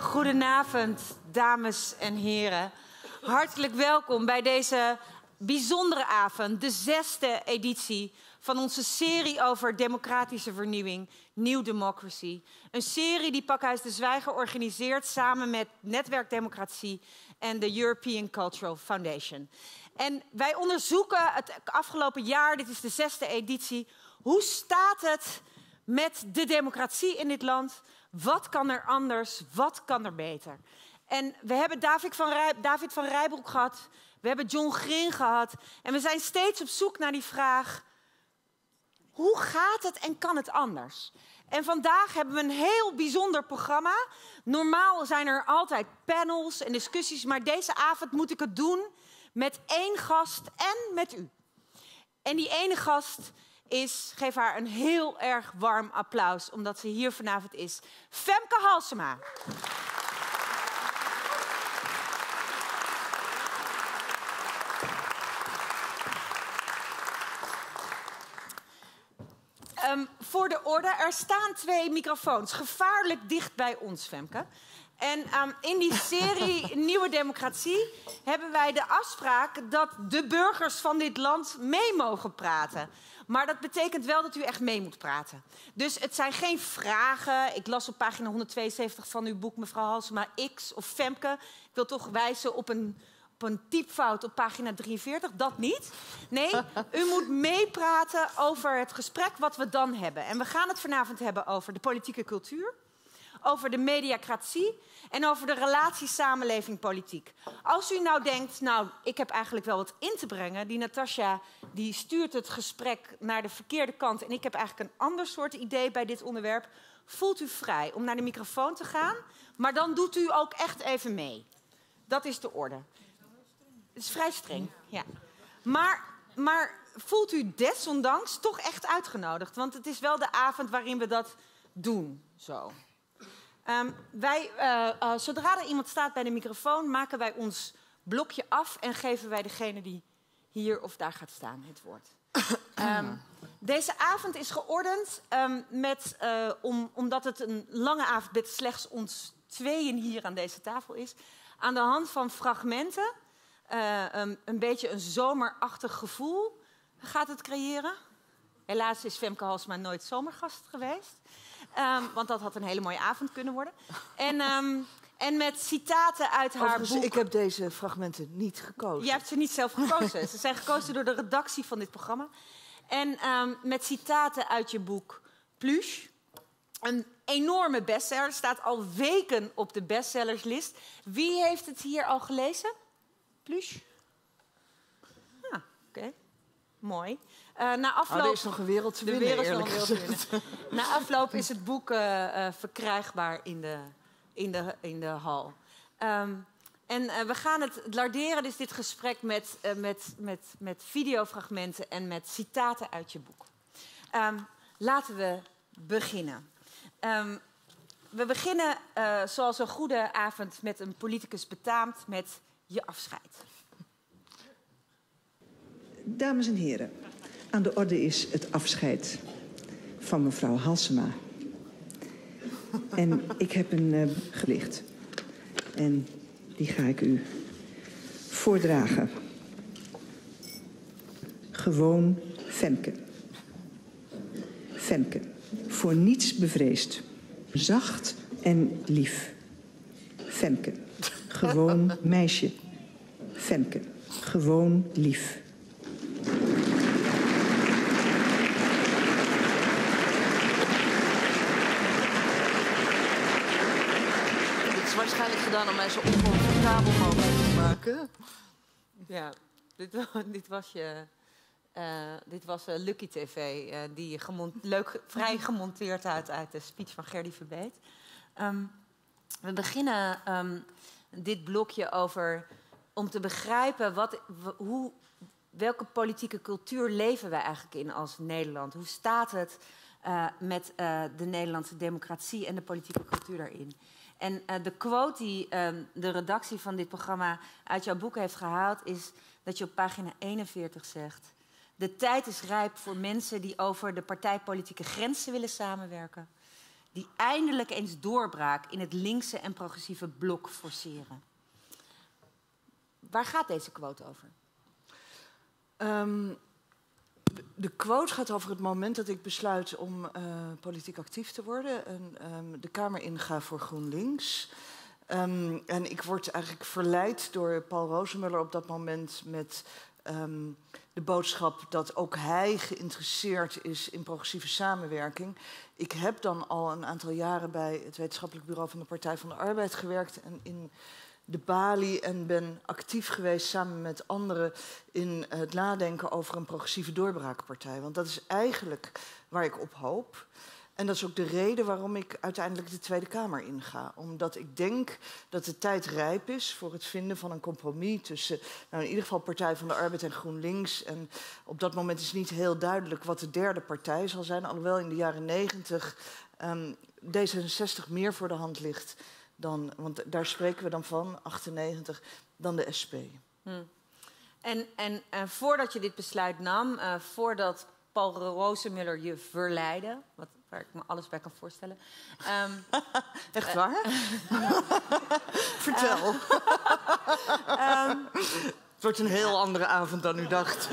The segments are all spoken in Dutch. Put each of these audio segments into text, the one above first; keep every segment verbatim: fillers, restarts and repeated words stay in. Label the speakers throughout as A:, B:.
A: Goedenavond, dames en heren. Hartelijk welkom bij deze bijzondere avond, de zesde editie van onze serie over democratische vernieuwing, New Democracy. Een serie die Pakhuis de Zwijger organiseert samen met Netwerk Democratie en de European Cultural Foundation. En wij onderzoeken het afgelopen jaar, dit is de zesde editie, hoe staat het met de democratie in dit land? Wat kan er anders? Wat kan er beter? En we hebben David van, Rij, David van Rijbroek gehad. We hebben John Grin gehad. En we zijn steeds op zoek naar die vraag: hoe gaat het en kan het anders? En vandaag hebben we een heel bijzonder programma. Normaal zijn er altijd panels en discussies, maar deze avond moet ik het doen met één gast en met u. En die ene gast is, geef haar een heel erg warm applaus, omdat ze hier vanavond is. Femke Halsema. Um, voor de orde, er staan twee microfoons, gevaarlijk dicht bij ons, Femke. En um, in die serie Nieuwe Democratie hebben wij de afspraak dat de burgers van dit land mee mogen praten. Maar dat betekent wel dat u echt mee moet praten. Dus het zijn geen vragen. Ik las op pagina honderdtweeënzeventig van uw boek, mevrouw Halsema, X of Femke. Ik wil toch wijzen op een, op een typfout op pagina drieënveertig. Dat niet. Nee, u moet meepraten over het gesprek wat we dan hebben. En we gaan het vanavond hebben over de politieke cultuur, over de mediacratie en over de relatie samenleving-politiek. Als u nou denkt, nou, ik heb eigenlijk wel wat in te brengen, die Natasja die stuurt het gesprek naar de verkeerde kant en ik heb eigenlijk een ander soort idee bij dit onderwerp, voelt u vrij om naar de microfoon te gaan, maar dan doet u ook echt even mee. Dat is de orde. Het is vrij streng, ja. Maar, maar voelt u desondanks toch echt uitgenodigd, want het is wel de avond waarin we dat doen, zo. Um, wij, uh, uh, zodra er iemand staat bij de microfoon, maken wij ons blokje af en geven wij degene die hier of daar gaat staan het woord. Um, deze avond is geordend um, met, uh, om, omdat het een lange avond met slechts ons tweeën hier aan deze tafel is, aan de hand van fragmenten, uh, um, een beetje een zomerachtig gevoel gaat het creëren. Helaas is Femke Halsema nooit zomergast geweest. Um, want dat had een hele mooie avond kunnen worden. En, um, en met citaten uit haar
B: Overigens,
A: boek.
B: Ik heb deze fragmenten niet gekozen.
A: Je hebt ze niet zelf gekozen. Ze zijn gekozen door de redactie van dit programma. En um, met citaten uit je boek Plush. Een enorme bestseller. Staat al weken op de bestsellerslist. Wie heeft het hier al gelezen? Plush? Ah, oké. Okay. Mooi. Uh, na afloop...
B: Oh, er is nog een wereld te winnen,
A: wereld
B: eerlijk
A: gezegd. Na afloop is het boek uh, uh, verkrijgbaar in de, in de, in de hal. Um, en uh, we gaan het larderen, dus dit gesprek, met, uh, met, met, met videofragmenten en met citaten uit je boek. Um, laten we beginnen. Um, we beginnen, uh, zoals een goede avond, met een politicus betaamt met je afscheid.
C: Dames en heren, aan de orde is het afscheid van mevrouw Halsema. En ik heb een uh, gedicht. En die ga ik u voordragen. Gewoon Femke. Femke, voor niets bevreesd. Zacht en lief. Femke, gewoon meisje. Femke, gewoon lief.
B: Waarschijnlijk gedaan om mij zo oncomfortabel mogelijk te maken.
A: Ja, dit, dit was je. Uh, dit was uh, Lucky T V, uh, die leuk, vrij gemonteerd uit, uit de speech van Gerdy Verbeet. Um, we beginnen um, dit blokje over om te begrijpen wat, hoe, welke politieke cultuur leven wij eigenlijk in als Nederland. Hoe staat het uh, met uh, de Nederlandse democratie en de politieke cultuur daarin? En uh, de quote die uh, de redactie van dit programma uit jouw boek heeft gehaald is dat je op pagina eenenveertig zegt: de tijd is rijp voor mensen die over de partijpolitieke grenzen willen samenwerken, die eindelijk eens doorbraak in het linkse en progressieve blok forceren. Waar gaat deze quote over?
B: Um, de quote gaat over het moment dat ik besluit om uh, politiek actief te worden en um, de Kamer inga voor GroenLinks. Um, en ik word eigenlijk verleid door Paul Rozemuller op dat moment met um, de boodschap dat ook hij geïnteresseerd is in progressieve samenwerking. Ik heb dan al een aantal jaren bij het wetenschappelijk bureau van de Partij van de Arbeid gewerkt en in de balie en ben actief geweest samen met anderen in het nadenken over een progressieve doorbraakpartij. Want dat is eigenlijk waar ik op hoop. En dat is ook de reden waarom ik uiteindelijk de Tweede Kamer inga. Omdat ik denk dat de tijd rijp is voor het vinden van een compromis tussen, nou in ieder geval Partij van de Arbeid en GroenLinks. En op dat moment is niet heel duidelijk wat de derde partij zal zijn. Alhoewel in de jaren negentig um, D zesenzestig meer voor de hand ligt dan, want daar spreken we dan van, achtennegentig, dan de S P.
A: Hmm. En, en uh, voordat je dit besluit nam, uh, voordat Paul Rozemuller je verleidde, wat, waar ik me alles bij kan voorstellen. Um,
B: Echt waar? Uh, Vertel. Uh, um, Het wordt een heel andere avond dan u dacht.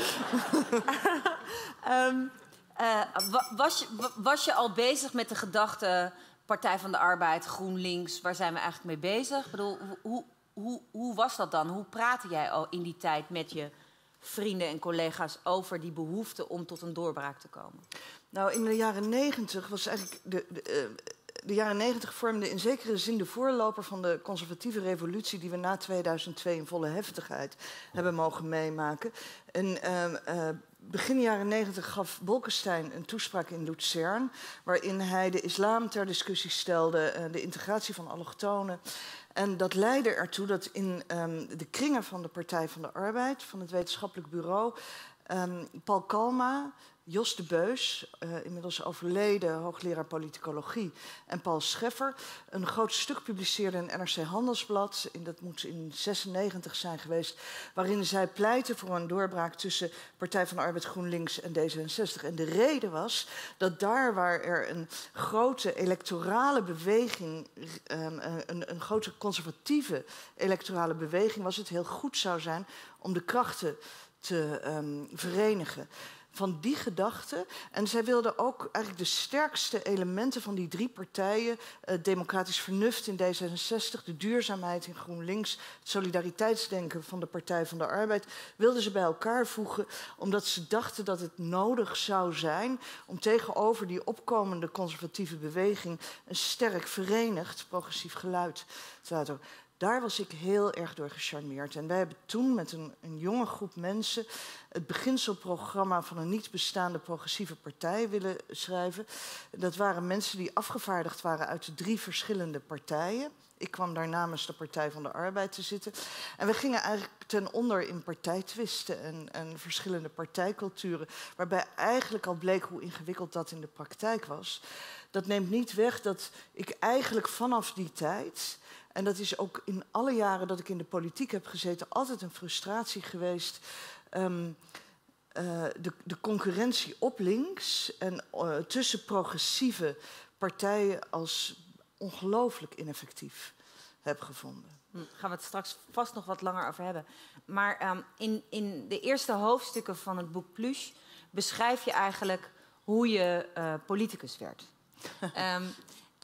A: um, uh, was, je, was je al bezig met de gedachte Partij van de Arbeid, GroenLinks, waar zijn we eigenlijk mee bezig? Ik bedoel, hoe, hoe, hoe was dat dan? Hoe praatte jij al in die tijd met je vrienden en collega's over die behoefte om tot een doorbraak te komen?
B: Nou, in de jaren negentig was eigenlijk de, de, de jaren negentig vormde in zekere zin de voorloper van de conservatieve revolutie die we na tweeduizend twee in volle heftigheid hebben mogen meemaken. En uh, uh, begin jaren negentig gaf Bolkestein een toespraak in Luzern, waarin hij de islam ter discussie stelde, uh, de integratie van allochtonen. En dat leidde ertoe dat in um, de kringen van de Partij van de Arbeid, van het wetenschappelijk bureau, um, Paul Kalma, Jos de Beus, uh, inmiddels overleden hoogleraar politicologie, en Paul Scheffer een groot stuk publiceerden in N R C Handelsblad, in, dat moet in zesennegentig zijn geweest, waarin zij pleiten voor een doorbraak tussen Partij van de Arbeid, GroenLinks en D zesenzestig. En de reden was dat daar waar er een grote electorale beweging, um, een, een grote conservatieve electorale beweging was, het heel goed zou zijn om de krachten te um, verenigen. Van die gedachte. En zij wilden ook eigenlijk de sterkste elementen van die drie partijen, uh, democratisch vernuft in D zesenzestig, de duurzaamheid in GroenLinks, het solidariteitsdenken van de Partij van de Arbeid, wilden ze bij elkaar voegen, omdat ze dachten dat het nodig zou zijn om tegenover die opkomende conservatieve beweging een sterk verenigd progressief geluid te laten. Daar was ik heel erg door gecharmeerd. En wij hebben toen met een, een jonge groep mensen het beginselprogramma van een niet bestaande progressieve partij willen schrijven. Dat waren mensen die afgevaardigd waren uit de drie verschillende partijen. Ik kwam daar namens de Partij van de Arbeid te zitten. En we gingen eigenlijk ten onder in partijtwisten en, en verschillende partijculturen, waarbij eigenlijk al bleek hoe ingewikkeld dat in de praktijk was. Dat neemt niet weg dat ik eigenlijk vanaf die tijd, en dat is ook in alle jaren dat ik in de politiek heb gezeten, altijd een frustratie geweest. Um, uh, de, de concurrentie op links en uh, tussen progressieve partijen als ongelooflijk ineffectief heb gevonden.
A: Daar gaan we het straks vast nog wat langer over hebben. Maar um, in, in de eerste hoofdstukken van het boek Pluche beschrijf je eigenlijk hoe je uh, politicus werd. um,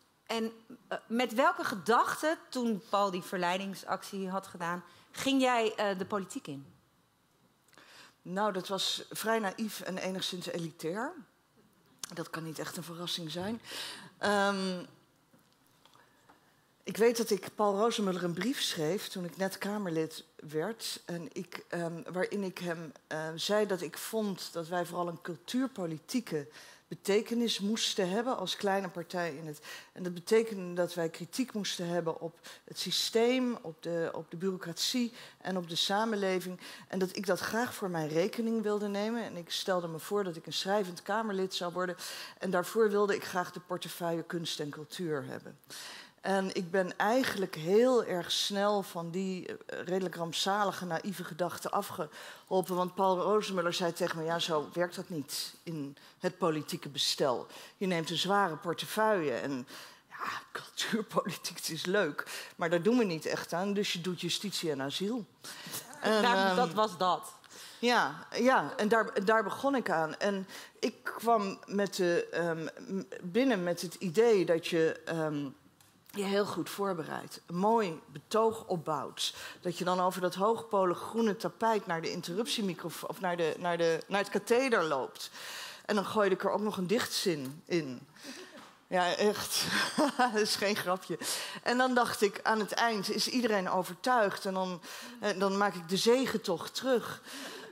A: En uh, met welke gedachten, toen Paul die verleidingsactie had gedaan, ging jij uh, de politiek in?
B: Nou, dat was vrij naïef en enigszins elitair. Dat kan niet echt een verrassing zijn. Um, ik weet dat ik Paul Rozemuller een brief schreef toen ik net Kamerlid werd. En ik, um, waarin ik hem uh, zei dat ik vond dat wij vooral een cultuurpolitieke betekenis moesten hebben als kleine partij in het. En dat betekende dat wij kritiek moesten hebben op het systeem, op de, op de bureaucratie en op de samenleving. En dat ik dat graag voor mijn rekening wilde nemen. En ik stelde me voor dat ik een schrijvend Kamerlid zou worden. En daarvoor wilde ik graag de portefeuille kunst en cultuur hebben. En ik ben eigenlijk heel erg snel van die uh, redelijk rampzalige, naïeve gedachten afgeholpen. Want Paul Rozemuller zei tegen me, ja, zo werkt dat niet in het politieke bestel. Je neemt een zware portefeuille en ja, cultuurpolitiek is leuk. Maar daar doen we niet echt aan, dus je doet justitie en asiel. En,
A: Daar,
B: um,
A: dat was dat.
B: Ja, ja, en daar, daar begon ik aan. En ik kwam met de, um, binnen met het idee dat je um, je heel goed voorbereidt. Een mooi betoog opbouwt. Dat je dan over dat hoogpolig groene tapijt naar de interruptiemicrofoon of naar, de, naar, de, naar het katheder loopt. En dan gooide ik er ook nog een dichtzin in. Ja, echt. Dat is geen grapje. En dan dacht ik, aan het eind is iedereen overtuigd. En dan, dan maak ik de zegentocht terug.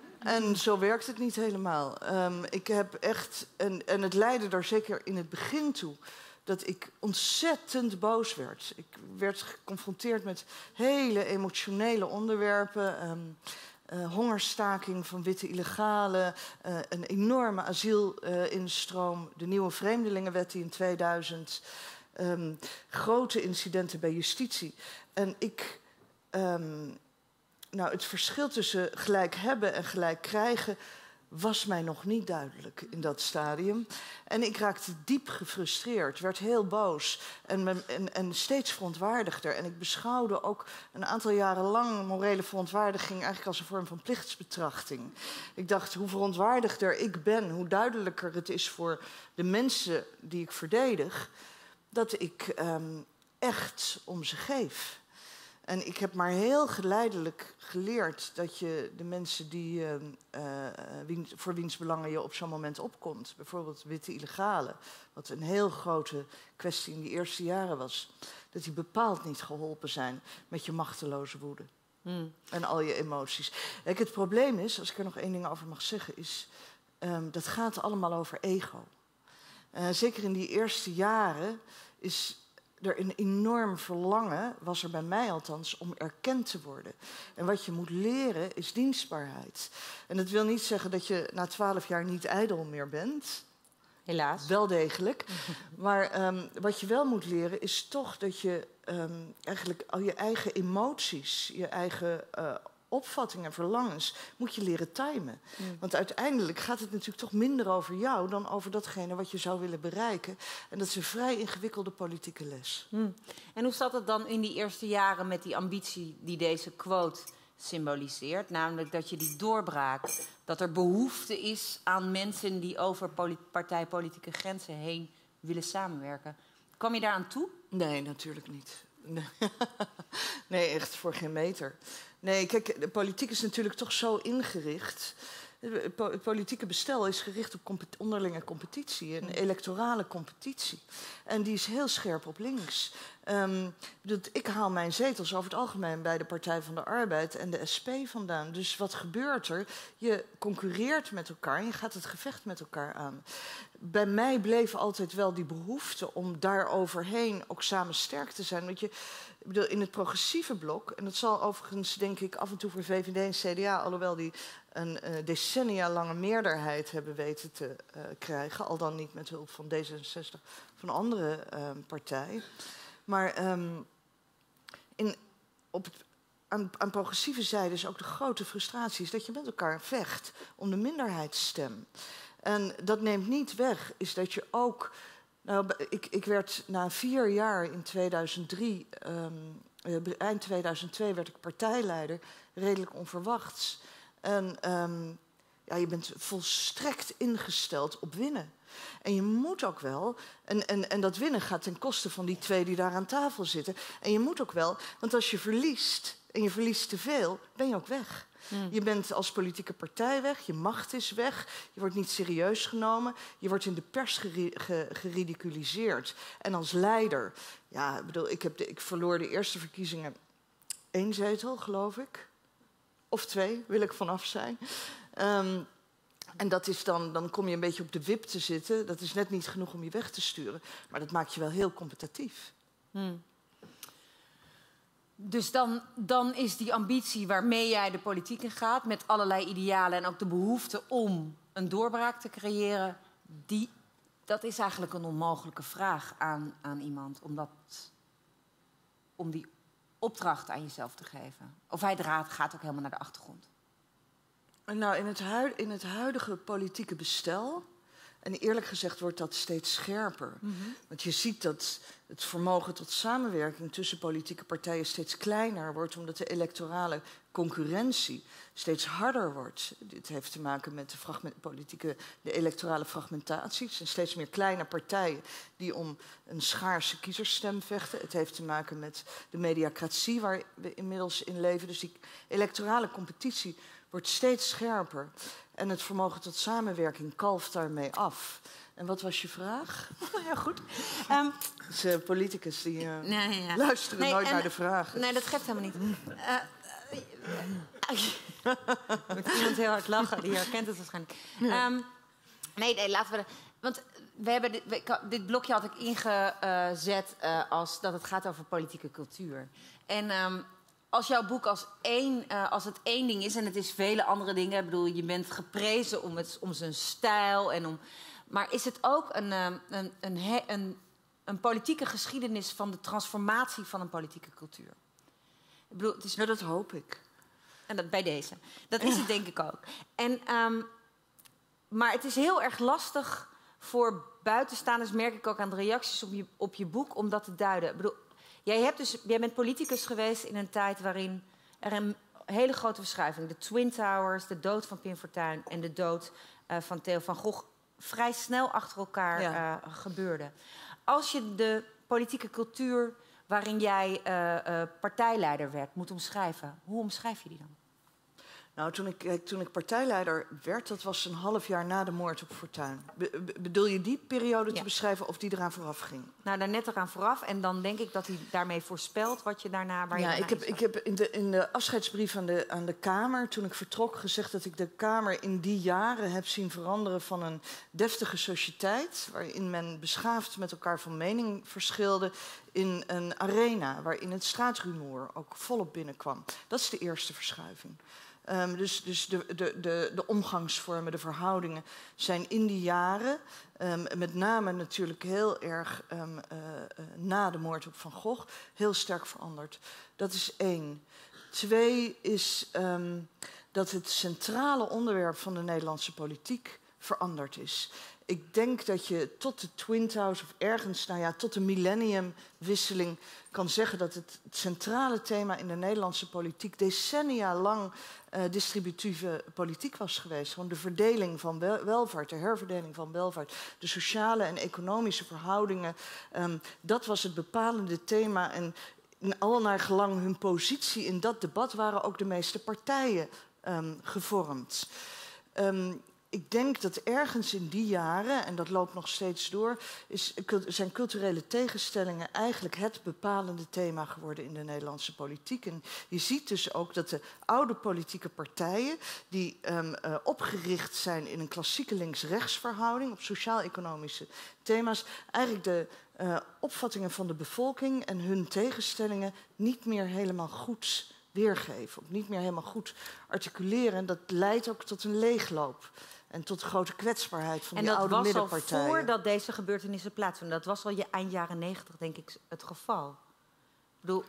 B: En zo werkt het niet helemaal. Um, ik heb echt, en, en het leidde er zeker in het begin toe, dat ik ontzettend boos werd. Ik werd geconfronteerd met hele emotionele onderwerpen. Um, uh, hongerstaking van witte illegalen, uh, een enorme asielinstroom, uh, de nieuwe vreemdelingenwet die in tweeduizend, um, grote incidenten bij justitie. En ik... Um, Nou, het verschil tussen gelijk hebben en gelijk krijgen was mij nog niet duidelijk in dat stadium. En ik raakte diep gefrustreerd, werd heel boos en, en, en steeds verontwaardigder. En ik beschouwde ook een aantal jaren lang morele verontwaardiging eigenlijk als een vorm van plichtsbetrachting. Ik dacht, hoe verontwaardigder ik ben, hoe duidelijker het is voor de mensen die ik verdedig, dat ik um, echt om ze geef. En ik heb maar heel geleidelijk geleerd dat je de mensen die, uh, uh, wien, voor wiens belangen je op zo'n moment opkomt, bijvoorbeeld witte illegalen, wat een heel grote kwestie in die eerste jaren was, dat die bepaald niet geholpen zijn met je machteloze woede mm. en al je emoties. Kijk, het probleem is, als ik er nog één ding over mag zeggen, is um, dat gaat allemaal over ego. Uh, zeker in die eerste jaren is er een enorm verlangen, was er bij mij althans, om erkend te worden. En wat je moet leren is dienstbaarheid. En dat wil niet zeggen dat je na twaalf jaar niet ijdel meer bent.
A: Helaas.
B: Wel degelijk. Maar um, wat je wel moet leren is toch dat je um, eigenlijk al je eigen emoties, je eigen uh, opvattingen en verlangens, moet je leren timen. Mm. Want uiteindelijk gaat het natuurlijk toch minder over jou dan over datgene wat je zou willen bereiken. En dat is een vrij ingewikkelde politieke les.
A: Mm. En hoe zat het dan in die eerste jaren met die ambitie die deze quote symboliseert? Namelijk dat je die doorbraak, dat er behoefte is aan mensen die over polit- partijpolitieke grenzen heen willen samenwerken. Kwam je daaraan toe?
B: Nee, natuurlijk niet. Nee, nee, echt voor geen meter. Nee, kijk, de politiek is natuurlijk toch zo ingericht. Het politieke bestel is gericht op compet- onderlinge competitie, een electorale competitie. En die is heel scherp op links. Um, ik haal mijn zetels over het algemeen bij de Partij van de Arbeid en de S P vandaan. Dus wat gebeurt er? Je concurreert met elkaar en je gaat het gevecht met elkaar aan. Bij mij bleef altijd wel die behoefte om daar overheen ook samen sterk te zijn. Want je, ik bedoel, in het progressieve blok, en dat zal overigens denk ik af en toe voor V V D en C D A, alhoewel die een uh, decennia lange meerderheid hebben weten te uh, krijgen, al dan niet met hulp van D zesenzestig of een andere uh, partij. Maar um, in, op het, aan, aan progressieve zijde is ook de grote frustratie is dat je met elkaar vecht om de minderheidsstem. En dat neemt niet weg, is dat je ook... Nou, ik, ik werd na vier jaar in tweeduizend drie, um, eind tweeduizend twee werd ik partijleider, redelijk onverwachts. En um, ja, je bent volstrekt ingesteld op winnen. En je moet ook wel, en, en, en dat winnen gaat ten koste van die twee die daar aan tafel zitten. En je moet ook wel, want als je verliest en je verliest te veel, ben je ook weg. Hmm. Je bent als politieke partij weg, je macht is weg, je wordt niet serieus genomen, je wordt in de pers geri- ge- geridiculiseerd. En als leider, ja, ik bedoel, ik, heb de, ik verloor de eerste verkiezingen één zetel, geloof ik. Of twee, wil ik vanaf zijn. Um, en dat is dan, dan kom je een beetje op de wip te zitten. Dat is net niet genoeg om je weg te sturen. Maar dat maakt je wel heel competitief. Hmm.
A: Dus dan, dan is die ambitie waarmee jij de politiek in gaat, met allerlei idealen en ook de behoefte om een doorbraak te creëren, die, dat is eigenlijk een onmogelijke vraag aan, aan iemand om dat om die opdracht aan jezelf te geven? Of hij draad gaat ook helemaal naar de achtergrond?
B: Nou, in het, hui- in het huidige politieke bestel... en eerlijk gezegd wordt dat steeds scherper. Mm-hmm. Want je ziet dat het vermogen tot samenwerking tussen politieke partijen steeds kleiner wordt, omdat de electorale concurrentie steeds harder wordt. Dit heeft te maken met de, fragment, politieke, de electorale fragmentatie. Het zijn steeds meer kleine partijen die om een schaarse kiezersstem vechten. Het heeft te maken met de mediacratie waar we inmiddels in leven. Dus die electorale competitie wordt steeds scherper. En het vermogen tot samenwerking kalft daarmee af. En wat was je vraag?
A: Ja, goed. Um,
B: dus, uh, politicus die uh,
A: nee, ja.
B: luisteren
A: nee,
B: nooit
A: en,
B: naar de vragen.
A: Nee, dat geeft helemaal niet. Uh, uh, Moet iemand heel hard lachen, die herkent het waarschijnlijk. Um, nee, nee, laten we... De, want we hebben dit, we, dit blokje had ik ingezet uh, als dat het gaat over politieke cultuur. En... Um, Als jouw boek als, één, uh, als het één ding is, en het is vele andere dingen... Ik bedoel, je bent geprezen om, het, om zijn stijl en om... Maar is het ook een, um, een, een, he, een, een politieke geschiedenis van de transformatie van een politieke cultuur? Ik bedoel, het is...
B: Ja, dat hoop ik.
A: En dat bij deze. Dat is het denk ik ook. En, um, maar het is heel erg lastig voor buitenstaanders, merk ik ook aan de reacties op je, op je boek, om dat te duiden. Ik bedoel, Jij, hebt dus, jij bent politicus geweest in een tijd waarin er een hele grote verschuiving... de Twin Towers, de dood van Pim Fortuyn en de dood uh, van Theo van Gogh... vrij snel achter elkaar ja. uh, gebeurde. Als je de politieke cultuur waarin jij uh, uh, partijleider werd moet omschrijven... hoe omschrijf je die dan?
B: Nou, toen ik, toen ik partijleider werd, dat was een half jaar na de moord op Fortuyn. Be, be, bedoel je die periode te ja. beschrijven of die eraan vooraf ging?
A: Nou, daar net eraan vooraf. En dan denk ik dat hij daarmee voorspelt wat je daarna... Waar
B: ja,
A: je
B: ik heb, ik heb in de, in de afscheidsbrief aan de, aan de Kamer, toen ik vertrok, gezegd dat ik de Kamer in die jaren heb zien veranderen van een deftige sociëteit, waarin men beschaafd met elkaar van mening verschilde, in een arena waarin het straatrumoer ook volop binnenkwam. Dat is de eerste verschuiving. Um, dus dus de, de, de, de omgangsvormen, de verhoudingen zijn in die jaren... Um, met name natuurlijk heel erg um, uh, uh, na de moord op Van Gogh... heel sterk veranderd. Dat is één. Twee is um, dat het centrale onderwerp van de Nederlandse politiek veranderd is. Ik denk dat je tot de Twin Towers of ergens, nou ja, tot de millenniumwisseling kan zeggen dat het, het centrale thema in de Nederlandse politiek decennia lang uh, distributieve politiek was geweest. Gewoon de verdeling van wel, welvaart, de herverdeling van welvaart, de sociale en economische verhoudingen. Um, dat was het bepalende thema en al naar gelang hun positie in dat debat waren ook de meeste partijen um, gevormd. Um, Ik denk dat ergens in die jaren, en dat loopt nog steeds door, is, zijn culturele tegenstellingen eigenlijk het bepalende thema geworden in de Nederlandse politiek. En je ziet dus ook dat de oude politieke partijen, die um, uh, opgericht zijn in een klassieke links-rechts verhouding op sociaal-economische thema's, eigenlijk de uh, opvattingen van de bevolking en hun tegenstellingen niet meer helemaal goed weergeven, of niet meer helemaal goed articuleren. En dat leidt ook tot een leegloop. En tot grote kwetsbaarheid van die oude middenpartijen. En dat was al
A: voordat deze gebeurtenissen plaatsvonden. Dat was al je eind jaren negentig, denk ik, het geval. Ik bedoel,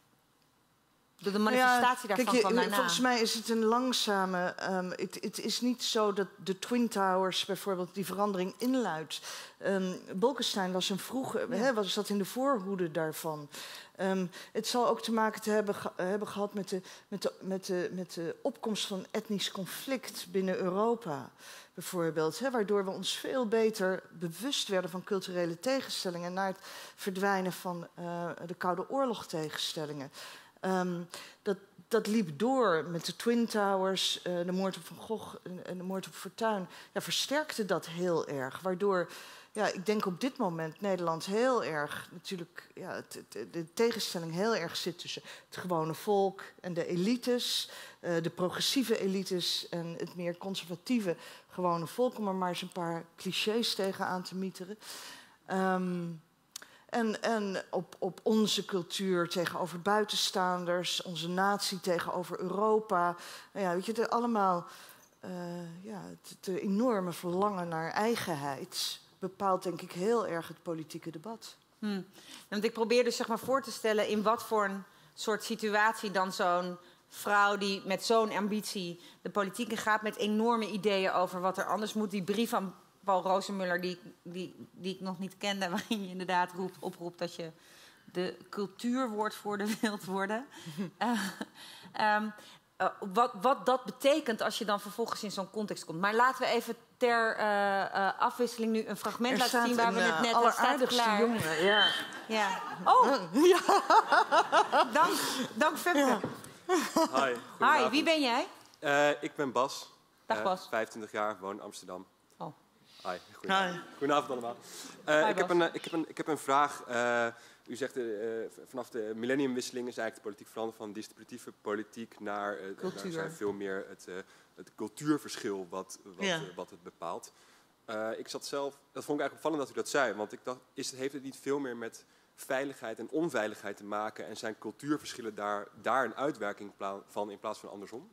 A: de manifestatie ja, daarvan
B: kijk, je,
A: kwam daarna.
B: Volgens mij is het een langzame... Um, het, het is niet zo dat de Twin Towers bijvoorbeeld die verandering inluidt. Um, Bolkestein was een vroege... Ja. He, was zat in de voorhoede daarvan. Um, het zal ook te maken te hebben, ge, hebben gehad met de, met, de, met, de, met de opkomst van etnisch conflict binnen Europa. Bijvoorbeeld, hè, waardoor we ons veel beter bewust werden van culturele tegenstellingen, naar het verdwijnen van uh, de Koude Oorlog tegenstellingen. Um, dat, dat liep door met de Twin Towers, uh, de moord op Van Gogh en de moord op Fortuyn. Ja, versterkte dat heel erg, waardoor... Ja, ik denk op dit moment Nederland heel erg, natuurlijk, ja, het, het, de tegenstelling heel erg zit tussen het gewone volk en de elites, uh, de progressieve elites en het meer conservatieve gewone volk, om er maar eens een paar clichés tegen aan te mieteren. Um, en en op, op onze cultuur tegenover buitenstaanders, onze natie tegenover Europa. Nou ja, weet je, het allemaal, uh, ja, het, het enorme verlangen naar eigenheid bepaalt denk ik heel erg het politieke debat.
A: Hmm. Want ik probeer dus zeg maar voor te stellen in wat voor een soort situatie dan zo'n vrouw die met zo'n ambitie de politiek in gaat, met enorme ideeën over wat er anders moet. Die brief van Paul Rozenmuller, die, die, die ik nog niet kende, waarin je inderdaad roept, oproept dat je de cultuurwoordvoerder wilt worden. uh, um, uh, wat, wat dat betekent als je dan vervolgens in zo'n context komt. Maar laten we even ter uh, uh, afwisseling nu een fragment laten zien waar we het net
B: alleraardigste
A: klaar.
B: jongen, ja.
A: Ja. Oh, ja. dank, dank Femke.
D: Ja. Hi,
A: Hi, wie ben jij?
D: Uh, ik ben Bas.
A: Dag Bas.
D: Uh, vijfentwintig jaar, woon in Amsterdam.
A: Oh.
D: Hi, goedenavond. Hi. Goedenavond allemaal. Uh, Hi, ik, heb een, uh, ik, heb een, ik heb een vraag. Uh, u zegt uh, vanaf de millenniumwisseling is eigenlijk de politiek veranderd van distributieve politiek naar, uh, naar zijn veel meer het, uh, het cultuurverschil wat, wat, ja. uh, wat het bepaalt. Uh, ik zat zelf, dat vond ik eigenlijk opvallend dat u dat zei, want ik dacht, is het, heeft het niet veel meer met veiligheid en onveiligheid te maken en zijn cultuurverschillen daar, daar een uitwerking van in plaats van andersom?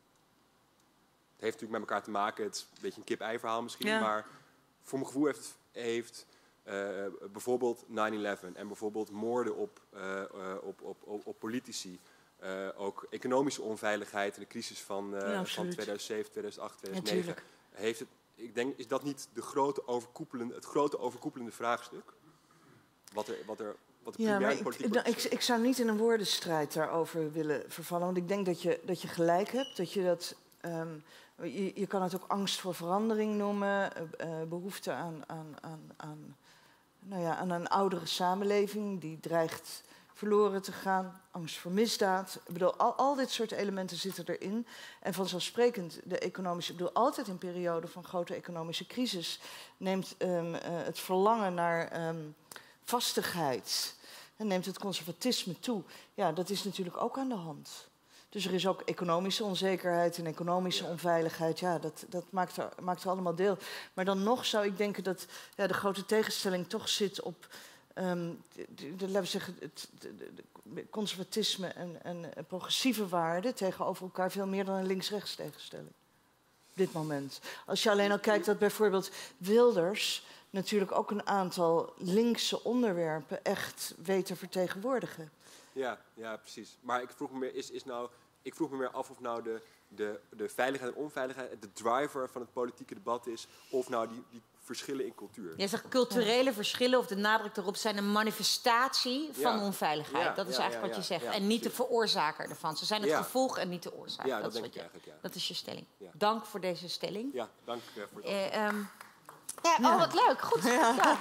D: Het heeft natuurlijk met elkaar te maken, het is een beetje een kip-ei verhaal misschien, ja. maar voor mijn gevoel heeft, heeft uh, bijvoorbeeld nine eleven en bijvoorbeeld moorden op, uh, uh, op, op, op, op politici, uh, ook economische onveiligheid en de crisis van, uh, ja, van tweeduizend zeven, tweeduizend acht, tweeduizend negen, ja, heeft het, ik denk, is dat niet de grote overkoepelende, het grote overkoepelende vraagstuk? Wat er, wat er, wat de
B: ja, maar ik, ik, ik zou niet in een woordenstrijd daarover willen vervallen, want ik denk dat je, dat je gelijk hebt, dat je dat... Um, je, je kan het ook angst voor verandering noemen, uh, behoefte aan, aan, aan, aan, nou ja, aan een oudere samenleving die dreigt verloren te gaan, angst voor misdaad. Ik bedoel, al, al dit soort elementen zitten erin. En vanzelfsprekend, de economische, ik bedoel, altijd in perioden van grote economische crisis neemt um, uh, het verlangen naar um, vastigheid en neemt het conservatisme toe. Ja, dat is natuurlijk ook aan de hand. Dus er is ook economische onzekerheid en economische ja. onveiligheid. Ja, dat, dat maakt, er, maakt er allemaal deel. Maar dan nog zou ik denken dat ja, de grote tegenstelling toch zit op... Um, de, de, de, laten we zeggen, het de, de conservatisme en, en, en progressieve waarden tegenover elkaar veel meer dan een links-rechts tegenstelling. Op dit moment. Als je alleen al kijkt dat bijvoorbeeld Wilders natuurlijk ook een aantal linkse onderwerpen echt weet te vertegenwoordigen.
D: Ja, ja, precies. Maar ik vroeg me meer, is, is nou, ik vroeg me meer af of nou de, de, de veiligheid en onveiligheid de driver van het politieke debat is, of nou die, die verschillen in cultuur.
A: Jij zegt culturele ja. verschillen of de nadruk erop zijn een manifestatie van ja. onveiligheid. Ja, dat is ja, eigenlijk ja, wat je zegt. Ja, en niet precies. de veroorzaker ervan. Ze zijn het ja. gevolg en niet de oorzaak.
D: Ja, dat,
A: dat
D: denk
A: ik
D: je, eigenlijk. Ja.
A: Dat is je stelling. Ja. Dank voor deze stelling.
D: Ja, dank uh, voor het
A: uh, um, ja, ja. Oh, wat leuk. Goed. Ja. ja.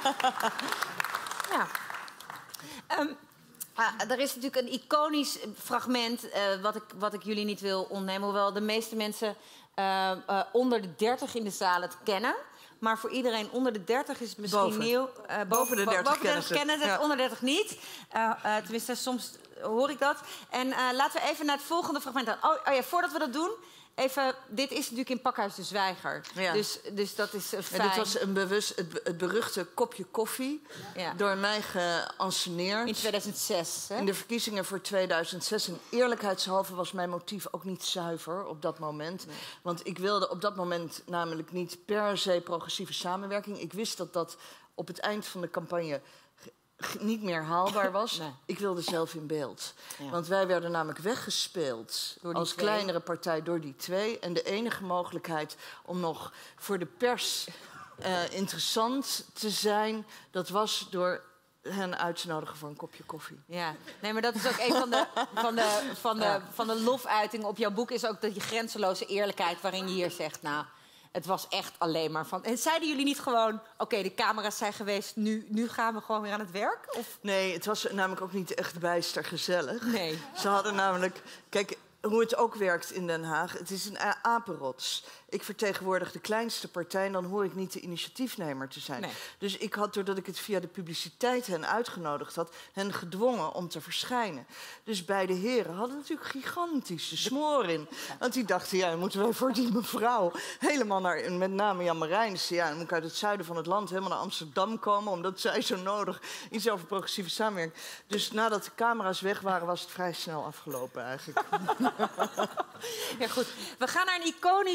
A: ja. Um, Ah, er is natuurlijk een iconisch fragment uh, wat, ik, wat ik jullie niet wil ontnemen. Hoewel de meeste mensen uh, uh, onder de dertig in de zaal het kennen. Maar voor iedereen onder de dertig is het misschien
B: boven.
A: nieuw. Uh, boven,
B: boven de dertig,
A: boven de dertig
B: kennen
A: ze het, ja. onder dertig niet. Uh, uh, tenminste, soms hoor ik dat. En uh, laten we even naar het volgende fragment gaan. Oh, oh ja, voordat we dat doen... Even, dit is natuurlijk in Pakhuis de Zwijger. Ja. Dus, dus dat is uh, fijn.
B: En dit was een bewust, het, het beruchte kopje koffie. Ja. Door mij geanceneerd.
A: In tweeduizend zes. Hè?
B: In de verkiezingen voor tweeduizend zes. En eerlijkheidshalve was mijn motief ook niet zuiver op dat moment. Nee. Want ik wilde op dat moment namelijk niet per se progressieve samenwerking. Ik wist dat dat op het eind van de campagne... niet meer haalbaar was. Nee. Ik wilde zelf in beeld. Ja. Want wij werden namelijk weggespeeld als twee. kleinere partij door die twee. En de enige mogelijkheid om nog voor de pers uh, interessant te zijn... dat was door hen uit te nodigen voor een kopje koffie.
A: Ja, nee, maar dat is ook een van de, van de, van de, ja. van de lofuitingen op jouw boek... is ook dat je grenzeloze eerlijkheid waarin je hier zegt... nou. Het was echt alleen maar van... En zeiden jullie niet gewoon... Oké, okay, de camera's zijn geweest, nu, nu gaan we gewoon weer aan het werk? Of?
B: Nee, het was namelijk ook niet echt bijster gezellig.
A: Nee.
B: Ze hadden namelijk... Kijk, hoe het ook werkt in Den Haag... Het is een apenrots. Ik vertegenwoordig de kleinste partij... en dan hoor ik niet de initiatiefnemer te zijn. Nee. Dus ik had, doordat ik het via de publiciteit hen uitgenodigd had... hen gedwongen om te verschijnen. Dus beide heren hadden natuurlijk gigantische smoor in. Want die dachten, ja, dan moeten wij voor die mevrouw... helemaal naar, met name Jan Marijnissen... ja, dan moet ik uit het zuiden van het land helemaal naar Amsterdam komen... omdat zij zo nodig iets over progressieve samenwerking... Dus nadat de camera's weg waren, was het vrij snel afgelopen eigenlijk.
A: Ja, goed. We gaan naar een iconisch fragment.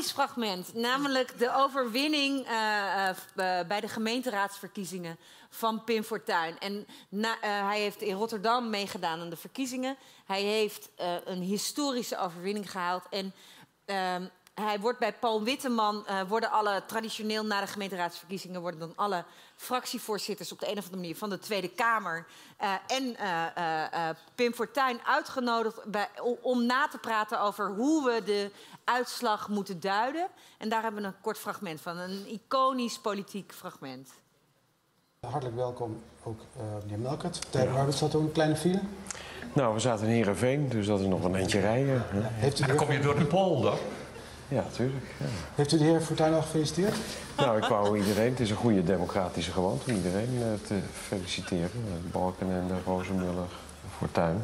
A: fragment. Namelijk de overwinning uh, uh, bij de gemeenteraadsverkiezingen van Pim Fortuyn. En na, uh, hij heeft in Rotterdam meegedaan aan de verkiezingen. Hij heeft uh, een historische overwinning gehaald. En uh, hij wordt bij Paul Witteman, uh, worden alle, traditioneel na de gemeenteraadsverkiezingen, worden dan alle fractievoorzitters op de een of andere manier van de Tweede Kamer uh, en uh, uh, uh, Pim Fortuyn uitgenodigd bij, om na te praten over hoe we de uitslag moeten duiden. En daar hebben we een kort fragment van, een iconisch politiek fragment.
E: Hartelijk welkom ook uh, meneer Melkert. Tijden Wouters zat ook een kleine file.
F: Nou, we zaten in Heerenveen, dus dat is nog een eentje rijden. Ja.
E: Heeft u
G: en dan kom je door de polder.
F: Ja, natuurlijk. Ja.
E: Heeft u de heer Fortuyn al gefeliciteerd?
F: Nou, ik wou iedereen, het is een goede democratische gewoonte om iedereen uh, te feliciteren. Balkenende, Rozenmuller, Fortuyn.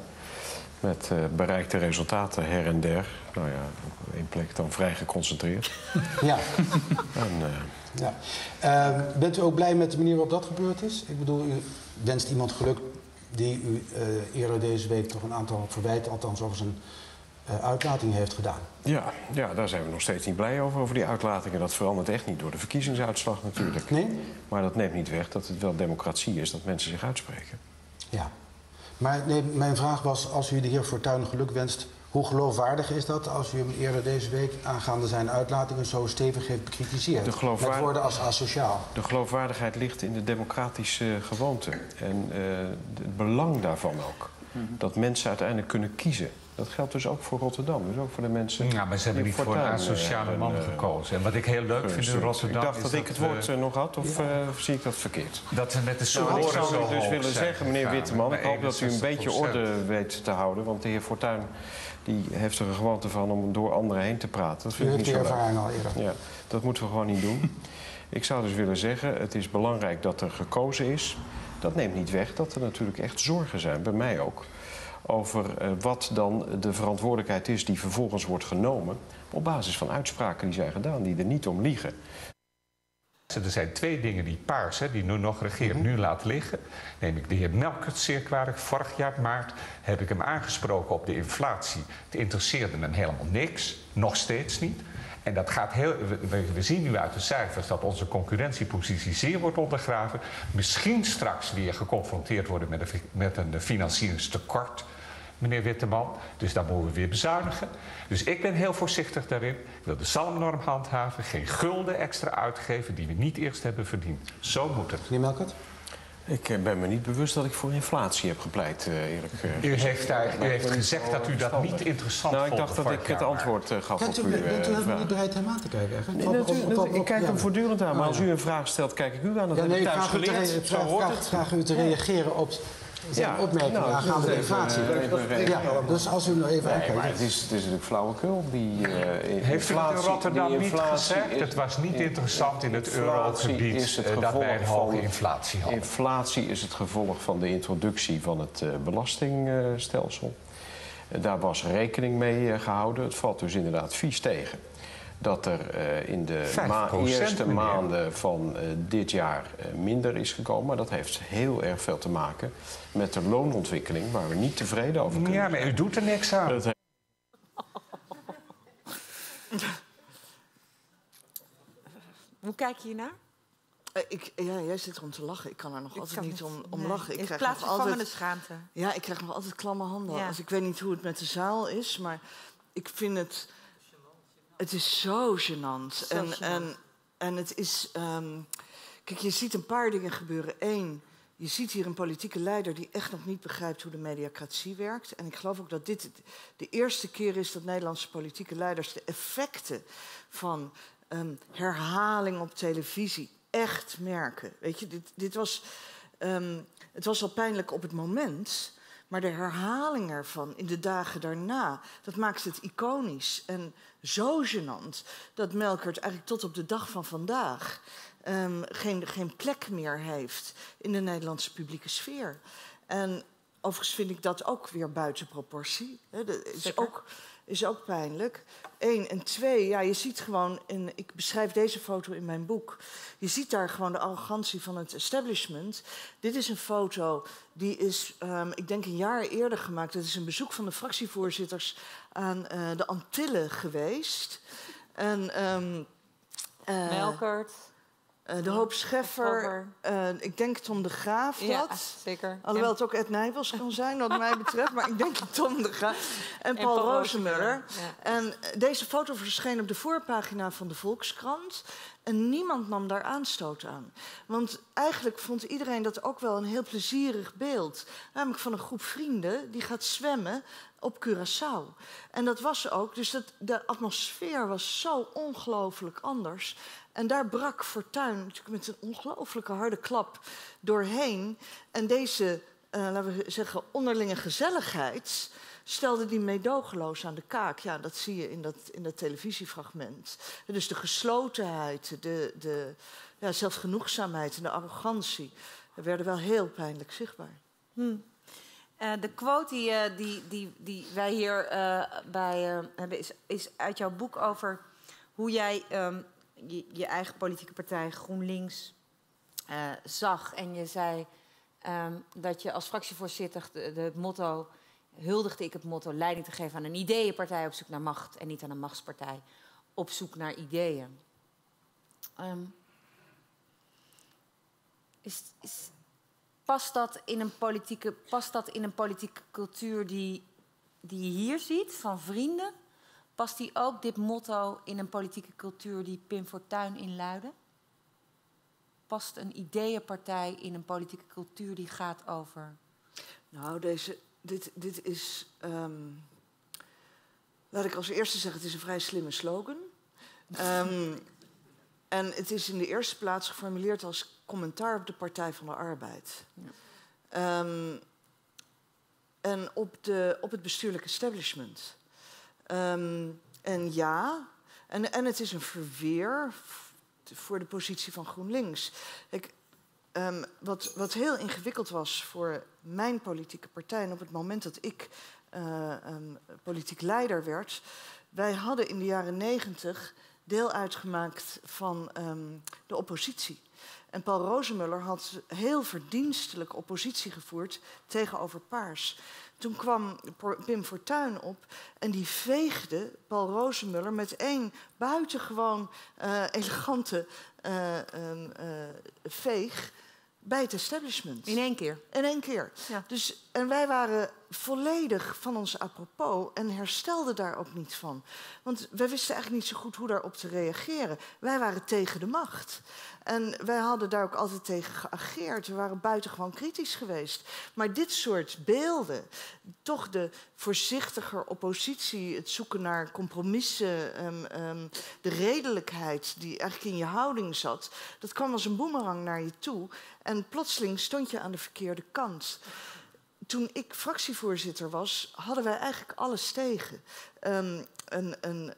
F: Met uh, bereikte resultaten her en der. Nou ja, op één plek dan vrij geconcentreerd.
E: Ja.
F: En, uh,
E: ja. Uh, bent u ook blij met de manier waarop dat gebeurd is? Ik bedoel, u wenst iemand geluk die u uh, eerder deze week toch een aantal verwijten, althans over zijn uh, uitlating heeft gedaan.
F: Ja, ja, daar zijn we nog steeds niet blij over, over die uitlatingen. Dat verandert echt niet door de verkiezingsuitslag natuurlijk.
E: Nee?
F: Maar dat neemt niet weg dat het wel democratie is dat mensen zich uitspreken.
E: Ja. Maar nee, mijn vraag was, als u de heer Fortuyn geluk wenst, hoe geloofwaardig is dat als u hem eerder deze week aangaande zijn uitlatingen zo stevig heeft bekritiseerd?
F: De geloofwaard...
E: Met woorden als asociaal.
F: De geloofwaardigheid ligt in de democratische gewoonte. En uh, het belang daarvan ook. Mm-hmm. Dat mensen uiteindelijk kunnen kiezen. Dat geldt dus ook voor Rotterdam. Dus ook voor de mensen.
G: Ja, maar ze hebben niet voor een asociale uh, man uh, gekozen. En wat ik heel leuk vind in Rotterdam.
F: Ik dacht dat
G: is
F: ik
G: dat
F: het woord uh, nog had, of, ja. uh, of zie ik dat verkeerd?
G: Dat ze met de
F: nou,
G: nou,
F: ik zou
G: zo
F: dus willen
G: zijn
F: zeggen, meneer Witteman, ik hoop dat u een beetje
G: procent.
F: orde weet te houden. Want de heer Fortuyn die heeft er een gewoonte van om door anderen heen te praten. Dat vind
E: u
F: ik niet zo leuk.
E: ervaring al eerder.
F: Ja, dat moeten we gewoon niet doen. Ik zou dus willen zeggen, het is belangrijk dat er gekozen is. Dat neemt niet weg dat er natuurlijk echt zorgen zijn, bij mij ook, over uh, wat dan de verantwoordelijkheid is die vervolgens wordt genomen op basis van uitspraken die zijn gedaan, die er niet om liegen.
G: Er zijn twee dingen die Paars, hè, die nu nog regeert, mm-hmm. nu laat liggen. Neem ik de heer Melkert zeer kwalijk. Vorig jaar maart heb ik hem aangesproken op de inflatie. Het interesseerde hem helemaal niks, nog steeds niet. En dat gaat heel, we, we zien nu uit de cijfers dat onze concurrentiepositie zeer wordt ondergraven. Misschien straks weer geconfronteerd worden met een, met een financieringstekort, meneer Witteman. Dus daar moeten we weer bezuinigen. Dus ik ben heel voorzichtig daarin. Ik wil de zalmnorm handhaven. Geen gulden extra uitgeven die we niet eerst hebben verdiend. Zo moet het.
E: Meneer Melkert?
F: Ik ben me niet bewust dat ik voor inflatie heb gepleit, eerlijk gezegd.
G: U heeft, daar, u heeft gezegd dat u dat niet interessant vond.
F: Nou, ik dacht dat ik het antwoord uh, gaf
E: Kijk,
F: op uw vraag.
E: Bent u helemaal niet bereid hem aan te kijken?
F: Nee, natuurlijk, op, op, op, ik kijk hem ja. voortdurend aan. Maar als u een vraag stelt, kijk ik u aan. Dat ja, nee, heb ik thuis geleerd.
E: Ik vraag, vraag, vraag u te reageren op zijn ja, opmerkingen nou, aangaande de inflatie. Ja, dus als u nou even
F: nee,
E: aankijkt.
F: Maar het is, het is natuurlijk flauwekul. Die, uh,
G: Heeft u het in Rotterdam niet gezegd? Is, het was niet interessant in het eurogebied dat wij een hoge inflatie hadden.
F: Inflatie is het gevolg van de introductie van het uh, belastingstelsel. Uh, daar was rekening mee uh, gehouden. Het valt dus inderdaad vies tegen dat er uh, in de ma eerste meneer. maanden van uh, dit jaar uh, minder is gekomen. Maar dat heeft heel erg veel te maken met de loonontwikkeling, waar we niet tevreden over kunnen
G: Ja, maar u doet er niks aan. Dat
A: Hoe kijk je hiernaar?
B: Uh, ik, ja, jij zit erom te lachen. Ik kan er nog ik altijd niet om, om
A: nee.
B: lachen. Ik
A: in
B: krijg
A: plaats
B: nog
A: van
B: altijd
A: de schaamte.
B: Ja, ik krijg nog altijd klamme handen.
A: Ja.
B: Als ik weet niet hoe het met de zaal is, maar ik vind het... Het is zo gênant.
A: Zo
B: en,
A: gênant.
B: En, en het is... Um, kijk, je ziet een paar dingen gebeuren. Eén, je ziet hier een politieke leider die echt nog niet begrijpt hoe de mediacratie werkt. En ik geloof ook dat dit de eerste keer is dat Nederlandse politieke leiders de effecten van um, herhaling op televisie echt merken. Weet je, dit, dit was... Um, het was al pijnlijk op het moment... Maar de herhaling ervan in de dagen daarna, dat maakt het iconisch. En zo gênant dat Melkert eigenlijk tot op de dag van vandaag um, geen, geen plek meer heeft in de Nederlandse publieke sfeer. En overigens vind ik dat ook weer buiten proportie. Hè. Dat is ook, is ook pijnlijk. Eén. En twee, ja, je ziet gewoon, en ik beschrijf deze foto in mijn boek... je ziet daar gewoon de arrogantie van het establishment. Dit is een foto, die is, um, ik denk een jaar eerder gemaakt. Het is een bezoek van de fractievoorzitters aan uh, de Antillen geweest. En um,
A: Uh, Melkert.
B: Uh, de Hoop Scheffer. Uh, ik denk Tom de Graaf dat.
A: Ja, zeker.
B: Alhoewel het ook Ed Nijpels kan zijn, wat mij betreft. Maar ik denk Tom de Graaf. En Paul, Paul Rozemuller. Ja. En deze foto verscheen op de voorpagina van de Volkskrant. En niemand nam daar aanstoot aan. Want eigenlijk vond iedereen dat ook wel een heel plezierig beeld. Namelijk van een groep vrienden die gaat zwemmen op Curaçao. En dat was ook, dus dat, de atmosfeer was zo ongelooflijk anders. En daar brak Fortuyn natuurlijk met een ongelooflijke harde klap doorheen. En deze, uh, laten we zeggen, onderlinge gezelligheid stelde die meedogenloos aan de kaak. Ja, dat zie je in dat, in dat televisiefragment. Dus de geslotenheid, de, de ja, zelfgenoegzaamheid en de arrogantie werden wel heel pijnlijk zichtbaar.
A: Hmm. Uh, de quote die, uh, die, die, die wij hier uh, bij uh, hebben is, is uit jouw boek over hoe jij um, je, je eigen politieke partij GroenLinks uh, zag. En je zei um, dat je als fractievoorzitter de, de, het motto... huldigde ik het motto leiding te geven aan een ideeënpartij op zoek naar macht en niet aan een machtspartij op zoek naar ideeën. Um, is, is, past, dat in een politieke, past dat in een politieke cultuur die, die je hier ziet, van vrienden? Past die ook, dit motto, in een politieke cultuur die Pim Fortuyn inluidde? Past een ideeënpartij in een politieke cultuur die gaat over...
B: Nou, deze... Dit, dit is, um, laat ik als eerste zeggen, het is een vrij slimme slogan. Um, en het is in de eerste plaats geformuleerd als commentaar op de Partij van de Arbeid. Ja. Um, en op, de, op het bestuurlijk establishment. Um, en ja, en, en het is een verweer voor de positie van GroenLinks. Ik, Um, wat, wat heel ingewikkeld was voor mijn politieke partij... en op het moment dat ik uh, um, politiek leider werd... wij hadden in de jaren negentig deel uitgemaakt van um, de oppositie. En Paul Rozemuller had heel verdienstelijk oppositie gevoerd tegenover Paars. Toen kwam Pim Fortuyn op en die veegde Paul Rozemuller met één buitengewoon uh, elegante uh, um, uh, veeg... bij het establishment.
A: In één keer?
B: In één keer. Ja. Dus, en wij waren volledig van ons apropos en herstelden daar ook niet van. Want wij wisten eigenlijk niet zo goed hoe daarop te reageren. Wij waren tegen de macht. En wij hadden daar ook altijd tegen geageerd. We waren buitengewoon kritisch geweest. Maar dit soort beelden, toch de voorzichtiger oppositie... het zoeken naar compromissen, um, um, de redelijkheid die eigenlijk in je houding zat... dat kwam als een boemerang naar je toe. En plotseling stond je aan de verkeerde kant. Toen ik fractievoorzitter was, hadden wij eigenlijk alles tegen. Um, een, een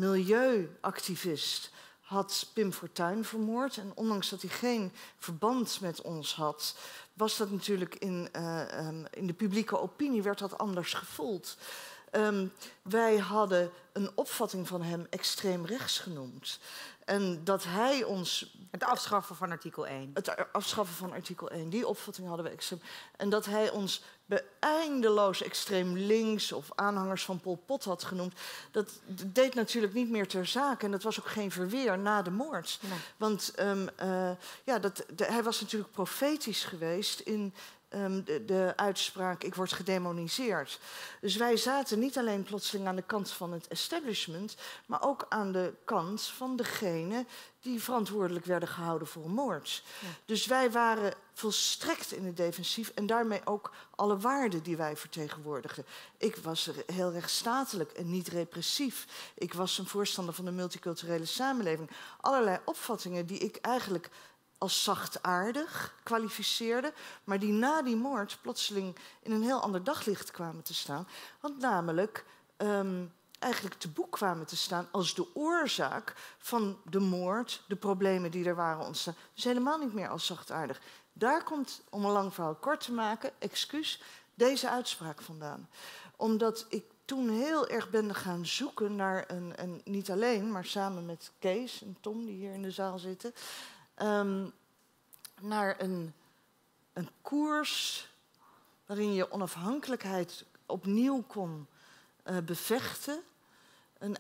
B: milieuactivist had Pim Fortuyn vermoord. En ondanks dat hij geen verband met ons had... was dat natuurlijk in, uh, um, in de publieke opinie werd dat anders gevoeld. Um, wij hadden een opvatting van hem extreem rechts genoemd. En dat hij ons...
A: Het afschaffen van artikel één.
B: Het afschaffen van artikel één. Die opvatting hadden we extreem. En dat hij ons eindeloos extreem links of aanhangers van Pol Pot had genoemd... dat deed natuurlijk niet meer ter zake. En dat was ook geen verweer na de moord. Nee. Want um, uh, ja, dat, de, hij was natuurlijk profetisch geweest in... Um, de, de uitspraak, ik word gedemoniseerd. Dus wij zaten niet alleen plotseling aan de kant van het establishment... maar ook aan de kant van degene die verantwoordelijk werden gehouden voor een moord. Ja. Dus wij waren volstrekt in het defensief... en daarmee ook alle waarden die wij vertegenwoordigden. Ik was heel rechtsstatelijk en niet repressief. Ik was een voorstander van de multiculturele samenleving. Allerlei opvattingen die ik eigenlijk... als zachtaardig kwalificeerde... maar die na die moord plotseling in een heel ander daglicht kwamen te staan. Want namelijk um, eigenlijk te boek kwamen te staan... als de oorzaak van de moord, de problemen die er waren ontstaan. Dus helemaal niet meer als zachtaardig. Daar komt, om een lang verhaal kort te maken, excuus, deze uitspraak vandaan. Omdat ik toen heel erg ben gaan zoeken naar een... en niet alleen, maar samen met Kees en Tom, die hier in de zaal zitten... Um, naar een, een koers waarin je onafhankelijkheid opnieuw kon uh, bevechten. Een,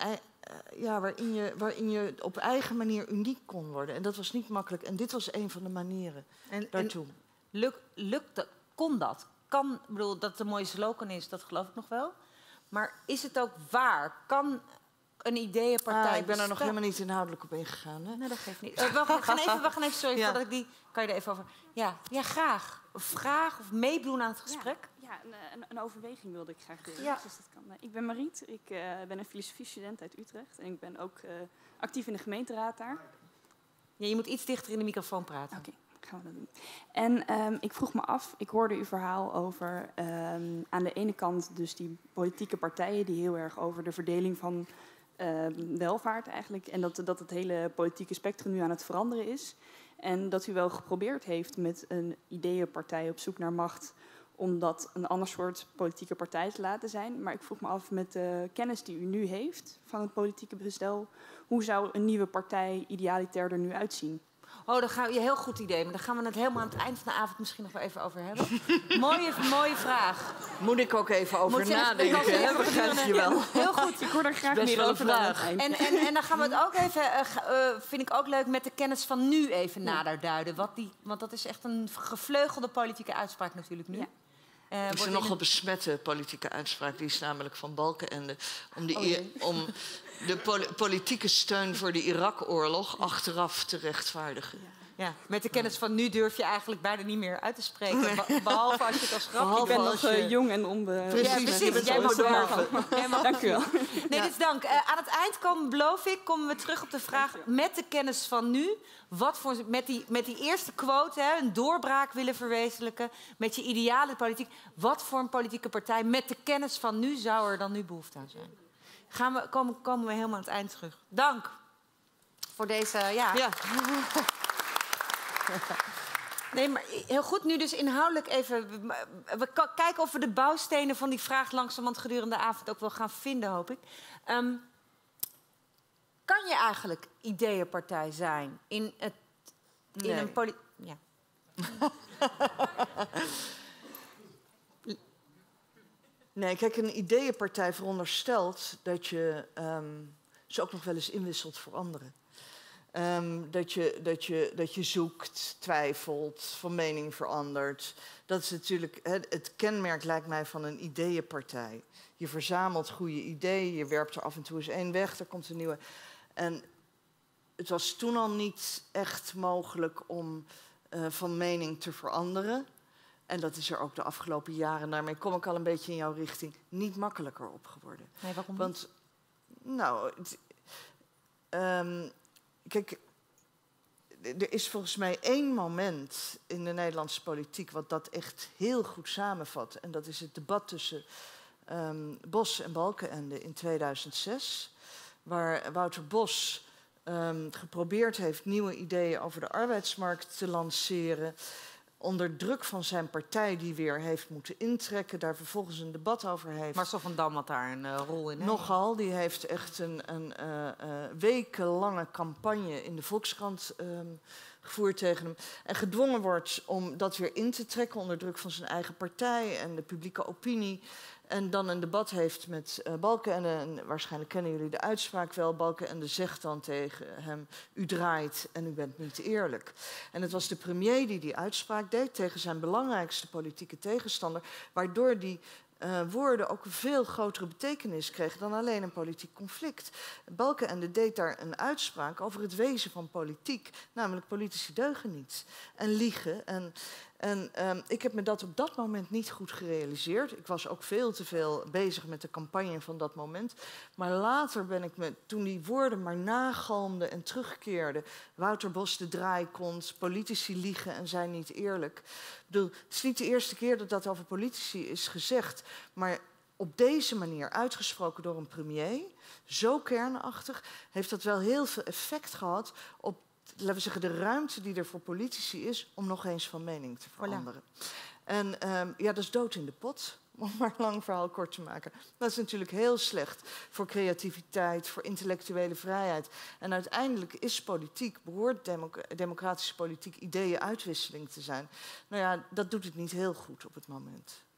B: ja, waarin, je, waarin je op eigen manier uniek kon worden. En dat was niet makkelijk. En dit was een van de manieren
A: en,
B: daartoe.
A: En luk, lukt dat? Kon dat? Kan, ik bedoel, dat het een mooie slogan is, dat geloof ik nog wel. Maar is het ook waar? Kan een ideeënpartij...
B: Ah, ik ben er nog helemaal niet inhoudelijk op ingegaan. Hè?
A: Nee, dat geeft niet. Uh, we, gaan even, we gaan even, sorry, ja. voordat ik die... Kan je er even over... Ja, ja graag. Of vraag of meedoen aan het gesprek.
H: Ja, ja een, een overweging wilde ik graag delen.
A: Ja.
H: Dus dat kan. Ik ben Mariet, ik uh, ben een filosofiestudent uit Utrecht. En ik ben ook uh, actief in de gemeenteraad daar.
A: Ja, je moet iets dichter in de microfoon praten.
H: Oké. Gaan we dat doen. En um, ik vroeg me af, ik hoorde uw verhaal over um, aan de ene kant dus die politieke partijen die heel erg over de verdeling van uh, welvaart eigenlijk en dat, dat het hele politieke spectrum nu aan het veranderen is. En dat u wel geprobeerd heeft met een ideeënpartij op zoek naar macht om dat een ander soort politieke partij te laten zijn. Maar ik vroeg me af met de kennis die u nu heeft van het politieke bestel, hoe zou een nieuwe partij idealitair er nu uitzien?
A: Oh, dat gaan we, ja, heel goed idee. Maar daar gaan we het helemaal aan het eind van de avond misschien nog wel even over hebben. mooie, mooie vraag.
B: Moet ik ook even over Moet nadenken, hè? Begrijp je wel.
A: Heel goed.
H: Ik hoor er graag meer over vraag.
A: En, en, en dan gaan we het ook even, uh, vind ik ook leuk, met de kennis van nu even ja. nader duiden. Wat die, want dat is echt een gevleugelde politieke uitspraak natuurlijk nu. Ja.
B: Uh, het is een nogal een... besmette politieke uitspraak. Die is namelijk van Balkenende. Om, die, oh, om de pol politieke steun voor de Irak-oorlog achteraf te rechtvaardigen.
A: Ja. Ja, met de kennis van nu durf je eigenlijk bijna niet meer uit te spreken. Nee. Behalve als je het als grapje...
H: Ik ben nog je... uh, jong en onbe...
A: Precies, ja, precies. Je jij mag doorgaan.
H: Dank u wel.
A: Nee, dit is dank. Uh, aan het eind komen, beloof ik, komen we terug op de vraag met de kennis van nu. Wat voor, met, die, met die eerste quote, hè, een doorbraak willen verwezenlijken. Met je ideale politiek. Wat voor een politieke partij met de kennis van nu zou er dan nu behoefte aan zijn? Gaan we, komen, komen we helemaal aan het eind terug. Dank voor deze... Ja. ja. Nee, maar heel goed. Nu dus inhoudelijk even... We kijken of we de bouwstenen van die vraag langzamerhand gedurende de avond ook wel gaan vinden, hoop ik. Um, kan je eigenlijk ideeënpartij zijn in, het, in nee. een poli... Ja.
B: Nee, kijk, een ideeënpartij veronderstelt dat je um, ze ook nog wel eens inwisselt voor anderen. Um, dat, je, dat, je, dat je zoekt, twijfelt, van mening verandert. Dat is natuurlijk het, het kenmerk, lijkt mij, van een ideeënpartij. Je verzamelt goede ideeën, je werpt er af en toe eens één weg, er komt een nieuwe. En het was toen al niet echt mogelijk om uh, van mening te veranderen. En dat is er ook de afgelopen jaren, daarmee kom ik al een beetje in jouw richting, niet makkelijker op geworden.
A: Nee, waarom
B: Want, nou... Het, um, Kijk, er is volgens mij één moment in de Nederlandse politiek wat dat echt heel goed samenvat. En dat is het debat tussen um, Bos en Balkenende in tweeduizend zes. Waar Wouter Bos um, geprobeerd heeft nieuwe ideeën over de arbeidsmarkt te lanceren. Onder druk van zijn partij die weer heeft moeten intrekken, daar vervolgens een debat over heeft.
A: Marcel van Dam had daar een uh, rol in. Hè?
B: Nogal, die heeft echt een, een uh, uh, wekenlange campagne in de Volkskrant um, gevoerd tegen hem. En gedwongen wordt om dat weer in te trekken onder druk van zijn eigen partij en de publieke opinie. En dan een debat heeft met uh, Balkenende. En waarschijnlijk kennen jullie de uitspraak wel. Balkenende zegt dan tegen hem: u draait en u bent niet eerlijk. En het was de premier die die uitspraak deed tegen zijn belangrijkste politieke tegenstander. Waardoor die uh, woorden ook een veel grotere betekenis kregen dan alleen een politiek conflict. Balkenende deed daar een uitspraak over het wezen van politiek. Namelijk politici deugen niet. En liegen en... En um, ik heb me dat op dat moment niet goed gerealiseerd. Ik was ook veel te veel bezig met de campagne van dat moment. Maar later ben ik me, toen die woorden maar nagalmden en terugkeerden... Wouter Bos de draaikont, politici liegen en zijn niet eerlijk. Ik bedoel, het is niet de eerste keer dat dat over politici is gezegd... maar op deze manier uitgesproken door een premier, zo kernachtig... heeft dat wel heel veel effect gehad op... laten we zeggen, de ruimte die er voor politici is om nog eens van mening te veranderen. Voilà. En um, ja, dat is dood in de pot, om maar een lang verhaal kort te maken. Dat is natuurlijk heel slecht voor creativiteit, voor intellectuele vrijheid. En uiteindelijk is politiek, behoort democ democratische politiek ideeënuitwisseling te zijn. Nou ja, dat doet het niet heel goed op het moment.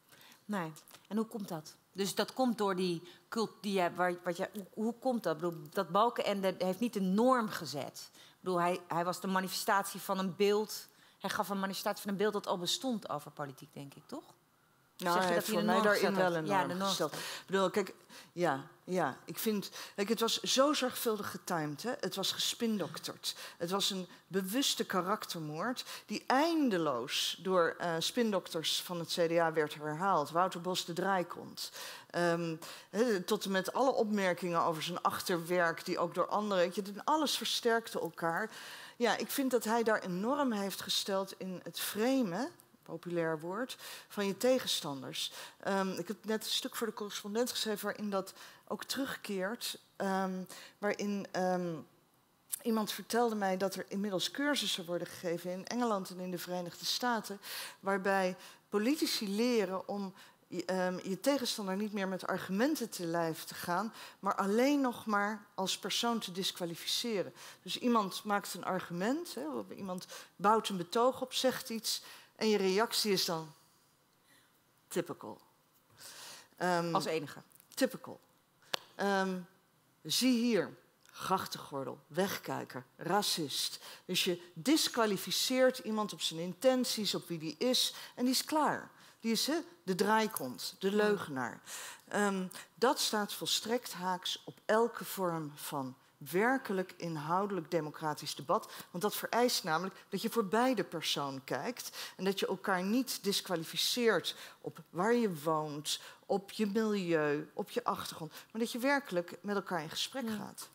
A: Nee. En hoe komt dat? Dus dat komt door die cult... Die, waar, wat je, hoe, hoe komt dat? Ik bedoel, dat Balkenende heeft niet de norm gezet. Ik bedoel, hij, hij was de manifestatie van een beeld... Hij gaf een manifestatie van een beeld dat al bestond over politiek, denk ik, toch?
B: Nou,
A: zeg je
B: hij
A: dat
B: heeft
A: hij
B: voor
A: de
B: mij
A: norm
B: daarin
A: gezet
B: wel een
A: heeft?
B: norm
A: Ja, de norm
B: gesteld.
A: gezet.
B: Ik bedoel, kijk, ja, ja, ik vind... Kijk, het was zo zorgvuldig getimed, hè. Het was gespindokterd. Het was een bewuste karaktermoord... die eindeloos door uh, spindokters van het C D A werd herhaald. Wouter Bos de draaikont. Um, he, tot en met alle opmerkingen over zijn achterwerk... die ook door anderen... Weet je, alles versterkte elkaar. Ja, ik vind dat hij daar enorm heeft gesteld in het framen... populair woord, van je tegenstanders. Um, ik heb net een stuk voor de correspondent geschreven... waarin dat ook terugkeert. Um, waarin um, iemand vertelde mij dat er inmiddels cursussen worden gegeven... in Engeland en in de Verenigde Staten... waarbij politici leren om um, je tegenstander niet meer met argumenten te lijf te gaan... maar alleen nog maar als persoon te disqualificeren. Dus iemand maakt een argument, hè, iemand bouwt een betoog op, zegt iets... en je reactie is dan typical. Um,
A: Als enige.
B: Typical. Um, zie hier, grachtengordel, wegkijker, racist. Dus je disqualificeert iemand op zijn intenties, op wie die is... en die is klaar. Die is hè, de draaikont, de leugenaar. Um, dat staat volstrekt haaks op elke vorm van... werkelijk inhoudelijk democratisch debat. Want dat vereist namelijk dat je voor beide personen kijkt... en dat je elkaar niet disqualificeert op waar je woont... op je milieu, op je achtergrond... maar dat je werkelijk met elkaar in gesprek ja. gaat.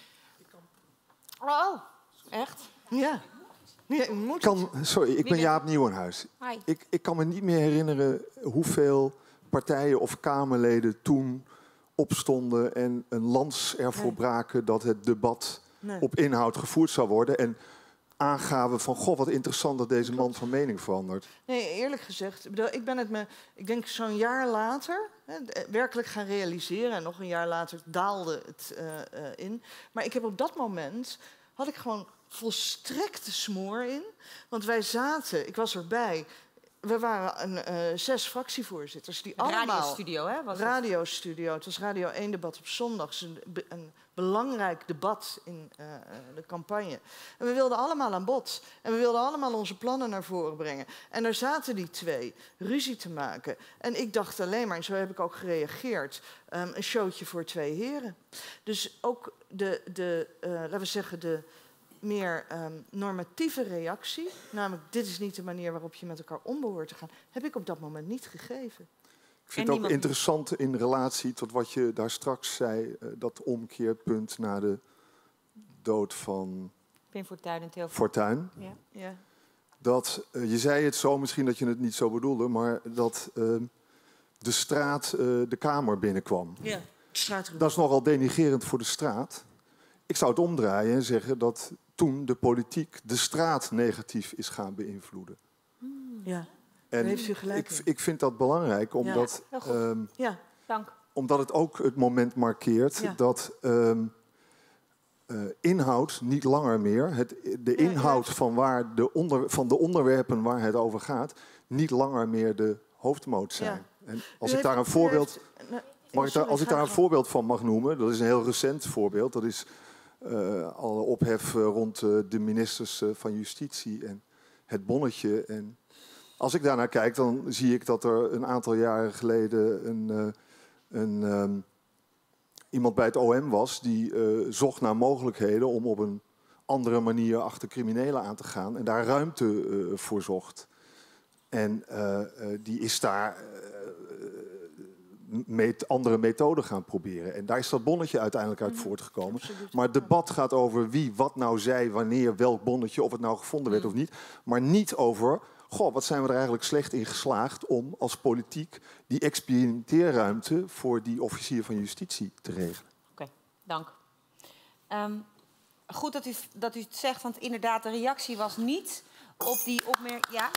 A: Oh, echt?
B: Ja. Ja, moet
I: kan, sorry, ik ben Jaap Nieuwenhuis. Ik, ik kan me niet meer herinneren hoeveel partijen of Kamerleden toen... opstonden en een lans ervoor nee. braken dat het debat nee. op inhoud gevoerd zou worden. En aangaven van, goh, wat interessant dat deze man van mening verandert.
B: Nee, eerlijk gezegd, ik ben het me, ik denk zo'n jaar later hè, werkelijk gaan realiseren. En nog een jaar later daalde het uh, uh, in. Maar ik heb op dat moment, had ik gewoon volstrekte smoor in. Want wij zaten, ik was erbij... We waren een, uh, zes fractievoorzitters die allemaal...
A: Radiostudio, hè? Was
B: Radiostudio. Het was Radio één debat op zondag. Een, een belangrijk debat in uh, de campagne. En we wilden allemaal aan bod. En we wilden allemaal onze plannen naar voren brengen. En daar zaten die twee ruzie te maken. En ik dacht alleen maar, en zo heb ik ook gereageerd... Um, een showtje voor twee heren. Dus ook de, de uh, laten we zeggen, de... meer um, normatieve reactie, namelijk dit is niet de manier waarop je met elkaar om behoort te gaan, heb ik op dat moment niet gegeven.
I: Ik vind het ook interessant in relatie tot wat je daar straks zei, uh, dat omkeerpunt na de dood van
A: Pim Fortuyn en Theo
I: Fortuyn.
A: Ja. Ja.
I: Dat, uh, je zei het zo, misschien dat je het niet zo bedoelde, maar dat uh, de straat uh, de Kamer binnenkwam.
B: Ja, straat.
I: Dat is nogal denigrerend voor de straat. Ik zou het omdraaien en zeggen dat toen de politiek de straat negatief is gaan beïnvloeden.
B: Ja,
I: en
B: heeft u gelijk
I: ik, ik vind dat belangrijk, omdat,
B: ja.
I: um,
B: ja, dank.
I: omdat het ook het moment markeert ja. dat um, uh, inhoud niet langer meer, het, de inhoud ja, ja. Van, waar de onder, van de onderwerpen waar het over gaat, niet langer meer de hoofdmoot zijn. Ja. En als u ik daar een voorbeeld... Heeft, nou, mag ik daar, als ik daar een voorbeeld van mag noemen, dat is een heel recent voorbeeld, dat is... Uh, alle ophef uh, rond uh, de ministers uh, van Justitie en het bonnetje. En als ik daarnaar kijk, dan zie ik dat er een aantal jaren geleden een, uh, een, um, iemand bij het O M was die uh, zocht naar mogelijkheden om op een andere manier achter criminelen aan te gaan en daar ruimte uh, voor zocht. En uh, uh, die is daar... Uh, met andere methoden gaan proberen. En daar is dat bonnetje uiteindelijk uit voortgekomen. Absoluut. Maar het debat gaat over wie wat nou zei, wanneer, welk bonnetje, of het nou gevonden werd of niet. Maar niet over, goh, wat zijn we er eigenlijk slecht in geslaagd om als politiek die experimenteerruimte voor die officier van justitie te regelen.
A: Oké, okay, dank. Um, goed dat u, dat u het zegt, want inderdaad, de reactie was niet op die opmerking. Ja?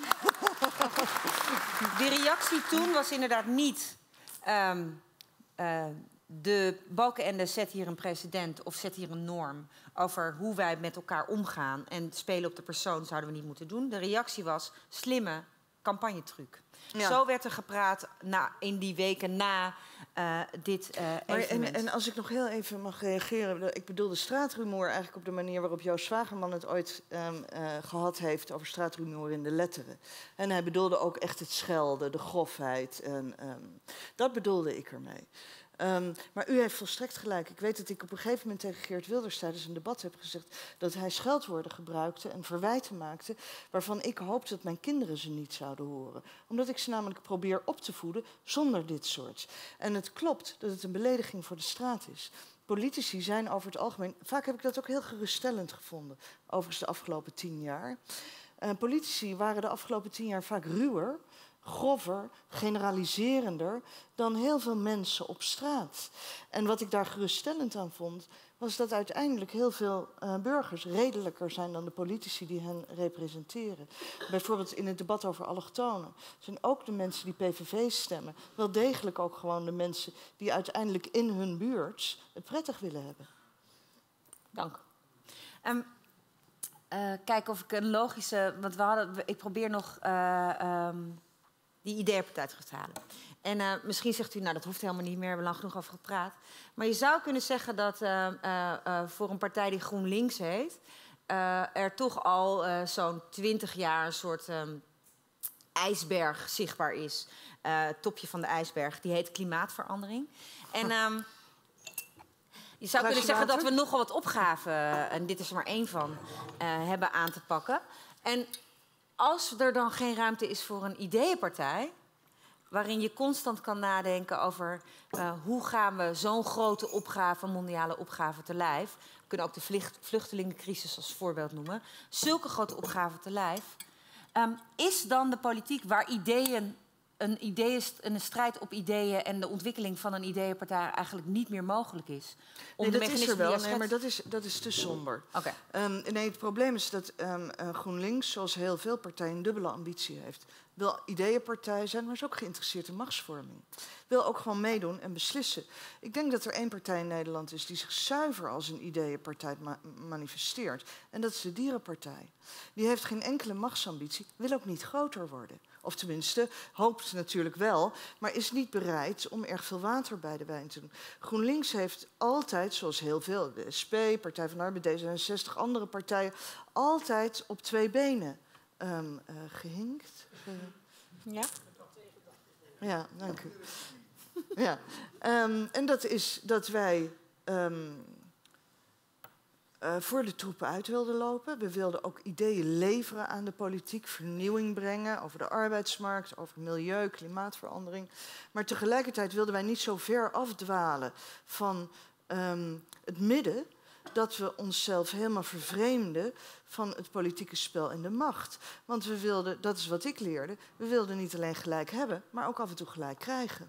A: De reactie toen was inderdaad niet... Um, uh, de Balkenende zet hier een precedent of zet hier een norm over hoe wij met elkaar omgaan en spelen op de persoon zouden we niet moeten doen. De reactie was slimme campagnetruc. Ja. Zo werd er gepraat na, in die weken na uh, dit uh,
B: maar
A: evenement.
B: En, en als ik nog heel even mag reageren. Ik bedoel de straatrumoer eigenlijk op de manier waarop Joost Zwagerman het ooit um, uh, gehad heeft over straatrumoer in de letteren. En hij bedoelde ook echt het schelden, de grofheid. En, um, dat bedoelde ik ermee. Um, maar u heeft volstrekt gelijk. Ik weet dat ik op een gegeven moment tegen Geert Wilders tijdens een debat heb gezegd dat hij scheldwoorden gebruikte en verwijten maakte waarvan ik hoopte dat mijn kinderen ze niet zouden horen. Omdat ik ze namelijk probeer op te voeden zonder dit soort. En het klopt dat het een belediging voor de straat is. Politici zijn over het algemeen, vaak heb ik dat ook heel geruststellend gevonden, overigens de afgelopen tien jaar. Uh, politici waren de afgelopen tien jaar vaak ruwer, grover, generaliserender dan heel veel mensen op straat. En wat ik daar geruststellend aan vond, was dat uiteindelijk heel veel uh, burgers redelijker zijn dan de politici die hen representeren. Bijvoorbeeld in het debat over allochtonen zijn ook de mensen die P V V stemmen wel degelijk ook gewoon de mensen die uiteindelijk in hun buurt het prettig willen hebben.
A: Dank. Um, uh, kijken of ik een logische, want we hadden, ik probeer nog Uh, um, die ideeënpartij terug te halen. En uh, misschien zegt u, nou dat hoeft helemaal niet meer, we hebben lang genoeg over gepraat. Maar je zou kunnen zeggen dat uh, uh, uh, voor een partij die GroenLinks heet, uh, er toch al uh, zo'n twintig jaar een soort um, ijsberg zichtbaar is. Uh, topje van de ijsberg, die heet klimaatverandering. En um, je zou kunnen zeggen dat we nogal wat opgaven, en dit is er maar één van, uh, hebben aan te pakken. En als er dan geen ruimte is voor een ideeënpartij, waarin je constant kan nadenken over uh, hoe gaan we zo'n grote opgave, mondiale opgave te lijf. We kunnen ook de vlucht, vluchtelingencrisis als voorbeeld noemen. Zulke grote opgaven te lijf. Um, is dan de politiek waar ideeën, een, idee, een strijd op ideeën en de ontwikkeling van een ideeënpartij eigenlijk niet meer mogelijk is?
B: Nee, dat is er wel, nee, maar dat is, dat is te somber.
A: Okay.
B: Um, nee, het probleem is dat um, uh, GroenLinks, zoals heel veel partijen, een dubbele ambitie heeft. Wil ideeënpartij zijn, maar is ook geïnteresseerd in machtsvorming. Wil ook gewoon meedoen en beslissen. Ik denk dat er één partij in Nederland is die zich zuiver als een ideeënpartij ma manifesteert. En dat is de Dierenpartij. Die heeft geen enkele machtsambitie, wil ook niet groter worden. Of tenminste, hoopt natuurlijk wel, maar is niet bereid om erg veel water bij de wijn te doen. GroenLinks heeft altijd, zoals heel veel, de S P, Partij van de Arbeid, D zesenzestig, andere partijen, altijd op twee benen um, uh, gehinkt. Uh,
A: ja?
B: Ja, dank u. Ja. Um, en dat is dat wij um, uh, voor de troepen uit wilden lopen. We wilden ook ideeën leveren aan de politiek, vernieuwing brengen over de arbeidsmarkt, over milieu, klimaatverandering. Maar tegelijkertijd wilden wij niet zo ver afdwalen van um, het midden, dat we onszelf helemaal vervreemden van het politieke spel en de macht. Want we wilden, dat is wat ik leerde, we wilden niet alleen gelijk hebben, maar ook af en toe gelijk krijgen.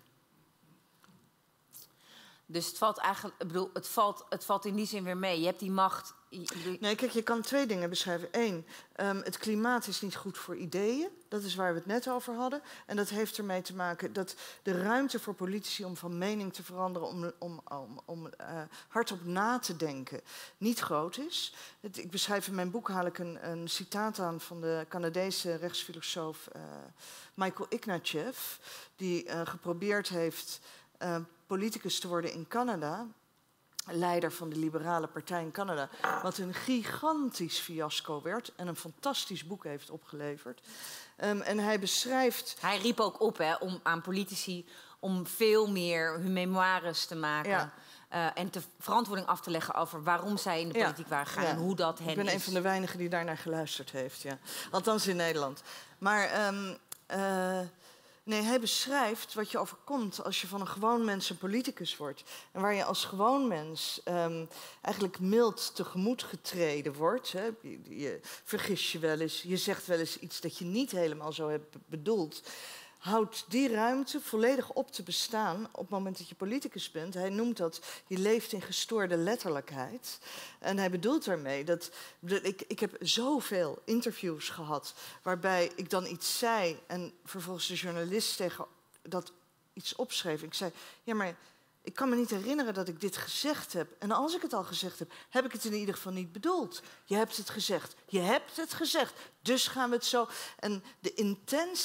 A: Dus het valt eigenlijk, ik bedoel, het valt, het valt in die zin weer mee. Je hebt die macht. Je...
B: Nee, kijk, je kan twee dingen beschrijven. Eén, um, het klimaat is niet goed voor ideeën. Dat is waar we het net over hadden. En dat heeft ermee te maken dat de ruimte voor politici om van mening te veranderen, om, om, om, om uh, hardop na te denken, niet groot is. Het, ik beschrijf in mijn boek, haal ik een, een citaat aan van de Canadese rechtsfilosoof uh, Michael Ignatieff, die uh, geprobeerd heeft Uh, politicus te worden in Canada, leider van de Liberale Partij in Canada, wat een gigantisch fiasco werd en een fantastisch boek heeft opgeleverd. Um, en hij beschrijft...
A: Hij riep ook op hè, om, aan politici om veel meer hun memoires te maken.
B: Ja.
A: Uh, en te verantwoording af te leggen over waarom zij in de politiek ja. waren gegaan ja. en hoe dat hen is.
B: Ik ben is. een van de weinigen die daarnaar geluisterd heeft, ja. Althans in Nederland. Maar Um, uh, Nee, hij beschrijft wat je overkomt als je van een gewoon mens een politicus wordt. En waar je als gewoon mens um, eigenlijk mild tegemoet getreden wordt. Hè. Je, je vergis je wel eens, je zegt wel eens iets dat je niet helemaal zo hebt bedoeld. Houdt die ruimte volledig op te bestaan op het moment dat je politicus bent. Hij noemt dat, je leeft in gestoorde letterlijkheid. En hij bedoelt daarmee dat, dat ik, ik heb zoveel interviews gehad waarbij ik dan iets zei en vervolgens de journalist tegen dat iets opschreef. Ik zei, ja maar ik kan me niet herinneren dat ik dit gezegd heb. En als ik het al gezegd heb, heb ik het in ieder geval niet bedoeld. Je hebt het gezegd, je hebt het gezegd, dus gaan we het zo. En de intentie,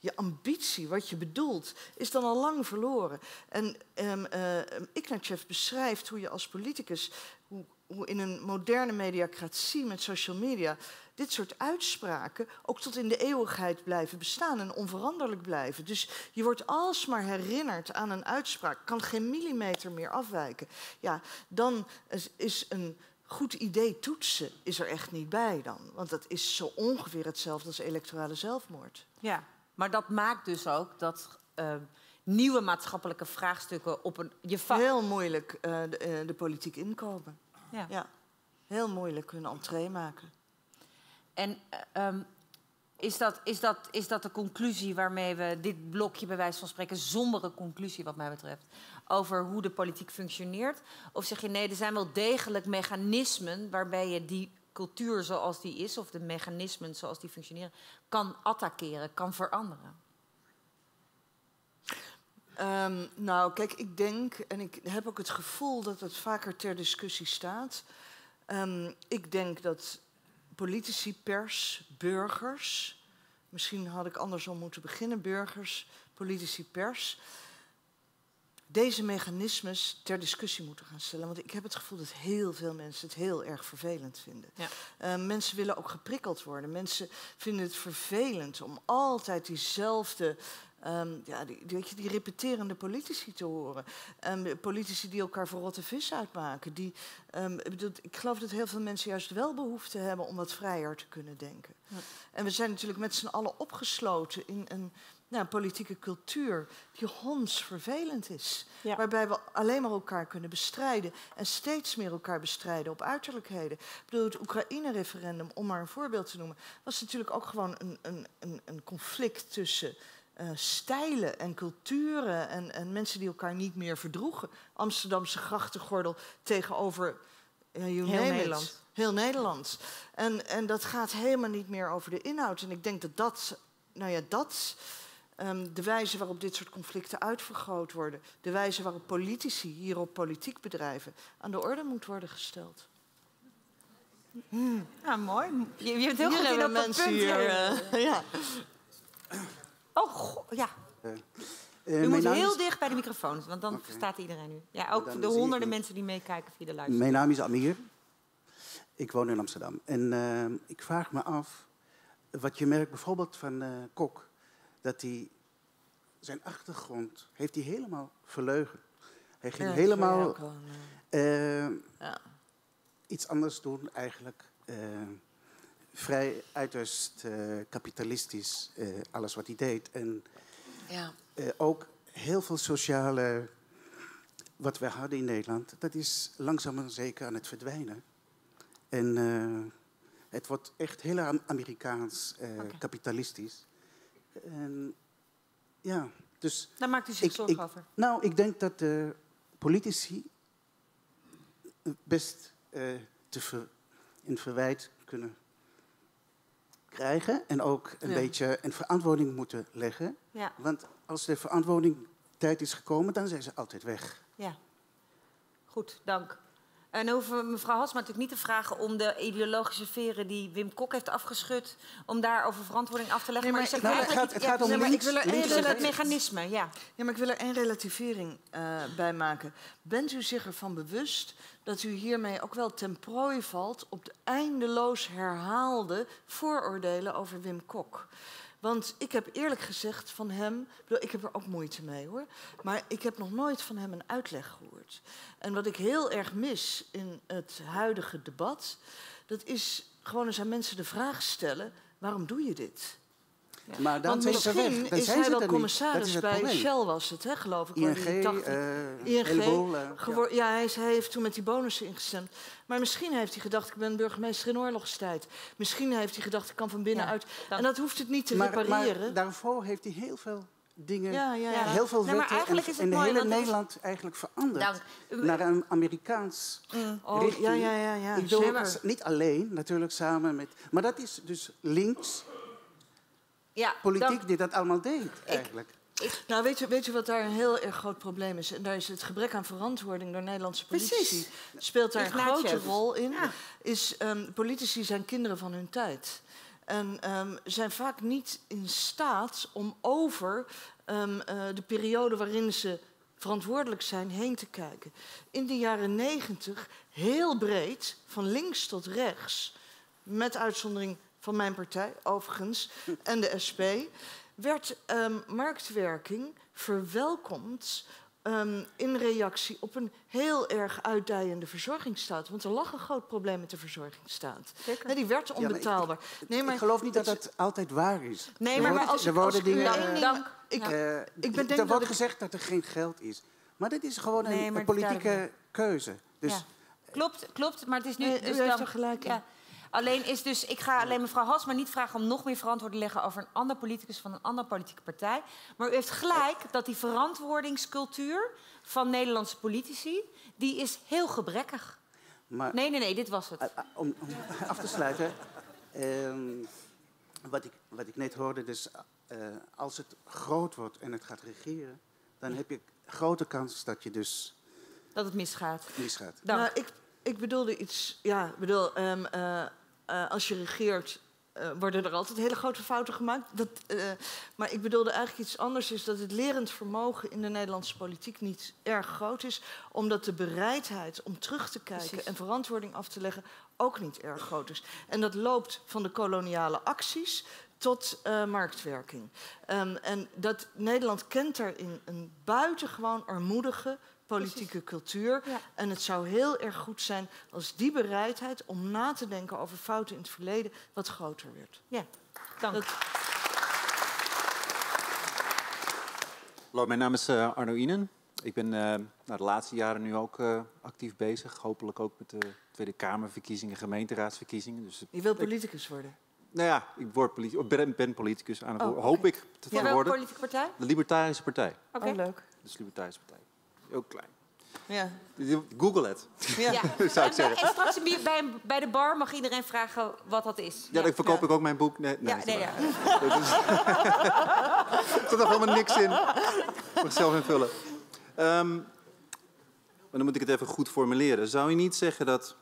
B: je ambitie, wat je bedoelt, is dan al lang verloren. En um, uh, Ignatjev beschrijft hoe je als politicus, hoe, hoe in een moderne mediacratie met social media dit soort uitspraken ook tot in de eeuwigheid blijven bestaan en onveranderlijk blijven. Dus je wordt alsmaar herinnerd aan een uitspraak, kan geen millimeter meer afwijken. Ja, dan is een goed idee toetsen is er echt niet bij dan. Want dat is zo ongeveer hetzelfde als electorale zelfmoord.
A: Ja, maar dat maakt dus ook dat uh, nieuwe maatschappelijke vraagstukken op een... Je
B: heel moeilijk uh, de, uh, de politiek inkomen.
A: Ja.
B: Ja, heel moeilijk hun entree maken.
A: En uh, um, is, dat, is, dat, is dat de conclusie waarmee we dit blokje bij wijze van spreken, sombere conclusie wat mij betreft, over hoe de politiek functioneert? Of zeg je nee, er zijn wel degelijk mechanismen waarbij je die cultuur zoals die is, of de mechanismen zoals die functioneren, kan attackeren, kan veranderen?
B: Um, nou, kijk, ik denk, en ik heb ook het gevoel dat het vaker ter discussie staat. Um, ik denk dat politici, pers, burgers, misschien had ik andersom moeten beginnen, burgers, politici, pers, deze mechanismes ter discussie moeten gaan stellen. Want ik heb het gevoel dat heel veel mensen het heel erg vervelend vinden. Ja. Uh, mensen willen ook geprikkeld worden. Mensen vinden het vervelend om altijd diezelfde, um, ja, die, weet je, die repeterende politici te horen. Um, politici die elkaar voor rotte vis uitmaken. Die, um, ik, bedoel, ik geloof dat heel veel mensen juist wel behoefte hebben om wat vrijer te kunnen denken. Ja. En we zijn natuurlijk met z'n allen opgesloten in een... Nou, een politieke cultuur die hondsvervelend is. Ja. Waarbij we alleen maar elkaar kunnen bestrijden. En steeds meer elkaar bestrijden op uiterlijkheden. Ik bedoel, het Oekraïne-referendum, om maar een voorbeeld te noemen, was natuurlijk ook gewoon een, een, een, een conflict tussen uh, stijlen en culturen. En, en mensen die elkaar niet meer verdroegen. Amsterdamse grachtengordel tegenover uh, Heel Nederland. Heel Nederland. En, en dat gaat helemaal niet meer over de inhoud. En ik denk dat dat, nou ja, dat... Um, de wijze waarop dit soort conflicten uitvergroot worden, de wijze waarop politici hierop politiek bedrijven, aan de orde moet worden gesteld.
A: Hmm. Ja, mooi. Je, je bent heel hier goed in op het punt. Hier, uh, ja. Oh, goh, ja. Uh, uh, U moet heel is... dicht bij de microfoon, want dan okay. verstaat iedereen u. Ja, ook voor de honderden mensen die meekijken via de luisteraar.
J: Mijn naam is Amir. Ik woon in Amsterdam. En uh, ik vraag me af, wat je merkt bijvoorbeeld van uh, Kok, dat hij zijn achtergrond heeft hij helemaal verleugen. Hij ging ja, helemaal wel, uh, ja. iets anders doen eigenlijk. Uh, vrij uiterst uh, kapitalistisch, uh, alles wat hij deed. En ja. uh, ook heel veel sociale, wat we hadden in Nederland, dat is langzaam maar zeker aan het verdwijnen. En uh, het wordt echt heel Amerikaans, uh, okay. kapitalistisch. En ja, dus...
A: Daar maakt u zich ik, zorgen
J: ik,
A: over.
J: Nou, ik denk dat de politici best uh, te ver, in verwijt kunnen krijgen. En ook een ja. beetje een verantwoording moeten leggen. Ja. Want als de verantwoording tijd is gekomen, dan zijn ze altijd weg.
A: Ja, goed, dank. En dan hoeven we mevrouw Halsema natuurlijk niet te vragen om de ideologische veren die Wim Kok heeft afgeschud, om daarover verantwoording af te leggen.
B: Nee,
A: maar
B: maar,
A: maar
B: nou, het gaat, het gaat om ja, links, ik wil er
A: links, links, het mechanisme, ja.
B: Ja, maar ik wil er één relativering uh, bij maken. Bent u zich ervan bewust dat u hiermee ook wel ten prooi valt op de eindeloos herhaalde vooroordelen over Wim Kok? Want ik heb eerlijk gezegd van hem... Ik heb er ook moeite mee, hoor. Maar ik heb nog nooit van hem een uitleg gehoord. En wat ik heel erg mis in het huidige debat, dat is gewoon eens aan mensen de vraag stellen: waarom doe je dit?
J: Ja. Maar dan
B: Want misschien
J: dan
B: is hij wel commissaris bij
J: probleem.
B: Shell, was het, hè, geloof ik.
J: I N G, uh, I N G heleboel, uh,
B: ja. ja, hij, is, hij heeft toen met die bonussen ingestemd. Maar misschien heeft hij gedacht, ik ben burgemeester in oorlogstijd. Misschien heeft hij gedacht, ik kan van binnenuit. Ja, en dat hoeft het niet te
J: maar,
B: repareren.
J: Maar daarvoor heeft hij heel veel dingen,
B: ja, ja, ja.
J: heel veel
A: nee,
J: wetten en, en
A: mooi,
J: hele Nederland eigenlijk veranderd. Dank. Naar een Amerikaans
B: mm. oh, richting. Ja, ja, ja, ja.
J: Ik bedoel, niet alleen, natuurlijk samen met... Maar dat is dus links... Ja, politiek dank. Die dat allemaal deed, eigenlijk.
B: Ik, ik, nou, weet je, weet je wat daar een heel erg groot probleem is? En daar is het gebrek aan verantwoording door Nederlandse politici. Precies. Speelt daar een grote rol in. Ja. Is, um, politici zijn kinderen van hun tijd. En um, zijn vaak niet in staat om over um, uh, de periode waarin ze verantwoordelijk zijn heen te kijken. In de jaren negentig, heel breed, van links tot rechts, met uitzondering van mijn partij overigens, en de S P, werd um, marktwerking verwelkomd um, in reactie op een heel erg uitdijende verzorgingsstaat. Want er lag een groot probleem met de verzorgingsstaat. Nee, die werd onbetaalbaar.
J: Ja, ik,
B: nee, maar
J: ik geloof niet dat dat altijd waar is.
B: Nee, maar, maar als,
J: er worden
B: als ik
J: dingen,
B: één ding... Ik,
J: uh,
B: ik ben denk
J: er wordt
B: ik...
J: gezegd dat er geen geld is. Maar dit is gewoon
A: nee,
J: een, een politieke keuze. Dus,
A: ja. Klopt, klopt, maar het is nu...
B: Nee,
A: dus
B: u heeft
A: dan,
B: er gelijk in.
A: Ja. Alleen is dus, ik ga alleen mevrouw Halsema niet vragen om nog meer verantwoording te leggen over een ander politicus van een andere politieke partij. Maar u heeft gelijk dat die verantwoordingscultuur van Nederlandse politici, die is heel gebrekkig. Maar, nee, nee, nee, dit was het.
J: Uh, uh, om, om af te sluiten, uh, wat, ik, wat ik net hoorde, dus uh, als het groot wordt en het gaat regeren, dan ja. heb je grote kans dat je dus...
A: Dat het misgaat.
J: Misgaat.
B: Dank. Nou, ik, ik bedoelde iets, ja, ik bedoel, um, uh, uh, als je regeert, uh, worden er altijd hele grote fouten gemaakt. Dat, uh, maar ik bedoelde eigenlijk iets anders, is dat het lerend vermogen in de Nederlandse politiek niet erg groot is, omdat de bereidheid om terug te kijken Precies. en verantwoording af te leggen ook niet erg groot is. En dat loopt van de koloniale acties tot uh, marktwerking. Um, en dat Nederland kent daarin een buitengewoon armoedige politieke Precies. cultuur. Ja. En het zou heel erg goed zijn als die bereidheid om na te denken over fouten in het verleden wat groter werd.
A: Ja, dank. Dat...
K: Hallo, mijn naam is uh, Arno Inen. Ik ben uh, nou, de laatste jaren nu ook uh, actief bezig. Hopelijk ook met de Tweede Kamerverkiezingen, gemeenteraadsverkiezingen. Dus,
B: Je wilt politicus worden?
K: Nou ja, ik word politi ben, ben politicus aan het
B: oh,
K: worden. Hoop
B: okay.
K: ik te
A: ja,
K: worden.
A: Welke politieke partij?
K: De Libertarische Partij.
A: Oké.
B: Okay. Oh, leuk.
K: Dus Libertarische Partij. Ook klein.
B: Ja.
K: Google het.
A: Ja. Ja.
K: Zou ik zeggen.
A: En, en straks bij, bij de bar mag iedereen vragen wat dat is.
K: Ja, dan verkoop ja. ik ook mijn boek. Nee, nee,
A: ja, nee, ja.
K: Er zit nog helemaal niks in. Ik mag zelf invullen. Um, maar dan moet ik het even goed formuleren. Zou je niet zeggen dat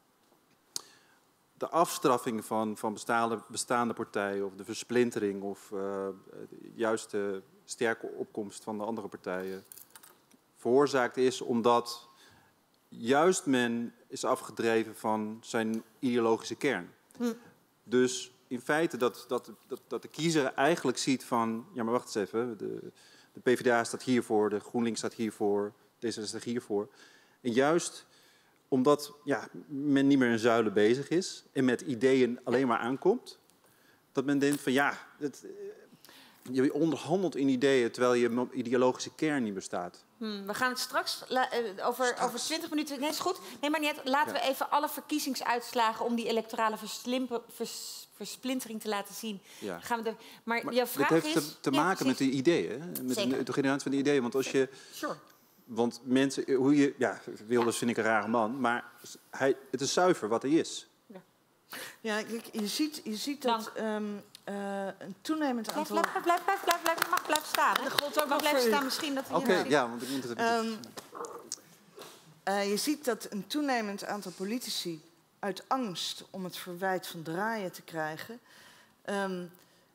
K: de afstraffing van, van bestaande, bestaande partijen, of de versplintering, of uh, juist de sterke opkomst van de andere partijen veroorzaakt is omdat juist men is afgedreven van zijn ideologische kern. Hm. Dus in feite dat, dat, dat, dat de kiezer eigenlijk ziet van, ja maar wacht eens even, de, de P v d A staat hiervoor, de GroenLinks staat hiervoor, D zesenzestig hiervoor. En juist omdat ja, men niet meer in zuilen bezig is en met ideeën alleen maar aankomt, dat men denkt van ja, het, je onderhandelt in ideeën terwijl je ideologische kern niet bestaat.
A: Hmm, we gaan het straks uh, over, straks over twintig minuten... Nee, is goed. Nee, maar niet. Laten ja. we even alle verkiezingsuitslagen om die electorale vers, versplintering te laten zien. Ja. Gaan we de, maar, maar jouw vraag
K: dit heeft
A: is...
K: te, te maken ja, met de ideeën, hè? Met de, de generatie van de ideeën. Want als je...
A: Sure.
K: Want mensen, hoe je... Ja, Wilders vind ik een rare man, maar hij, het is zuiver wat hij is.
B: Ja, ja kijk, je ziet, je ziet dat... Um, Uh, een toenemend aantal...
A: Blijf, blijf, blijf, blijf, blijf, je mag blijven staan. Hè?
B: God ook
A: mag blijven staan misschien dat...
K: Oké, okay, ja, want ik moet het even...
B: Um, uh, je ziet dat een toenemend aantal politici uit angst om het verwijt van draaien te krijgen, um,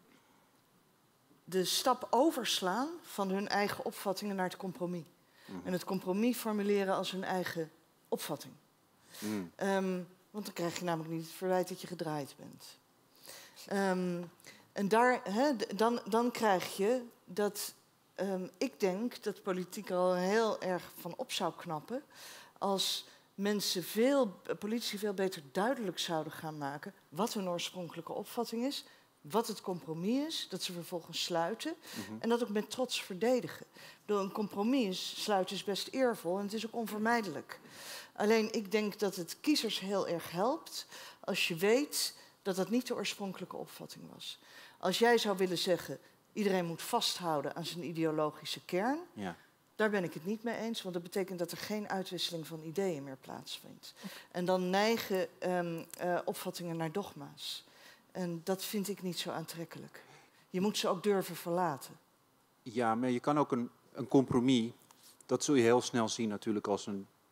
B: de stap overslaan van hun eigen opvattingen naar het compromis. Mm. En het compromis formuleren als hun eigen opvatting. Mm. Um, want dan krijg je namelijk niet het verwijt dat je gedraaid bent. Um, en daar, he, dan, dan krijg je dat... Um, ik denk dat politiek er al heel erg van op zou knappen als mensen veel, politici veel beter duidelijk zouden gaan maken wat hun oorspronkelijke opvatting is, wat het compromis is, dat ze vervolgens sluiten mm-hmm. en dat ook met trots verdedigen. Door een compromis sluiten is best eervol en het is ook onvermijdelijk. Alleen ik denk dat het kiezers heel erg helpt als je weet dat dat niet de oorspronkelijke opvatting was. Als jij zou willen zeggen, iedereen moet vasthouden aan zijn ideologische kern, ja. daar ben ik het niet mee eens, want dat betekent dat er geen uitwisseling van ideeën meer plaatsvindt. Okay. En dan neigen um, uh, opvattingen naar dogma's. En dat vind ik niet zo aantrekkelijk. Je moet ze ook durven verlaten.
K: Ja, maar je kan ook een, een compromis, dat zul je heel snel zien natuurlijk als een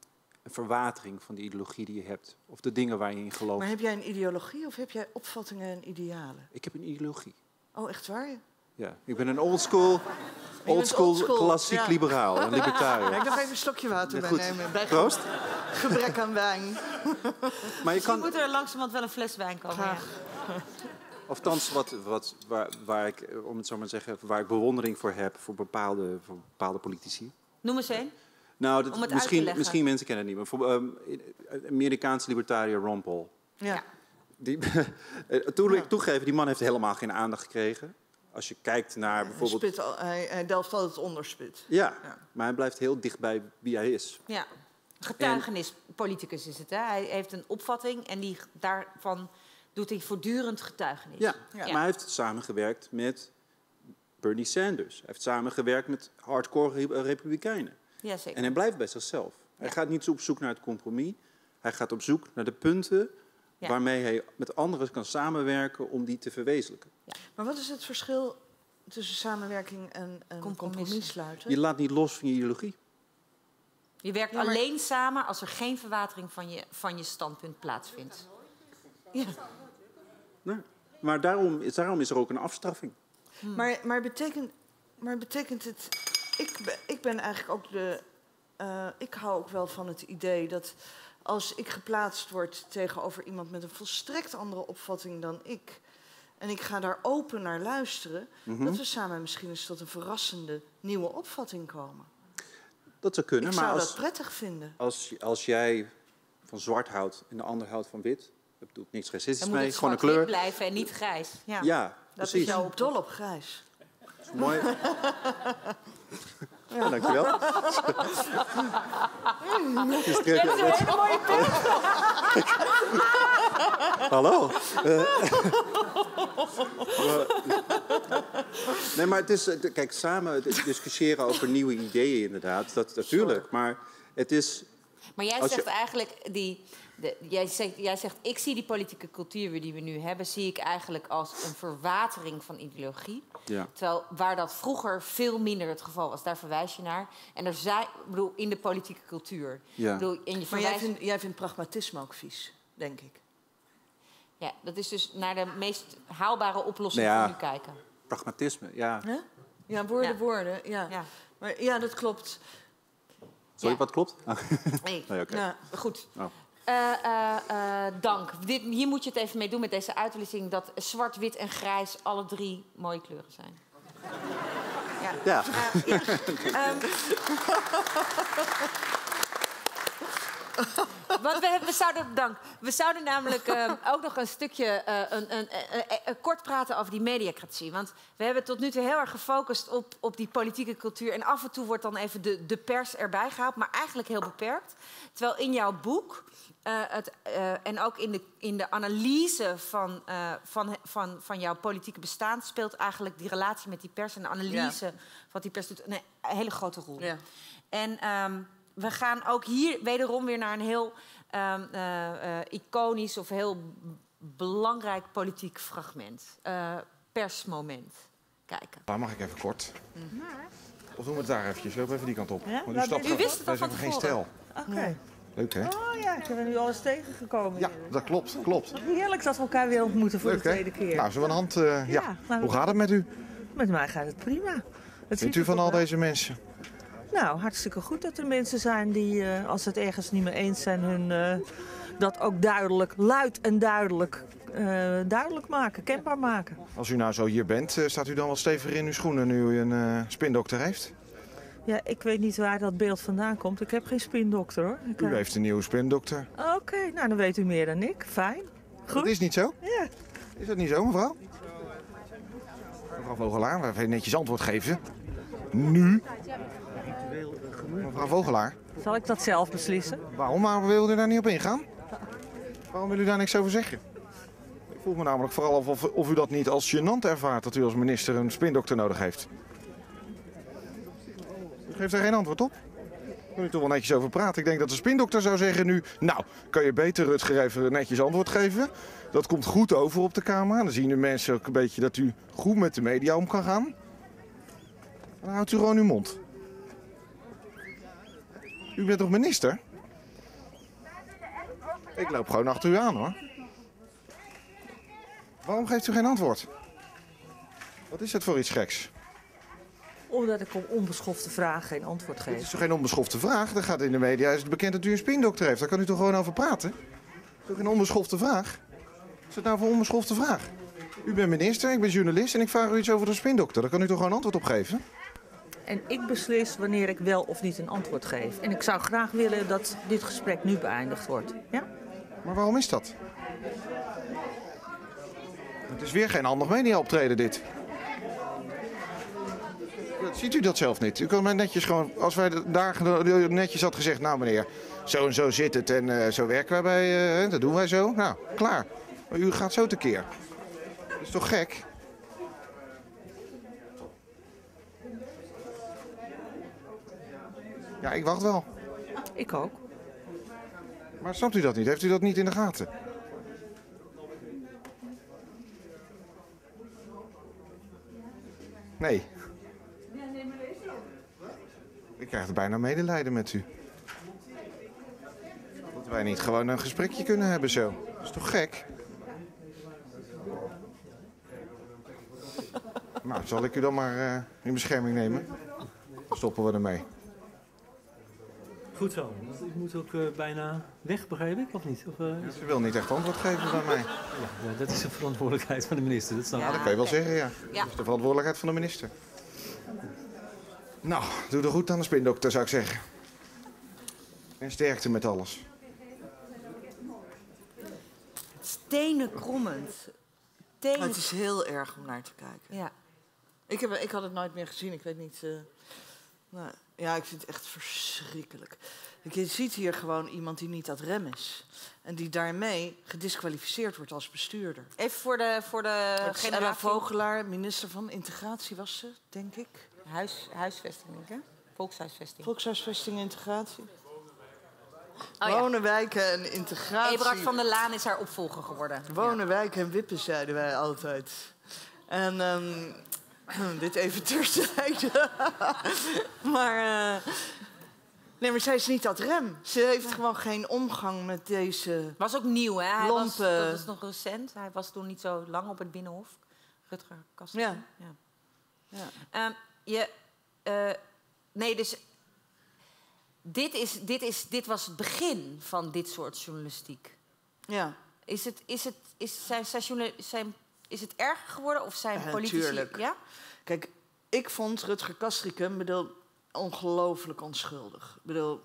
K: een verwatering van de ideologie die je hebt. Of de dingen waar je in gelooft.
B: Maar heb jij een ideologie of heb jij opvattingen en idealen?
K: Ik heb een ideologie.
B: Oh, echt waar?
K: Ja, ik ben een oldschool, oldschool, old klassiek ja. liberaal, een libertariër.
B: Ja, ik nog even een slokje water bij nemen. Bij
K: Proost.
B: Gebrek aan wijn.
A: Maar je kan... moet er langzamerhand wel een fles wijn komen. Ja.
K: Althans, wat, wat, waar, waar ik, om het zo maar te zeggen, waar ik bewondering voor heb voor bepaalde, voor bepaalde politici.
A: Noem eens één.
K: Nou, dat, om het misschien, uit te leggen. Misschien mensen kennen het niet, maar voor um, Amerikaanse libertariër Ron Paul.
A: Ja.
K: Die, toe, ja. Toegeven, die man heeft helemaal geen aandacht gekregen. Als je kijkt naar bijvoorbeeld...
B: Hij, spit al, hij, hij delft altijd onderspit.
K: Ja, ja, maar hij blijft heel dicht bij wie hij is.
A: Ja, getuigenispoliticus is het. Hè? Hij heeft een opvatting en die, daarvan doet hij voortdurend getuigenis.
K: Ja, ja, maar hij heeft samengewerkt met Bernie Sanders. Hij heeft samengewerkt met hardcore republikeinen.
A: Ja, zeker.
K: En hij blijft bij zichzelf. Hij ja. gaat niet op zoek naar het compromis. Hij gaat op zoek naar de punten... Ja. waarmee hij met anderen kan samenwerken om die te verwezenlijken.
B: Ja. Maar wat is het verschil tussen samenwerking en, en compromis sluiten?
K: Je laat niet los van je ideologie.
A: Je werkt ja, maar... alleen samen als er geen verwatering van je, van je standpunt plaatsvindt.
K: Ja. Nee. Maar daarom is, daarom is er ook een afstraffing.
B: Hmm. Maar, maar, betekent, maar betekent het... Ik ben, ik ben eigenlijk ook de... Uh, ik hou ook wel van het idee dat... als ik geplaatst word tegenover iemand met een volstrekt andere opvatting dan ik... en ik ga daar open naar luisteren... Mm-hmm. dat we samen misschien eens tot een verrassende nieuwe opvatting komen.
K: Dat zou kunnen,
B: ik
K: maar
B: zou
K: als,
B: dat prettig vinden.
K: Als, als jij van zwart houdt en de ander houdt van wit... dat bedoelt niks racistisch mee, gewoon een kleur.
A: Dan moet het zwart-wit blijven en niet grijs. Ja,
K: ja
B: dat
K: precies.
B: is jou dol op grijs.
K: Dat is mooi. Ja, ja, dankjewel.
A: Je hebt een hele mooie punt.
K: Hallo. Uh, nee, maar het is... Kijk, samen discussiëren over nieuwe ideeën inderdaad. Dat natuurlijk. Maar het is...
A: Maar jij zegt je... eigenlijk... die. De, jij, zegt, jij zegt, ik zie die politieke cultuur die we nu hebben... zie ik eigenlijk als een verwatering van ideologie.
K: Ja.
A: Terwijl waar dat vroeger veel minder het geval was. Daar verwijs je naar. En er zijn, ik bedoel, in de politieke cultuur.
K: Ja.
A: Ik bedoel, en je
B: maar jij vindt, jij vindt pragmatisme ook vies, denk ik.
A: Ja, dat is dus naar de meest haalbare oplossing
K: nou ja,
A: van nu kijken.
K: Pragmatisme, ja.
B: Huh? Ja, woorden,
A: ja.
B: woorden, ja. ja. Maar ja, dat klopt.
K: Sorry,
A: ja.
K: wat klopt?
A: Nee,
K: nee okay.
A: nou, goed.
K: Oh.
A: Uh, uh, uh, dank. Dit, hier moet je het even mee doen met deze uitwisseling... dat zwart, wit en grijs alle drie mooie kleuren zijn. Ja.
K: Ja.
A: Uh, ja. Um, Want we, hebben, we, zouden, dank, we zouden namelijk uh, ook nog een stukje uh, een, een, een, een, kort praten over die mediacratie. Want we hebben tot nu toe heel erg gefocust op, op die politieke cultuur. En af en toe wordt dan even de, de pers erbij gehaald, maar eigenlijk heel beperkt. Terwijl in jouw boek uh, het, uh, en ook in de, in de analyse van, uh, van, van, van jouw politieke bestaan... speelt eigenlijk die relatie met die pers en de analyse ja. wat die pers doet een, een hele grote rol. Ja. En... Um, we gaan ook hier wederom weer naar een heel um, uh, uh, iconisch of heel belangrijk politiek fragment. Uh, persmoment. Kijken.
L: Daar mag ik even kort. Mm-hmm. Of doen we het daar eventjes? Loop even die kant op.
A: Ja?
L: Want u, stapt
A: u wist het al van
L: geen stijl.
M: Oké. Okay.
L: Leuk, hè?
M: Oh ja, ik ben er nu al eens tegengekomen.
L: Ja, dat klopt, klopt.
M: Heerlijk dat we elkaar weer ontmoeten voor Leuk, de tweede
L: hè?
M: keer.
L: Nou, zo aan de hand. Uh, ja. ja nou, Hoe gaat het met u?
M: Met mij gaat het prima.
L: Wat vindt u van al deze mensen?
M: Nou, hartstikke goed dat er mensen zijn die, uh, als ze het ergens niet mee eens zijn, hun uh, dat ook duidelijk, luid en duidelijk, uh, duidelijk maken, kenbaar maken.
L: Als u nou zo hier bent, uh, staat u dan wat steviger in uw schoenen nu u een uh, spindokter heeft?
M: Ja, ik weet niet waar dat beeld vandaan komt. Ik heb geen spindokter, hoor. Ik,
L: u heeft een nieuwe spindokter.
M: Oké, okay, nou dan weet u meer dan ik. Fijn. Goed.
L: Dat is niet zo?
M: Ja.
L: Is dat niet zo, mevrouw? Mevrouw Vogelaar, we even netjes antwoord geven. Nu? Mevrouw Vogelaar.
M: Zal ik dat zelf beslissen?
L: Waarom? Maar wil u daar niet op ingaan? Waarom wil u daar niks over zeggen? Ik vroeg me namelijk vooral af of, of u dat niet als gênant ervaart dat u als minister een spindokter nodig heeft. U geeft er geen antwoord op. Daar kun je toch wel netjes over praten. Ik denk dat de spindokter zou zeggen nu... Nou, kan je beter Rutger even netjes antwoord geven? Dat komt goed over op de Kamer. Dan zien de mensen ook een beetje dat u goed met de media om kan gaan. Dan houdt u gewoon uw mond. U bent toch minister? Ik loop gewoon achter u aan, hoor. Waarom geeft u geen antwoord? Wat is het voor iets geks?
M: Omdat ik op onbeschofte vragen geen antwoord geef.
L: Het is toch geen onbeschofte vraag? Dan gaat in de media is het bekend dat u een spindokter heeft. Daar kan u toch gewoon over praten? Dat is toch geen onbeschofte vraag? Wat is het nou voor onbeschofte vraag? U bent minister, ik ben journalist en ik vraag u iets over de spindokter. Daar kan u toch gewoon antwoord op geven?
M: En ik beslis wanneer ik wel of niet een antwoord geef. En ik zou graag willen dat dit gesprek nu beëindigd wordt. Ja?
L: Maar waarom is dat? Het is weer geen handig media-optreden, dit. Ziet u dat zelf niet? U kan mij netjes gewoon, als wij daar netjes had gezegd, nou meneer, zo en zo zit het en uh, zo werken wij bij, uh, dat doen wij zo. Nou, klaar. Maar u gaat zo tekeer. Dat is toch gek? Ja, ik wacht wel.
M: Ik ook.
L: Maar snapt u dat niet? Heeft u dat niet in de gaten? Nee. Ik krijg er bijna medelijden met u. Dat wij niet gewoon een gesprekje kunnen hebben zo. Dat is toch gek? Nou, zal ik u dan maar uh, in bescherming nemen? Dan stoppen we ermee.
N: Goed zo. Ik moet ook uh, bijna weg, begrijp ik, of niet? Of, uh,
L: ja, ze wil niet echt antwoord geven bij mij.
N: Ja, dat is de verantwoordelijkheid van de minister. Dat,
L: ja, dat kan je wel zeggen, ja. ja. Dat is de verantwoordelijkheid van de minister. Nou, doe er goed aan de spindokter, zou ik zeggen. En sterkte met alles.
A: Stenen krommend. Tenen...
B: Het is heel erg om naar te kijken.
A: Ja.
B: Ik, heb, ik had het nooit meer gezien, ik weet niet... Uh... Nou, ja, ik vind het echt verschrikkelijk. Je ziet hier gewoon iemand die niet ad rem is. En die daarmee gediskwalificeerd wordt als bestuurder.
A: Even voor de, voor de generatie...
B: Ella Vogelaar, minister van Integratie was ze, denk ik.
A: Huis, huisvesting, denk ik, hè? Volkshuisvesting.
B: Volkshuisvesting en integratie.
A: Oh,
B: Wonen,
A: ja.
B: wijken en integratie.
A: Eberhard van der Laan is haar opvolger geworden.
B: Wonen,
A: ja.
B: wijken en wippen, zeiden wij altijd. En... Um, dit even terzijde. maar, uh, nee, maar zij is niet ad rem. Ze heeft gewoon geen omgang met deze.
A: Was ook nieuw, hè? Hij
B: lompe...
A: was, dat is nog recent. Hij was toen niet zo lang op het Binnenhof. Rutger Kastrikum.
B: Ja.
A: ja. ja. Um, je, uh, nee, dus dit, is, dit, is, dit was het begin van dit soort journalistiek.
B: Ja.
A: Is het, is het, is zijn, zijn, zijn Is het erger geworden of zijn
B: ja,
A: politici...
B: Natuurlijk.
A: Ja?
B: Kijk, ik vond Rutger Kastrikum bedoel, ongelooflijk onschuldig. Ik bedoel,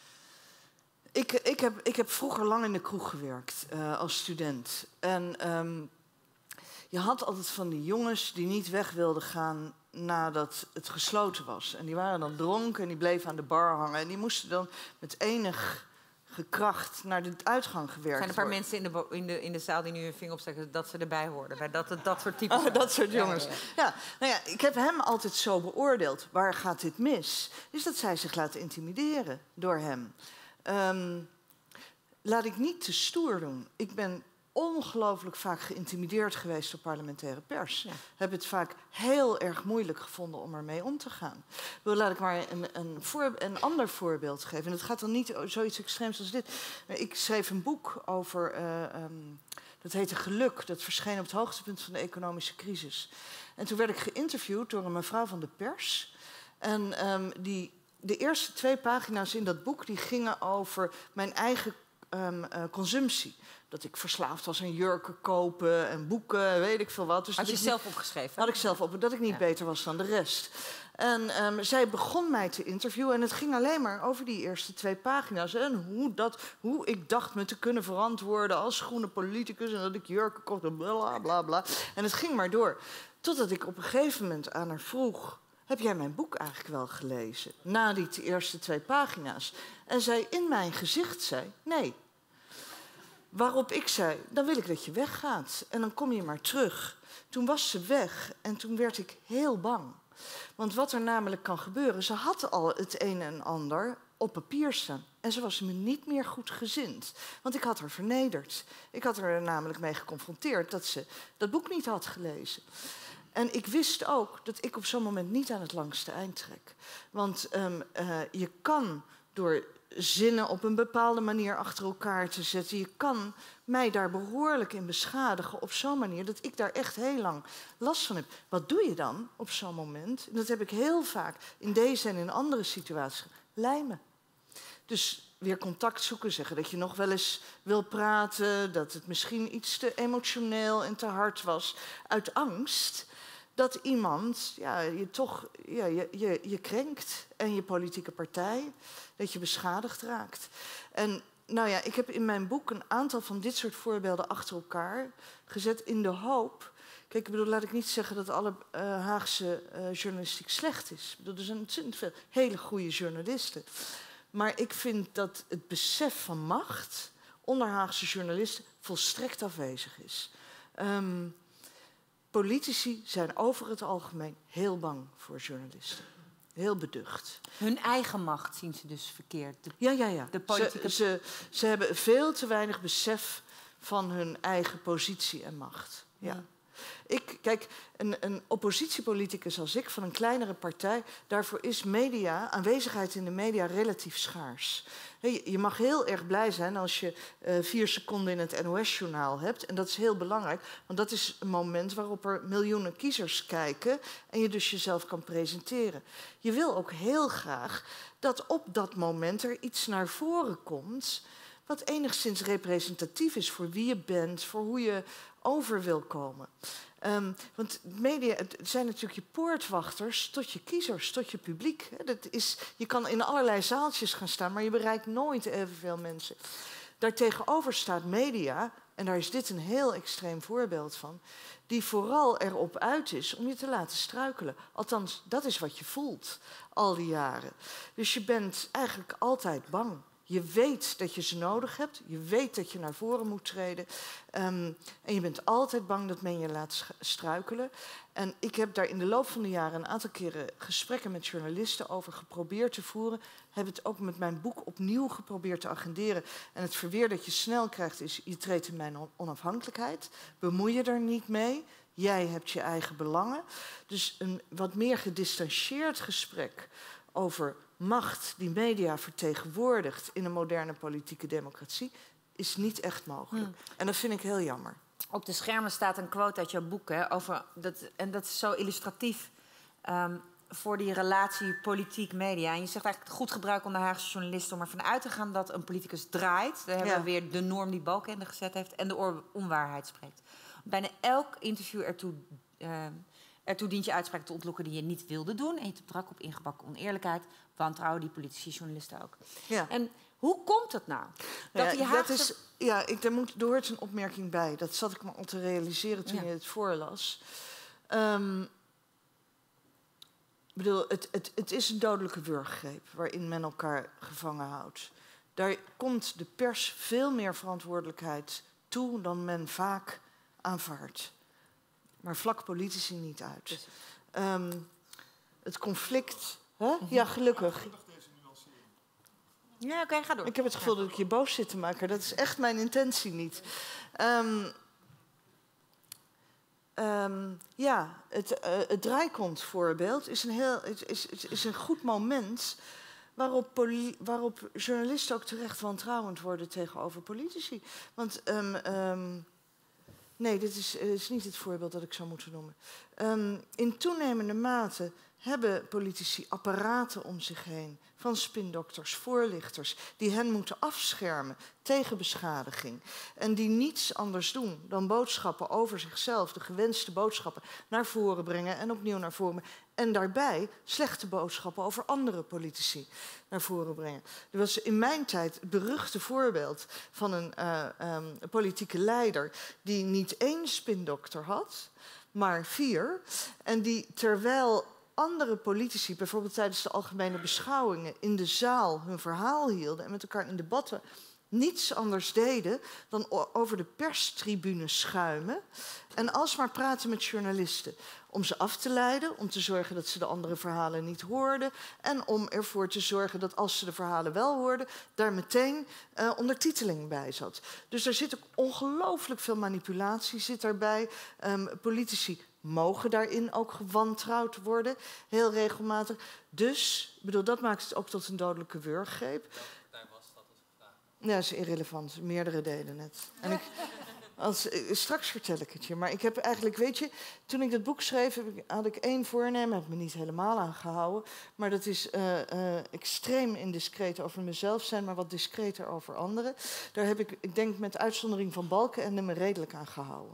B: ik, ik, heb, ik heb vroeger lang in de kroeg gewerkt uh, als student. En um, je had altijd van die jongens die niet weg wilden gaan nadat het gesloten was. En die waren dan dronken en die bleven aan de bar hangen. En die moesten dan met enig... gekracht naar de uitgang gewerkt.
A: Er zijn een paar mensen in de, in, de, in de zaal die nu hun vinger opsteken dat ze erbij hoorden. Bij dat, dat soort typen.
B: Oh, dat soort jongens.
A: Ja, ja.
B: ja, nou ja, ik heb hem altijd zo beoordeeld. Waar gaat dit mis? Is dat zij zich laten intimideren door hem. Um, laat ik niet te stoer doen. Ik ben ongelooflijk vaak geïntimideerd geweest door parlementaire pers. Ja. Heb het vaak heel erg moeilijk gevonden om ermee om te gaan. Wil, laat ik maar een, een, voor, een ander voorbeeld geven. En het gaat dan niet zoiets extreems als dit. Ik schreef een boek over... Uh, um, dat heette Geluk. Dat verscheen op het hoogtepunt van de economische crisis. En toen werd ik geïnterviewd door een mevrouw van de pers. En um, die, de eerste twee pagina's in dat boek... die gingen over mijn eigen um, uh, consumptie. Dat ik verslaafd was aan jurken kopen en boeken, weet ik veel wat. Dus
A: had je
B: ik
A: zelf
B: niet,
A: opgeschreven?
B: Had ik zelf op, dat ik niet ja. beter was dan de rest. En um, zij begon mij te interviewen en het ging alleen maar over die eerste twee pagina's. En hoe, dat, hoe ik dacht me te kunnen verantwoorden als groene politicus... en dat ik jurken kocht en bla, bla, bla. En het ging maar door. Totdat ik op een gegeven moment aan haar vroeg... heb jij mijn boek eigenlijk wel gelezen? Na die eerste twee pagina's. En zij in mijn gezicht zei, nee... Waarop ik zei, dan wil ik dat je weggaat. En dan kom je maar terug. Toen was ze weg en toen werd ik heel bang. Want wat er namelijk kan gebeuren... ze had al het een en ander op papier staan. En ze was me niet meer goed gezind. Want ik had haar vernederd. Ik had haar er namelijk mee geconfronteerd... dat ze dat boek niet had gelezen. En ik wist ook dat ik op zo'n moment niet aan het langste eind trek. Want um, uh, je kan door... zinnen op een bepaalde manier achter elkaar te zetten. Je kan mij daar behoorlijk in beschadigen op zo'n manier dat ik daar echt heel lang last van heb. Wat doe je dan op zo'n moment? En dat heb ik heel vaak in deze en in andere situaties. Lijmen. Dus weer contact zoeken, zeggen dat je nog wel eens wil praten, dat het misschien iets te emotioneel en te hard was, uit angst dat iemand ja, je toch ja, je, je, je krenkt en je politieke partij, dat je beschadigd raakt. En nou ja, ik heb in mijn boek een aantal van dit soort voorbeelden achter elkaar gezet in de hoop. Kijk, ik bedoel, laat ik niet zeggen dat alle uh, Haagse uh, journalistiek slecht is. Ik bedoel, er zijn ontzettend veel hele goede journalisten. Maar ik vind dat het besef van macht onder Haagse journalisten volstrekt afwezig is. Um, politici zijn over het algemeen heel bang voor journalisten. Heel beducht.
A: Hun eigen macht zien ze dus verkeerd. De,
B: ja, ja, ja.
A: De politieke...
B: ze, ze, ze hebben veel te weinig besef van hun eigen positie en macht. Ja. Ja. Ik, kijk, een, een oppositiepoliticus als ik van een kleinere partij, daarvoor is media, aanwezigheid in de media relatief schaars. Je, je mag heel erg blij zijn als je uh, vier seconden in het N O S-journaal hebt. En dat is heel belangrijk, want dat is een moment waarop er miljoenen kiezers kijken en je dus jezelf kan presenteren. Je wil ook heel graag dat op dat moment er iets naar voren komt wat enigszins representatief is voor wie je bent, voor hoe je over wil komen. Um, want media het zijn natuurlijk je poortwachters tot je kiezers, tot je publiek. Dat is, je kan in allerlei zaaltjes gaan staan, maar je bereikt nooit evenveel mensen. Daartegenover staat media, en daar is dit een heel extreem voorbeeld van, die vooral erop uit is om je te laten struikelen. Althans, dat is wat je voelt al die jaren. Dus je bent eigenlijk altijd bang. Je weet dat je ze nodig hebt. Je weet dat je naar voren moet treden. Um, en je bent altijd bang dat men je laat struikelen. En ik heb daar in de loop van de jaren een aantal keren gesprekken met journalisten over geprobeerd te voeren. Heb het ook met mijn boek opnieuw geprobeerd te agenderen. En het verweer dat je snel krijgt is, je treedt in mijn onafhankelijkheid. Bemoei je er niet mee. Jij hebt je eigen belangen. Dus een wat meer gedistanceerd gesprek over macht die media vertegenwoordigt in een moderne politieke democratie is niet echt mogelijk. Hmm. En dat vind ik heel jammer.
A: Op de schermen staat een quote uit jouw boek, hè, over dat, en dat is zo illustratief um, voor die relatie politiek-media. En je zegt eigenlijk goed gebruik onder Haagse journalisten om ervan uit te gaan dat een politicus draait. Daar hebben ja. we weer de norm die Balkenende gezet heeft en de onwaarheid spreekt. Bijna elk interview ertoe... Uh, Ertoe dient je uitspraken te ontlokken die je niet wilde doen. En je hebt brak op ingebakken oneerlijkheid. Wantrouwen die politici, journalisten ook. Ja. En hoe komt het nou? Dat
B: ja,
A: die Haagse...
B: dat is, ja, ik, daar, moet, daar hoort een opmerking bij. Dat zat ik me al te realiseren toen ja. je het voorlas. Um, ik bedoel, het, het, het is een dodelijke wurggreep waarin men elkaar gevangen houdt. Daar komt de pers veel meer verantwoordelijkheid toe dan men vaak aanvaardt. Maar vlak politici niet uit. Um, het conflict... Hè? Ja, gelukkig.
A: Ja, oké, okay, ga door.
B: Ik heb het gevoel dat ik je boos zit te maken. Dat is echt mijn intentie niet. Um, um, ja, het, uh, het draaikontvoorbeeld is een, heel, is, is, is een goed moment waarop, poli- waarop journalisten ook terecht wantrouwend worden tegenover politici. Want... Um, um, Nee, dit is, is niet het voorbeeld dat ik zou moeten noemen. Um, in toenemende mate hebben politici apparaten om zich heen van spindokters, voorlichters, die hen moeten afschermen tegen beschadiging. En die niets anders doen dan boodschappen over zichzelf, de gewenste boodschappen, naar voren brengen en opnieuw naar voren brengen. En daarbij slechte boodschappen over andere politici naar voren brengen. Er was in mijn tijd het beruchte voorbeeld van een uh, um, politieke leider die niet één spindokter had, maar vier. En die terwijl andere politici, bijvoorbeeld tijdens de algemene beschouwingen, in de zaal hun verhaal hielden en met elkaar in debatten niets anders deden dan over de perstribune schuimen en alsmaar praten met journalisten. Om ze af te leiden, om te zorgen dat ze de andere verhalen niet hoorden en om ervoor te zorgen dat als ze de verhalen wel hoorden, daar meteen uh, ondertiteling bij zat. Dus er zit ook ongelooflijk veel manipulatie zit daarbij. Um, politici mogen daarin ook gewantrouwd worden, heel regelmatig. Dus, bedoel, dat maakt het ook tot een dodelijke wurggreep. Ja, dat is irrelevant. Meerdere delen net. En ik, als, straks vertel ik het je. Maar ik heb eigenlijk, weet je, toen ik dat boek schreef, heb ik, had ik één voornemen. Heb ik me niet helemaal aan gehouden. Maar dat is uh, uh, extreem indiscreet over mezelf zijn, maar wat discreter over anderen. Daar heb ik, ik denk met uitzondering van Balkenende, me redelijk aan gehouden.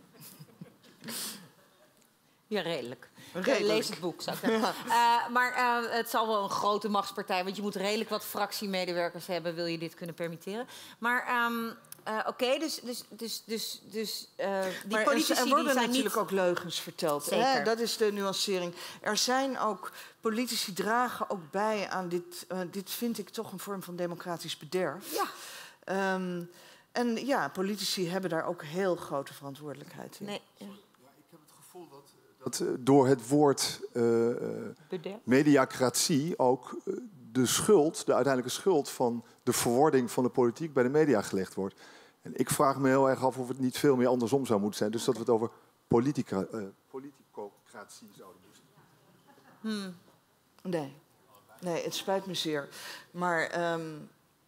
A: Ja, redelijk.
B: redelijk.
A: Lees het boek, zou ik zeggen. Ja. Uh, maar uh, het zal wel een grote machtspartij, want je moet redelijk wat fractiemedewerkers hebben, wil je dit kunnen permitteren. Maar um, uh, oké, okay, dus, dus, dus, dus, dus uh, die
B: maar
A: politici
B: er worden
A: die zijn
B: natuurlijk
A: niet...
B: ook leugens verteld. Hè? Dat is de nuancering. Er zijn ook, politici dragen ook bij aan dit, uh, dit vind ik toch een vorm van democratisch bederf.
A: Ja.
B: Um, en ja, politici hebben daar ook heel grote verantwoordelijkheid in.
A: Nee, ja.
I: Dat uh, door het woord uh, mediacratie ook uh, de schuld, de uiteindelijke schuld van de verwording van de politiek bij de media gelegd wordt. En ik vraag me heel erg af of het niet veel meer andersom zou moeten zijn. Dus dat we het over politica, uh, politicocratie zouden moeten.
B: Hmm. Nee. Nee, het spijt me zeer. Maar um,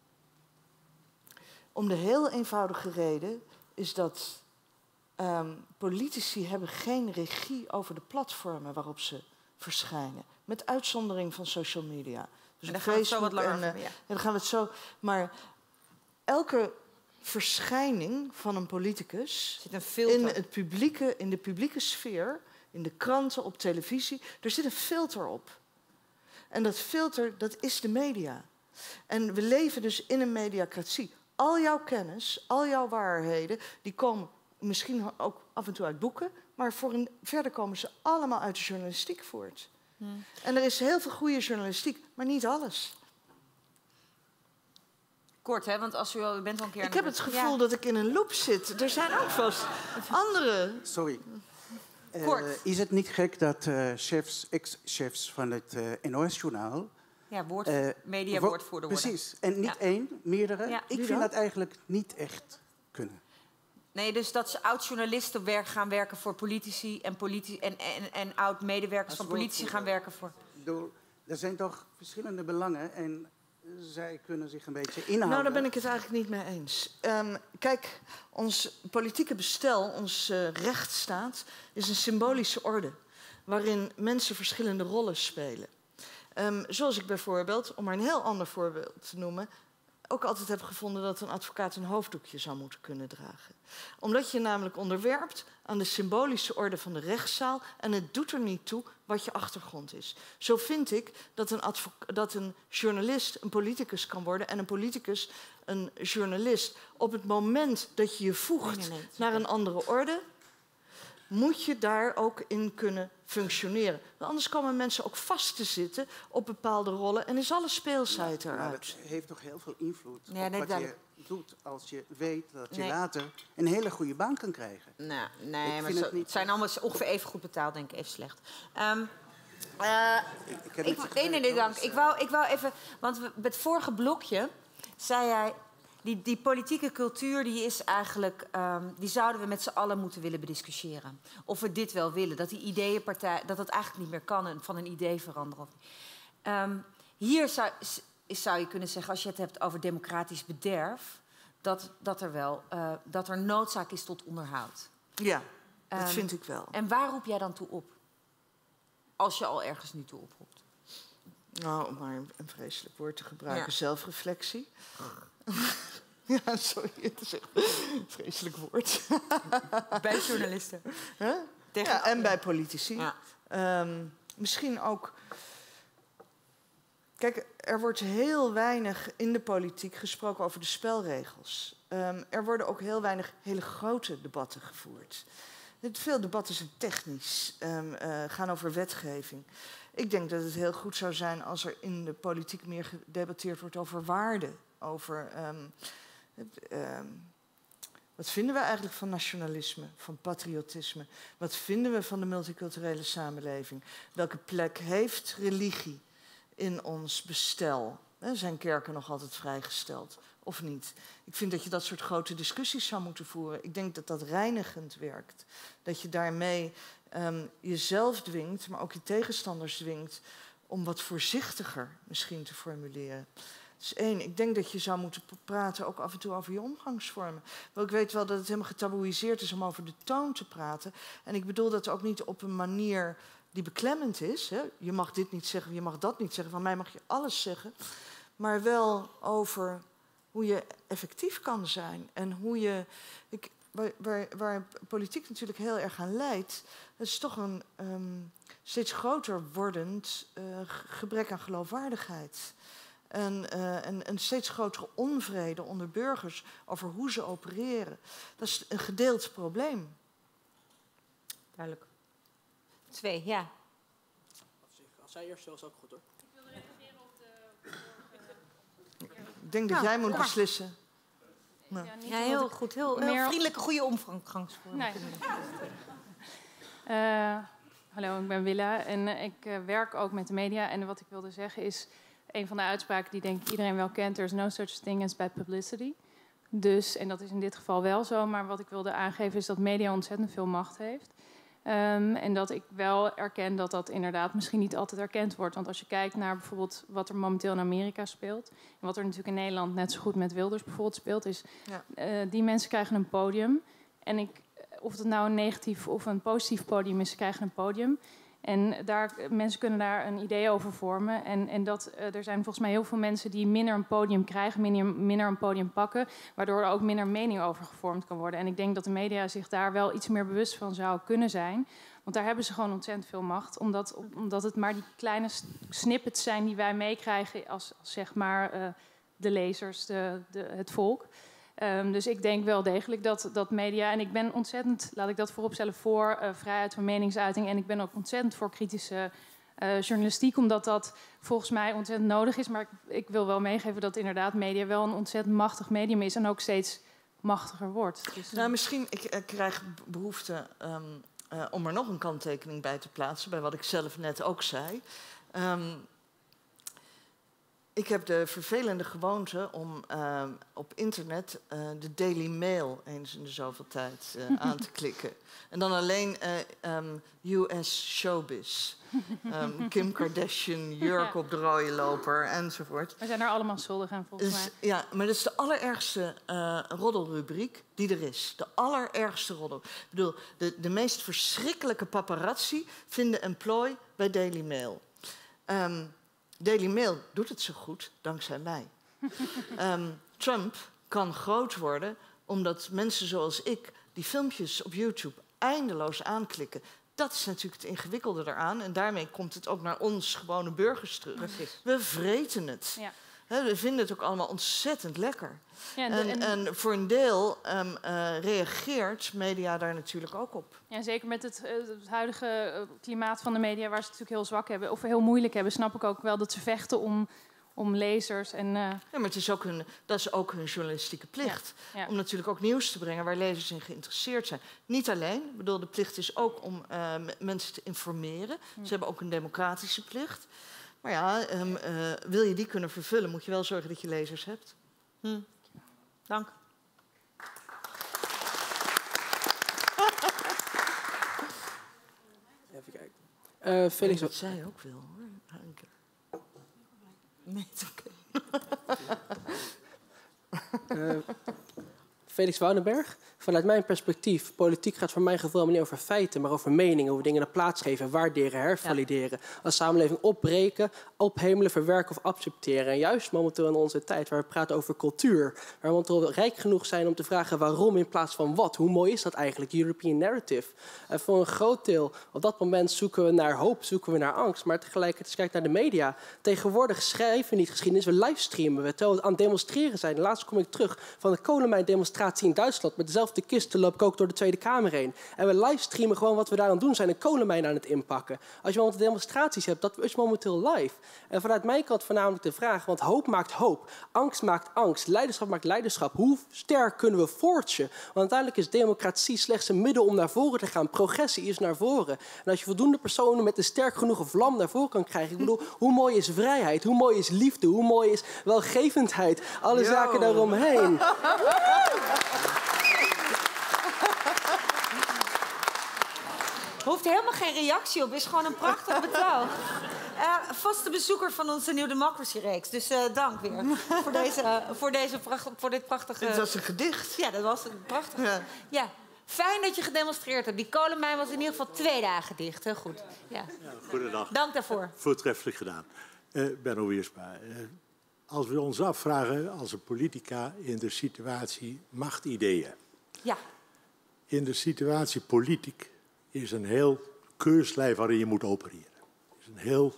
B: om de heel eenvoudige reden is dat Um, politici hebben geen regie over de platformen waarop ze verschijnen. Met uitzondering van social media. Dus
A: en daar gaan we het zo wat langer
B: en, uh,
A: over, ja.
B: en dan gaan we het zo. Maar elke verschijning van een politicus
A: zit een filter.
B: in het publieke, in de publieke sfeer, in de kranten, op televisie, er zit een filter op. En dat filter, dat is de media. En we leven dus in een mediacratie. Al jouw kennis, al jouw waarheden, die komen misschien ook af en toe uit boeken, maar voor een, verder komen ze allemaal uit de journalistiek voort. Hmm. En er is heel veel goede journalistiek, maar niet alles.
A: Kort, hè? Want als u, al, u bent al een keer...
B: Ik heb het gevoel ja. dat ik in een loop zit. Er zijn ook vast andere...
J: Sorry.
A: Kort.
J: Uh, is het niet gek dat uh, chefs, ex-chefs van het uh, N O S-journaal...
A: Ja, woord,
J: uh,
A: mediawoordvoerder worden.
J: Precies. En niet ja. één, meerdere. Ja. Ik vind dat eigenlijk niet echt kunnen.
A: Nee, dus dat ze oud-journalisten werk gaan werken voor politici... en, politi en, en, en oud-medewerkers van politici gaan werken voor...
J: Door, er zijn toch verschillende belangen en zij kunnen zich een beetje inhouden.
B: Nou, daar ben ik het eigenlijk niet mee eens. Um, kijk, ons politieke bestel, ons uh, rechtsstaat... is een symbolische orde... waarin mensen verschillende rollen spelen. Um, zoals ik bijvoorbeeld, om maar een heel ander voorbeeld te noemen... ook altijd heb gevonden dat een advocaat een hoofddoekje zou moeten kunnen dragen. Omdat je namelijk onderwerpt aan de symbolische orde van de rechtszaal... en het doet er niet toe wat je achtergrond is. Zo vind ik dat een, dat een journalist een politicus kan worden... en een politicus een journalist. Op het moment dat je je voegt nee, nee, nee, naar een andere orde... moet je daar ook in kunnen functioneren. Want anders komen mensen ook vast te zitten op bepaalde rollen... en is alle speelsheid
J: ja,
B: eruit.
J: Dat heeft toch heel veel invloed
A: ja,
J: op
A: nee,
J: wat
A: dat...
J: je doet... als je weet dat je
A: nee.
J: later een hele goede baan kan krijgen.
A: Nou, nee,
J: ik
A: maar
J: zo,
A: het, het zijn allemaal ongeveer even goed betaald, denk ik. Even slecht. Um, uh, ik, ik heb ik, nee, nee, nee, dank. Ik wou, ik wou even... Want we, het vorige blokje zei jij... Die, die politieke cultuur die is eigenlijk, um, die zouden we met z'n allen moeten willen bediscussiëren. Of we dit wel willen, dat die ideeënpartij, dat het eigenlijk niet meer kan en van een idee veranderen. Um, hier zou, zou je kunnen zeggen, als je het hebt over democratisch bederf, dat, dat, er, wel, uh, dat er noodzaak is tot onderhoud.
B: Ja, dat
A: um,
B: vind ik wel.
A: En waar roep jij dan toe op? Als je al ergens nu toe oproept.
B: Nou, om maar een vreselijk woord te gebruiken, ja. Zelfreflectie. Ja, sorry, het is echt een vreselijk woord.
A: Bij journalisten.
B: Huh? Ja, en bij politici. Ja. Um, misschien ook... Kijk, er wordt heel weinig in de politiek gesproken over de spelregels. Um, er worden ook heel weinig hele grote debatten gevoerd. Veel debatten zijn technisch, um, uh, gaan over wetgeving. Ik denk dat het heel goed zou zijn als er in de politiek meer gedebatteerd wordt over waarden. Over um, het, um, wat vinden we eigenlijk van nationalisme, van patriotisme? Wat vinden we van de multiculturele samenleving? Welke plek heeft religie in ons bestel? He, zijn kerken nog altijd vrijgesteld of niet? Ik vind dat je dat soort grote discussies zou moeten voeren. Ik denk dat dat reinigend werkt. Dat je daarmee um, jezelf dwingt, maar ook je tegenstanders dwingt om wat voorzichtiger misschien te formuleren. Dus één, ik denk dat je zou moeten praten ook af en toe over je omgangsvormen. Want ik weet wel dat het helemaal getaboeiseerd is om over de toon te praten. En ik bedoel dat ook niet op een manier die beklemmend is. Hè. Je mag dit niet zeggen, je mag dat niet zeggen. Van mij mag je alles zeggen. Maar wel over hoe je effectief kan zijn. En hoe je... Ik, waar, waar, waar politiek natuurlijk heel erg aan leidt... dat is toch een um, steeds groter wordend uh, gebrek aan geloofwaardigheid. En uh, een, een steeds grotere onvrede onder burgers over hoe ze opereren. Dat is een gedeeld probleem.
A: Duidelijk. Twee, ja.
O: Als zij eerst was ook goed, hoor.
B: Ik wilde reageren op de... Ik denk dat nou, jij moet beslissen.
A: Nou. Ja, ja, heel goed. Heel, heel meer... vriendelijke, goede omgangsvorm.
P: Nee. uh, hallo, ik ben Willa en uh, ik uh, werk ook met de media. En wat ik wilde zeggen is... een van de uitspraken die denk ik iedereen wel kent... there is no such thing as bad publicity. Dus, en dat is in dit geval wel zo... maar wat ik wilde aangeven is dat media ontzettend veel macht heeft... Um, en dat ik wel erken dat dat inderdaad misschien niet altijd erkend wordt. Want als je kijkt naar bijvoorbeeld wat er momenteel in Amerika speelt... en wat er natuurlijk in Nederland net zo goed met Wilders bijvoorbeeld speelt... is ja. uh, die mensen krijgen een podium. En ik, of het nou een negatief of een positief podium is, ze krijgen een podium... En daar, mensen kunnen daar een idee over vormen. En, en dat, uh, er zijn volgens mij heel veel mensen die minder een podium krijgen, minder, minder een podium pakken, waardoor er ook minder mening over gevormd kan worden. En ik denk dat de media zich daar wel iets meer bewust van zou kunnen zijn. Want daar hebben ze gewoon ontzettend veel macht. Omdat, omdat het maar die kleine snippets zijn die wij meekrijgen als, als zeg maar uh, de lezers, de, de, het volk. Um, dus ik denk wel degelijk dat, dat media... en ik ben ontzettend, laat ik dat vooropstellen, voor uh, vrijheid van meningsuiting... en ik ben ook ontzettend voor kritische uh, journalistiek... omdat dat volgens mij ontzettend nodig is. Maar ik, ik wil wel meegeven dat inderdaad media wel een ontzettend machtig medium is... en ook steeds machtiger wordt. Dus, uh...
B: nou, misschien, ik, ik krijg behoefte um, uh, om er nog een kanttekening bij te plaatsen... bij wat ik zelf net ook zei... Um, Ik heb de vervelende gewoonte om uh, op internet uh, de Daily Mail eens in de zoveel tijd uh, aan te klikken. En dan alleen uh, um, U S showbiz. Um, Kim Kardashian, jurk ja. op de rode loper enzovoort.
P: We zijn er allemaal schuldig aan volgens
B: dus,
P: mij.
B: Ja, maar dat is de allerergste uh, roddelrubriek die er is. De allerergste roddel. Ik bedoel, de, de meest verschrikkelijke paparazzi vinden een plooi bij Daily Mail. Um, Daily Mail doet het zo goed, dankzij mij. um, Trump kan groot worden omdat mensen zoals ik die filmpjes op YouTube eindeloos aanklikken. Dat is natuurlijk het ingewikkelde eraan. En daarmee komt het ook naar ons gewone burgers terug. Precies. We vreten het. Ja. He, we vinden het ook allemaal ontzettend lekker. Ja, en, en, en voor een deel um, uh, reageert media daar natuurlijk ook op.
P: Ja, zeker met het, uh, het huidige uh, klimaat van de media... waar ze het natuurlijk heel zwak hebben of heel moeilijk hebben... snap ik ook wel dat ze vechten om, om lezers. En, uh...
B: Ja, maar het is ook hun, dat is ook hun journalistieke plicht. Ja, ja. Om natuurlijk ook nieuws te brengen waar lezers in geïnteresseerd zijn. Niet alleen. Ik bedoel, de plicht is ook om uh, mensen te informeren. Hm. Ze hebben ook een democratische plicht. Maar ja, um, uh, wil je die kunnen vervullen, moet je wel zorgen dat je lezers hebt.
A: Hm. Dank.
O: Even kijken. Uh, Felix...
B: Dat zij ook wil, hoor. Nee, het is oké.
O: Okay. uh, Felix Woudenberg. Vanuit mijn perspectief, politiek gaat voor mijn gevoel helemaal niet over feiten, maar over meningen, over dingen een plaats geven, waarderen, hervalideren. Ja. Als samenleving opbreken, ophemelen, verwerken of accepteren. En juist momenteel in onze tijd, waar we praten over cultuur, waar we momenteel rijk genoeg zijn om te vragen waarom in plaats van wat. Hoe mooi is dat eigenlijk, European narrative? En voor een groot deel, op dat moment zoeken we naar hoop, zoeken we naar angst. Maar tegelijkertijd, als je kijkt naar de media, tegenwoordig schrijven we niet geschiedenis, we livestreamen. We terwijl we aan het demonstreren zijn. Laatst kom ik terug van de kolenmijndemonstratie in Duitsland met dezelfde de kisten loop ik ook door de Tweede Kamer heen. En we livestreamen gewoon wat we daar aan doen zijn. Een kolenmijn aan het inpakken. Als je momenteel demonstraties hebt, dat is momenteel live. En vanuit mijn kant voornamelijk de vraag, want hoop maakt hoop. Angst maakt angst. Leiderschap maakt leiderschap. Hoe sterk kunnen we forgen? Want uiteindelijk is democratie slechts een middel om naar voren te gaan. Progressie is naar voren. En als je voldoende personen met een sterk genoeg vlam naar voren kan krijgen. Ik bedoel, hoe mooi is vrijheid? Hoe mooi is liefde? Hoe mooi is welgevendheid? Alle Yo. zaken daaromheen.
A: Er hoeft helemaal geen reactie op, het is gewoon een prachtig betoog. Uh, vaste bezoeker van onze New Democracy-reeks. Dus uh, dank weer voor, deze, uh, voor, deze pracht, voor dit prachtige...
B: Dit was een gedicht.
A: Ja, dat was een prachtig.
B: Ja.
A: ja. Fijn dat je gedemonstreerd hebt. Die kolenmijn was in ieder geval twee dagen dicht. Heel goed. Ja.
Q: Ja, goedendag.
A: Dank daarvoor.
Q: Voortreffelijk gedaan. Uh, Benno Wiersma. Uh, als we ons afvragen als een politica in de situatie macht-ideeën.
A: Ja.
Q: In de situatie politiek is een heel keurslijf waarin je moet opereren. Het is een heel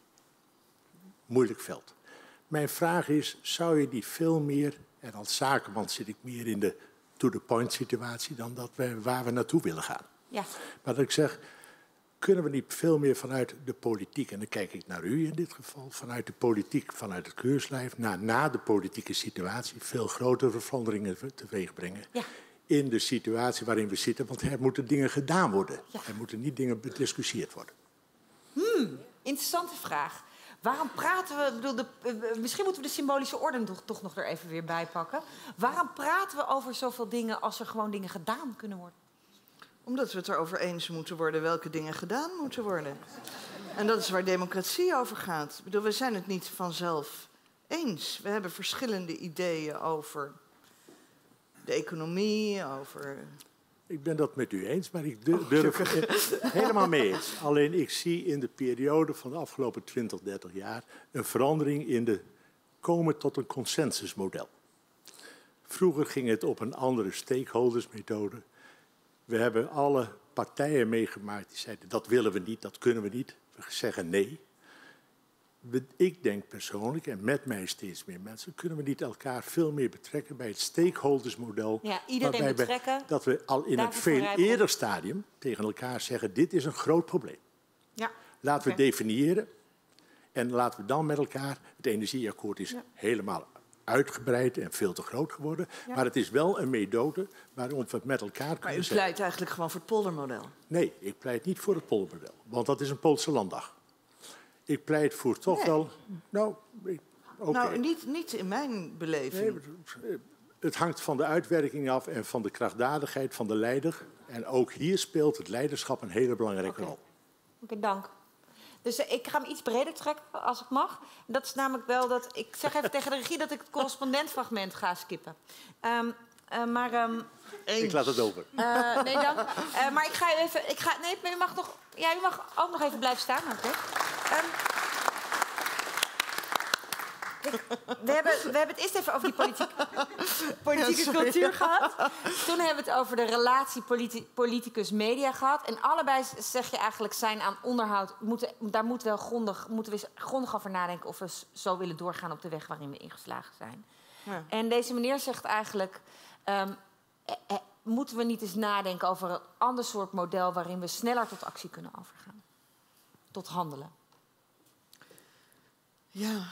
Q: moeilijk veld. Mijn vraag is, zou je die veel meer, en als zakenman zit ik meer in de to-the-point situatie dan dat we, waar we naartoe willen gaan.
A: Ja.
Q: Maar dat ik zeg, kunnen we niet veel meer vanuit de politiek, en dan kijk ik naar u in dit geval, vanuit de politiek, vanuit het keurslijf, naar na de politieke situatie veel grotere veranderingen teweeg brengen.
A: Ja.
Q: In de situatie waarin we zitten, want er moeten dingen gedaan worden. Ja. Er moeten niet dingen bediscussieerd worden.
A: Hmm, interessante vraag. Waarom praten we, bedoel, de, uh, misschien moeten we de symbolische orde toch, toch nog er even weer bij pakken. Waarom praten we over zoveel dingen als er gewoon dingen gedaan kunnen worden?
B: Omdat we het erover eens moeten worden welke dingen gedaan moeten worden. En dat is waar democratie over gaat. Ik bedoel, we zijn het niet vanzelf eens. We hebben verschillende ideeën over de economie, over...
Q: Ik ben dat met u eens, maar ik durf, durf oh, helemaal mee eens. Alleen ik zie in de periode van de afgelopen twintig, dertig jaar een verandering in de komen tot een consensusmodel. Vroeger ging het op een andere stakeholdersmethode. We hebben alle partijen meegemaakt die zeiden dat willen we niet, dat kunnen we niet. We zeggen nee. Ik denk persoonlijk, en met mij steeds meer mensen, kunnen we niet elkaar veel meer betrekken bij het stakeholdersmodel.
A: Ja, iedereen betrekken.
Q: We, dat we al in een veel eerder stadium tegen elkaar zeggen, dit is een groot probleem.
A: Ja.
Q: Laten
A: okay.
Q: we definiëren en laten we dan met elkaar, het energieakkoord is ja. helemaal uitgebreid en veel te groot geworden. Ja. Maar het is wel een methode waarom we het met elkaar kunnen
B: Maar u
Q: zeggen.
B: pleit eigenlijk gewoon voor het poldermodel?
Q: Nee, ik pleit niet voor het poldermodel, want dat is een Poolse landdag. Ik pleit voor toch nee. wel... Nou, okay.
B: nou niet, niet in mijn beleving.
Q: Nee, het hangt van de uitwerking af en van de krachtdadigheid van de leider. En ook hier speelt het leiderschap een hele belangrijke
A: okay.
Q: rol.
A: Oké, okay, dank. Dus uh, ik ga hem iets breder trekken, als ik mag. Dat is namelijk wel dat... Ik zeg even tegen de regie dat ik het correspondentfragment ga skippen. Um, uh, maar... Um,
Q: ik laat het over.
A: Uh, nee, dank. Uh, maar ik ga even... Ik ga, nee, u mag, nog, ja, u mag ook nog even blijven staan. Okay. Um, we, hebben, we hebben het eerst even over die politiek, politieke ja, cultuur gehad. Toen hebben we het over de relatie politi politicus-media gehad. En allebei zeg je eigenlijk zijn aan onderhoud. Moeten, daar moet wel grondig, moeten we grondig over nadenken of we zo willen doorgaan op de weg waarin we ingeslagen zijn. Ja. En deze meneer zegt eigenlijk... Um, eh, eh, moeten we niet eens nadenken over een ander soort model waarin we sneller tot actie kunnen overgaan? Tot handelen.
B: Ja...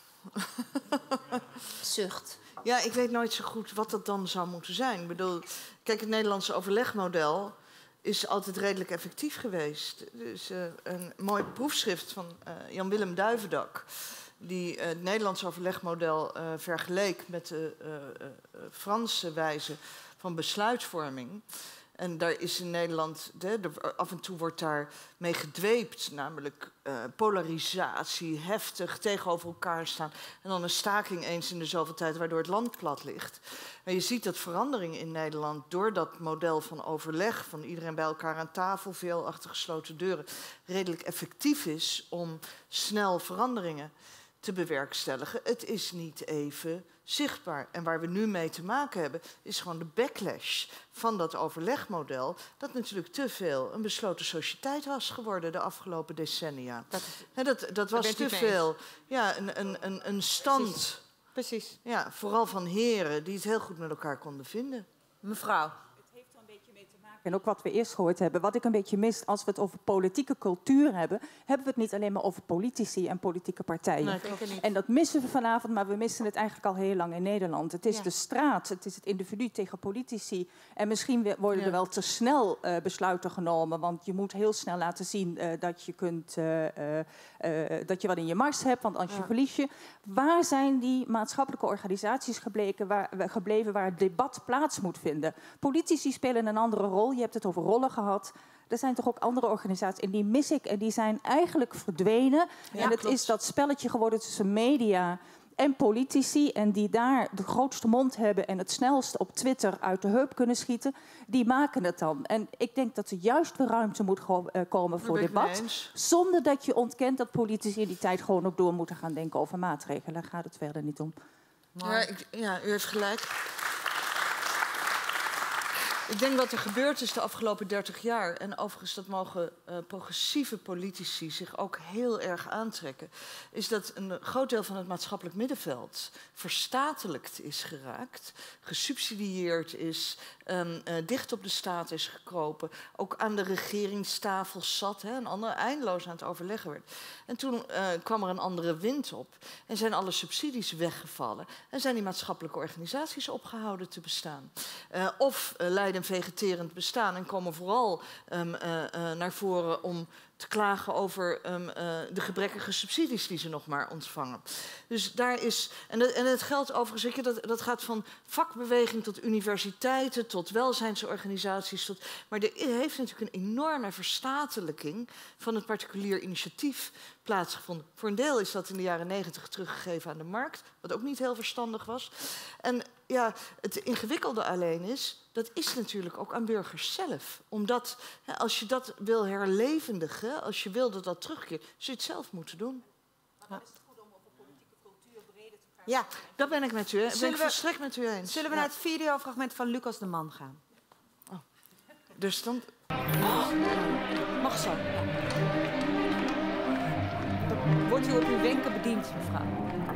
A: Zucht.
B: Ja, ik weet nooit zo goed wat dat dan zou moeten zijn. Ik bedoel, kijk, het Nederlandse overlegmodel is altijd redelijk effectief geweest. Dus uh, een mooi proefschrift van uh, Jan-Willem Duivendak, die uh, het Nederlandse overlegmodel uh, vergeleek met de uh, uh, Franse wijze van besluitvorming. En daar is in Nederland, de, de, af en toe wordt daar mee gedweept, namelijk uh, polarisatie, heftig tegenover elkaar staan. En dan een staking eens in de zoveel tijd, waardoor het land plat ligt. En je ziet dat verandering in Nederland door dat model van overleg, van iedereen bij elkaar aan tafel, veel achter gesloten deuren, redelijk effectief is om snel veranderingen te bewerkstelligen. Het is niet even zichtbaar. En waar we nu mee te maken hebben, is gewoon de backlash van dat overlegmodel, dat natuurlijk te veel een besloten sociëteit was geworden de afgelopen decennia. Dat, He, dat, dat was te veel ja, een, een, een, een stand.
A: Precies. Precies.
B: Ja, vooral van heren die het heel goed met elkaar konden vinden.
A: Mevrouw.
R: En ook wat we eerst gehoord hebben. Wat ik een beetje mis als we het over politieke cultuur hebben, hebben we het niet alleen maar over politici en politieke partijen.
A: Nee, zeker niet.
R: En dat missen we vanavond, maar we missen het eigenlijk al heel lang in Nederland. Het is
A: Ja.
R: de straat, het is het individu tegen politici. En misschien worden
A: Ja.
R: er wel te snel uh, besluiten genomen, want je moet heel snel laten zien uh, dat je kunt, uh, uh, uh, dat je wat in je mars hebt, want als je
A: Ja.
R: verlies je. Waar zijn die maatschappelijke organisaties gebleken, waar, gebleven waar het debat plaats moet vinden? Politici spelen een andere rol. Je hebt het over rollen gehad. Er zijn toch ook andere organisaties en die mis ik en die zijn eigenlijk verdwenen.
A: Ja,
R: en het
A: klopt.
R: is dat spelletje geworden tussen media en politici en die daar de grootste mond hebben en het snelst op Twitter uit de heup kunnen schieten, die maken het dan. En ik denk dat er juist weer ruimte moet go- uh, komen voor
B: ben ik mee
R: debat,
B: eens.
R: zonder dat je ontkent dat politici in die tijd gewoon ook door moeten gaan denken over maatregelen. Daar gaat het verder niet om.
B: Ja, ik, ja, u heeft gelijk. Ik denk wat er gebeurd is de afgelopen dertig jaar... en overigens dat mogen uh, progressieve politici zich ook heel erg aantrekken... is dat een groot deel van het maatschappelijk middenveld verstatelijkt is geraakt... gesubsidieerd is, um, uh, dicht op de staat is gekropen... ook aan de regeringstafel zat hè, en ander, eindeloos aan het overleggen werd. En toen uh, kwam er een andere wind op en zijn alle subsidies weggevallen... en zijn die maatschappelijke organisaties opgehouden te bestaan. Uh, of uh, leiden een vegeterend bestaan en komen vooral um, uh, uh, naar voren om te klagen over um, uh, de gebrekkige subsidies die ze nog maar ontvangen. Dus daar is, en, de, en het geldt overigens, weet je, dat, dat gaat van vakbeweging tot universiteiten, tot welzijnsorganisaties. Tot, maar er heeft natuurlijk een enorme verstatelijking van het particulier initiatief plaatsgevonden. Voor een deel is dat in de jaren negentig teruggegeven aan de markt, wat ook niet heel verstandig was. En ja, het ingewikkelde alleen is, dat is natuurlijk ook aan burgers zelf. Omdat, hè, als je dat wil herlevendigen, als je wil dat dat terugkeert, zul je het zelf moeten doen. Ja.
A: Ja,
B: dat ben ik met u. Hè. Ben
A: Zullen
B: ik
A: we-
B: volstrekt met u eens.
A: Zullen we
B: Ja.
A: naar het videofragment van Lucas de Man gaan?
B: Oh. Dus dan...
A: Oh. Mag zo. Ja. Dan wordt u op uw wenken bediend, mevrouw.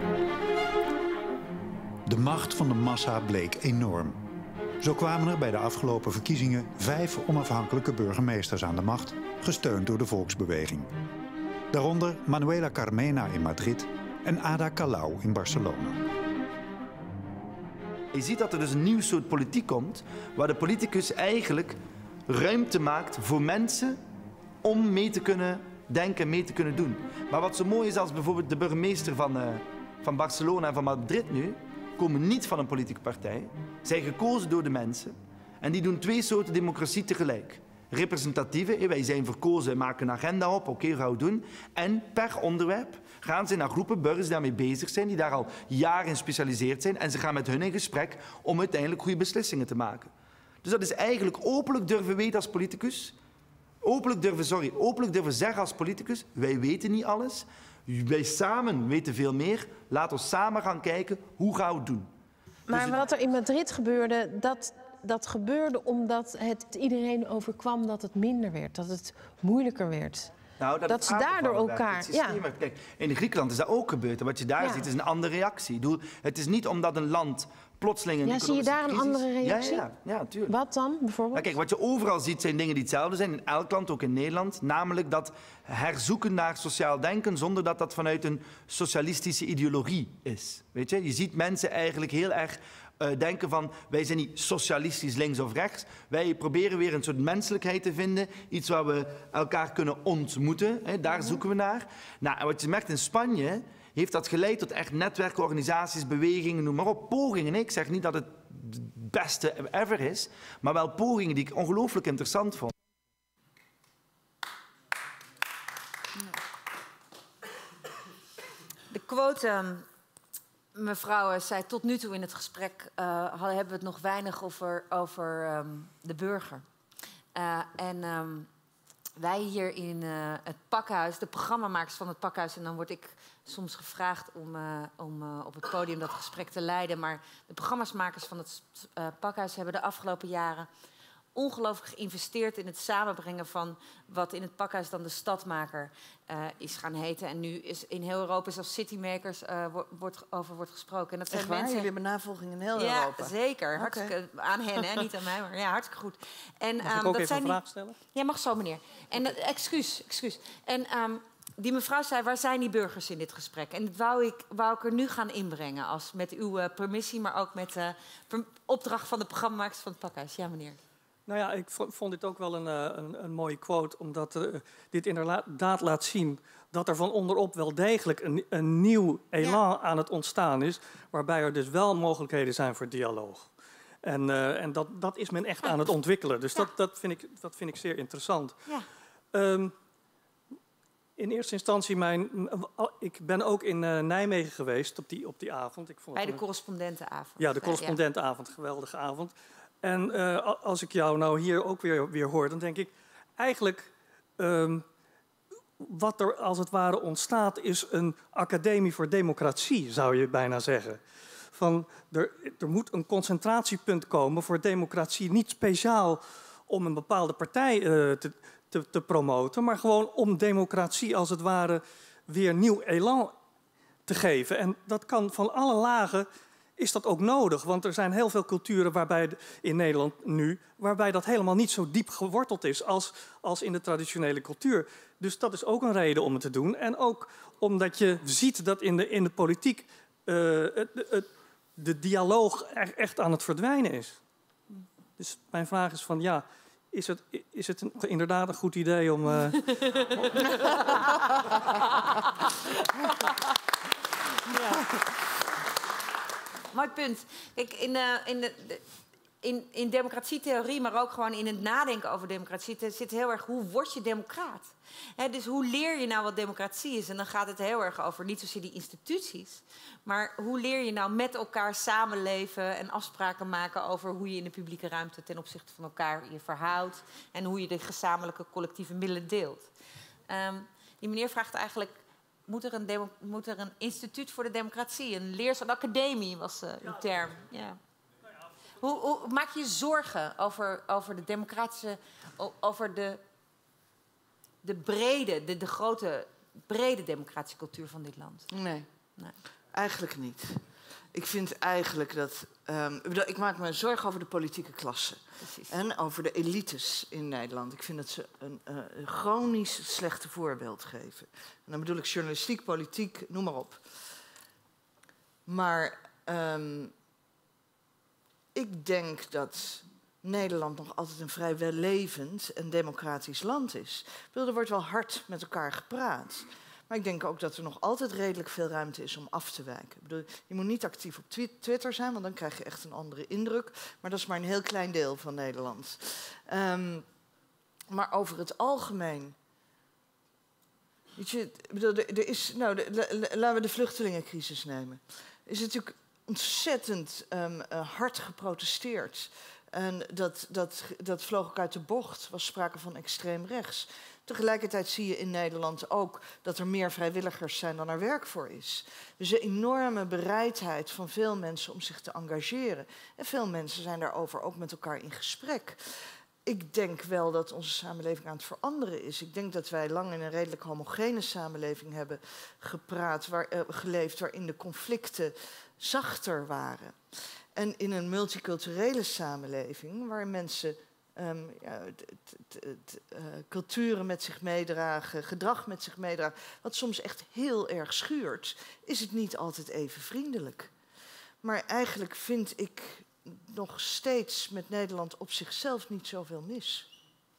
S: De macht van de massa bleek enorm. Zo kwamen er bij de afgelopen verkiezingen vijf onafhankelijke burgemeesters aan de macht, gesteund door de volksbeweging. Daaronder Manuela Carmena in Madrid en Ada Colau in Barcelona.
T: Je ziet dat er dus een nieuw soort politiek komt, waar de politicus eigenlijk ruimte maakt voor mensen om mee te kunnen denken en mee te kunnen doen. Maar wat zo mooi is als bijvoorbeeld de burgemeester van, uh, van Barcelona en van Madrid nu, komen niet van een politieke partij, zijn gekozen door de mensen en die doen twee soorten democratie tegelijk. Representatieve, wij zijn verkozen en maken een agenda op, oké, okay, gaan we doen. En per onderwerp gaan ze naar groepen burgers die daarmee bezig zijn, die daar al jaren in gespecialiseerd zijn en ze gaan met hun in gesprek om uiteindelijk goede beslissingen te maken. Dus dat is eigenlijk openlijk durven weten als politicus, openlijk durven, sorry, openlijk durven zeggen als politicus, wij weten niet alles, wij samen weten veel meer, laat ons samen gaan kijken, hoe gaan we het doen.
U: Maar
T: Dus
U: wat er in Madrid gebeurde, dat, dat gebeurde omdat het iedereen overkwam dat het minder werd, dat het moeilijker werd.
T: Nou, dat
U: dat
T: het
U: ze daardoor
T: aangevallen werd,
U: elkaar...
T: het systeem
U: Ja.
T: werd. Kijk, in Griekenland is dat ook gebeurd. En wat je daar
U: Ja.
T: ziet is een andere reactie. Ik bedoel, het is niet omdat een land plotseling een
U: Ja, zie je
T: economische
U: daar een
T: crisis...
U: andere reactie?
T: Ja, ja, ja, tuurlijk.
U: Wat dan, bijvoorbeeld?
T: Maar kijk, wat je overal ziet zijn dingen die hetzelfde zijn. In elk land, ook in Nederland. Namelijk dat herzoeken naar sociaal denken zonder dat dat vanuit een socialistische ideologie is. Weet je? Je ziet mensen eigenlijk heel erg uh, denken van wij zijn niet socialistisch links of rechts. Wij proberen weer een soort menselijkheid te vinden. Iets waar we elkaar kunnen ontmoeten. Hè? Daar zoeken we naar. Nou, en wat je merkt in Spanje heeft dat geleid tot echt netwerken, organisaties, bewegingen, noem maar op. Pogingen. Ik zeg niet dat het het beste ever is, maar wel pogingen die ik ongelooflijk interessant vond.
A: De quote, mevrouw, zei tot nu toe in het gesprek, uh, hebben we het nog weinig over, over um, de burger. Uh, en um, wij hier in uh, het Pakhuis, de programmamakers van het Pakhuis, en dan word ik soms gevraagd om, uh, om uh, op het podium dat gesprek te leiden, maar de programmamakers van het uh, Pakhuis hebben de afgelopen jaren ongelooflijk geïnvesteerd in het samenbrengen van wat in het Pakhuis dan de Stadmaker uh, is gaan heten. En nu is in heel Europa zelfs Citymakers uh, wordt, over wordt gesproken. En dat zijn
B: Echt waar?
A: mensen...
B: Jullie hebben navolging in heel
A: ja,
B: Europa?
A: Zeker.
B: Okay.
A: Hartstikke aan hen, hè? Niet aan mij, maar ja, hartstikke goed. En,
O: Mag ik
A: um,
O: ook
A: dat
O: even
A: zijn
O: een
A: die...
O: vraag stellen?
A: Ja, mag zo, meneer. En uh, excuus, excuus. En um, die mevrouw zei, waar zijn die burgers in dit gesprek? En dat wou ik, wou ik er nu gaan inbrengen, als met uw uh, permissie, maar ook met uh, opdracht van de programmamakers van het Pakhuis. Ja, meneer.
O: Nou ja, ik vond dit ook wel een, een, een mooie quote, omdat uh, dit inderdaad laat zien dat er van onderop wel degelijk een, een nieuw elan ja. aan het ontstaan is, waarbij er dus wel mogelijkheden zijn voor dialoog.
N: En, uh, en dat, dat is men echt aan het ontwikkelen. Dus ja. dat, dat, vind ik, dat vind ik zeer interessant.
A: Ja.
N: Um, in eerste instantie, mijn, ik ben ook in uh, Nijmegen geweest op die, op die avond. Ik vond
A: Bij de
N: een,
A: correspondentenavond.
N: Ja, de correspondentenavond, geweldige avond. En uh, als ik jou nou hier ook weer, weer hoor, dan denk ik... eigenlijk, um, wat er als het ware ontstaat... is een academie voor democratie, zou je bijna zeggen. Van, er, er moet een concentratiepunt komen voor democratie. Niet speciaal om een bepaalde partij uh, te, te, te promoten... maar gewoon om democratie als het ware weer nieuw elan te geven. En dat kan van alle lagen... is dat ook nodig. Want er zijn heel veel culturen waarbij in Nederland nu... waarbij dat helemaal niet zo diep geworteld is als, als in de traditionele cultuur. Dus dat is ook een reden om het te doen. En ook omdat je ziet dat in de, in de politiek... Uh, het, het, de dialoog echt aan het verdwijnen is. Dus mijn vraag is van, ja... Is het, is het een, inderdaad een goed idee om... Uh...
A: ja. Mooi punt. Kijk, in, uh, in, de, de, in, in democratietheorie, maar ook gewoon in het nadenken over democratie... zit heel erg, hoe word je democraat? He, dus hoe leer je nou wat democratie is? En dan gaat het heel erg over niet zozeer die instituties... maar hoe leer je nou met elkaar samenleven en afspraken maken... over hoe je in de publieke ruimte ten opzichte van elkaar je verhoudt... en hoe je de gezamenlijke collectieve middelen deelt. Um, die meneer vraagt eigenlijk... Moet er, een demo, moet er een instituut voor de democratie, een leers- en academie was uh, uw term. Ja. Hoe, hoe maak je je zorgen over, over de democratische, over de, de brede, de, de grote, brede democratische cultuur van dit land?
B: Nee, nee. Eigenlijk niet. Ik vind eigenlijk dat... Um, ik maak me zorgen over de politieke klasse. Precies. En over de elites in Nederland. Ik vind dat ze een uh, chronisch slechte voorbeeld geven. En dan bedoel ik journalistiek, politiek, noem maar op. Maar um, ik denk dat Nederland nog altijd een vrij wellevend en democratisch land is. Ik bedoel, er wordt wel hard met elkaar gepraat. Maar ik denk ook dat er nog altijd redelijk veel ruimte is om af te wijken. Ik bedoel, je moet niet actief op Twitter zijn, want dan krijg je echt een andere indruk. Maar dat is maar een heel klein deel van Nederland. Um, maar over het algemeen... Weet je, ik bedoel, er is, nou, de, de, laten we de vluchtelingencrisis nemen. Er is natuurlijk ontzettend um, uh, hard geprotesteerd. En dat, dat, dat vloog ook uit de bocht, was sprake van extreem rechts. Tegelijkertijd zie je in Nederland ook dat er meer vrijwilligers zijn dan er werk voor is. Dus een enorme bereidheid van veel mensen om zich te engageren. En veel mensen zijn daarover ook met elkaar in gesprek. Ik denk wel dat onze samenleving aan het veranderen is. Ik denk dat wij lang in een redelijk homogene samenleving hebben gepraat, waar, uh, geleefd... waarin de conflicten zachter waren. En in een multiculturele samenleving waar mensen... Um, ja, t, t, t, uh, culturen met zich meedragen, gedrag met zich meedragen... wat soms echt heel erg schuurt, is het niet altijd even vriendelijk. Maar eigenlijk vind ik nog steeds met Nederland op zichzelf niet zoveel mis.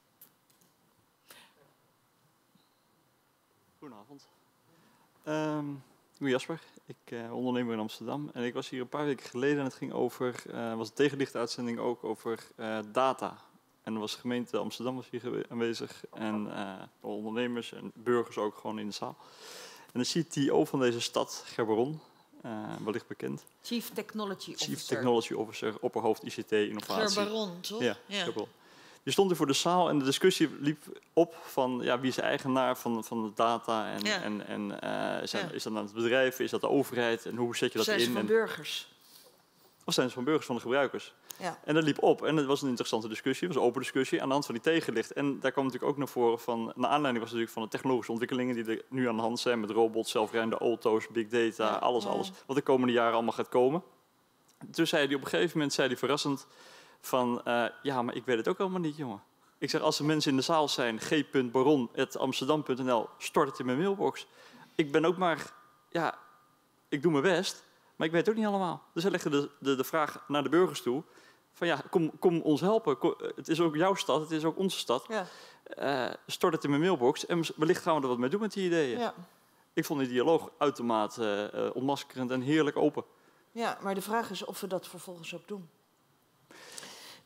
C: Goedenavond. Um, ik ben Jasper, ik ben uh, ondernemer in Amsterdam. En ik was hier een paar weken geleden en het ging over... Uh, was een tegenlichtuitzending ook over uh, data... En er was de gemeente Amsterdam was hier aanwezig. En uh, ondernemers en burgers ook gewoon in de zaal. En de C T O van deze stad, Gerberon, uh, wellicht bekend.
A: Chief Technology Officer.
C: Chief Technology Officer, opperhoofd I C T Innovatie.
A: Gerberon, toch?
C: Ja,
A: ja.
C: Gerberon. Die stond hier voor de zaal en de discussie liep op van ja, wie is de eigenaar van, van de data. En, ja. en, en uh, zijn, ja. is dat nou het bedrijf, is dat de overheid en hoe zet je dat
B: zijn
C: in?
B: Zijn ze van
C: en,
B: burgers?
C: Of zijn ze van burgers, van de gebruikers?
B: Ja.
C: En dat liep op en het was een interessante discussie, het was een open discussie aan de hand van die tegenlicht. En daar kwam natuurlijk ook naar voren van, naar aanleiding was natuurlijk van de technologische ontwikkelingen die er nu aan de hand zijn met robots, zelfrijdende auto's, big data, ja. alles, ja. alles wat de komende jaren allemaal gaat komen. Toen zei hij op een gegeven moment, zei hij verrassend van, uh, ja, maar ik weet het ook allemaal niet, jongen. Ik zeg, als er mensen in de zaal zijn, g punt baron apenstaartje amsterdam punt n l, stort het in mijn mailbox. Ik ben ook maar, ja, ik doe mijn best, maar ik weet het ook niet allemaal. Dus hij legde de, de, de vraag naar de burgers toe. Van ja, kom, kom ons helpen. Kom, het is ook jouw stad, het is ook onze stad. Ja. Uh, stort het in mijn mailbox en wellicht gaan we er wat mee doen met die ideeën. Ja. Ik vond die dialoog uitermate uh, ontmaskerend en heerlijk open.
B: Ja, maar de vraag is of we dat vervolgens ook doen.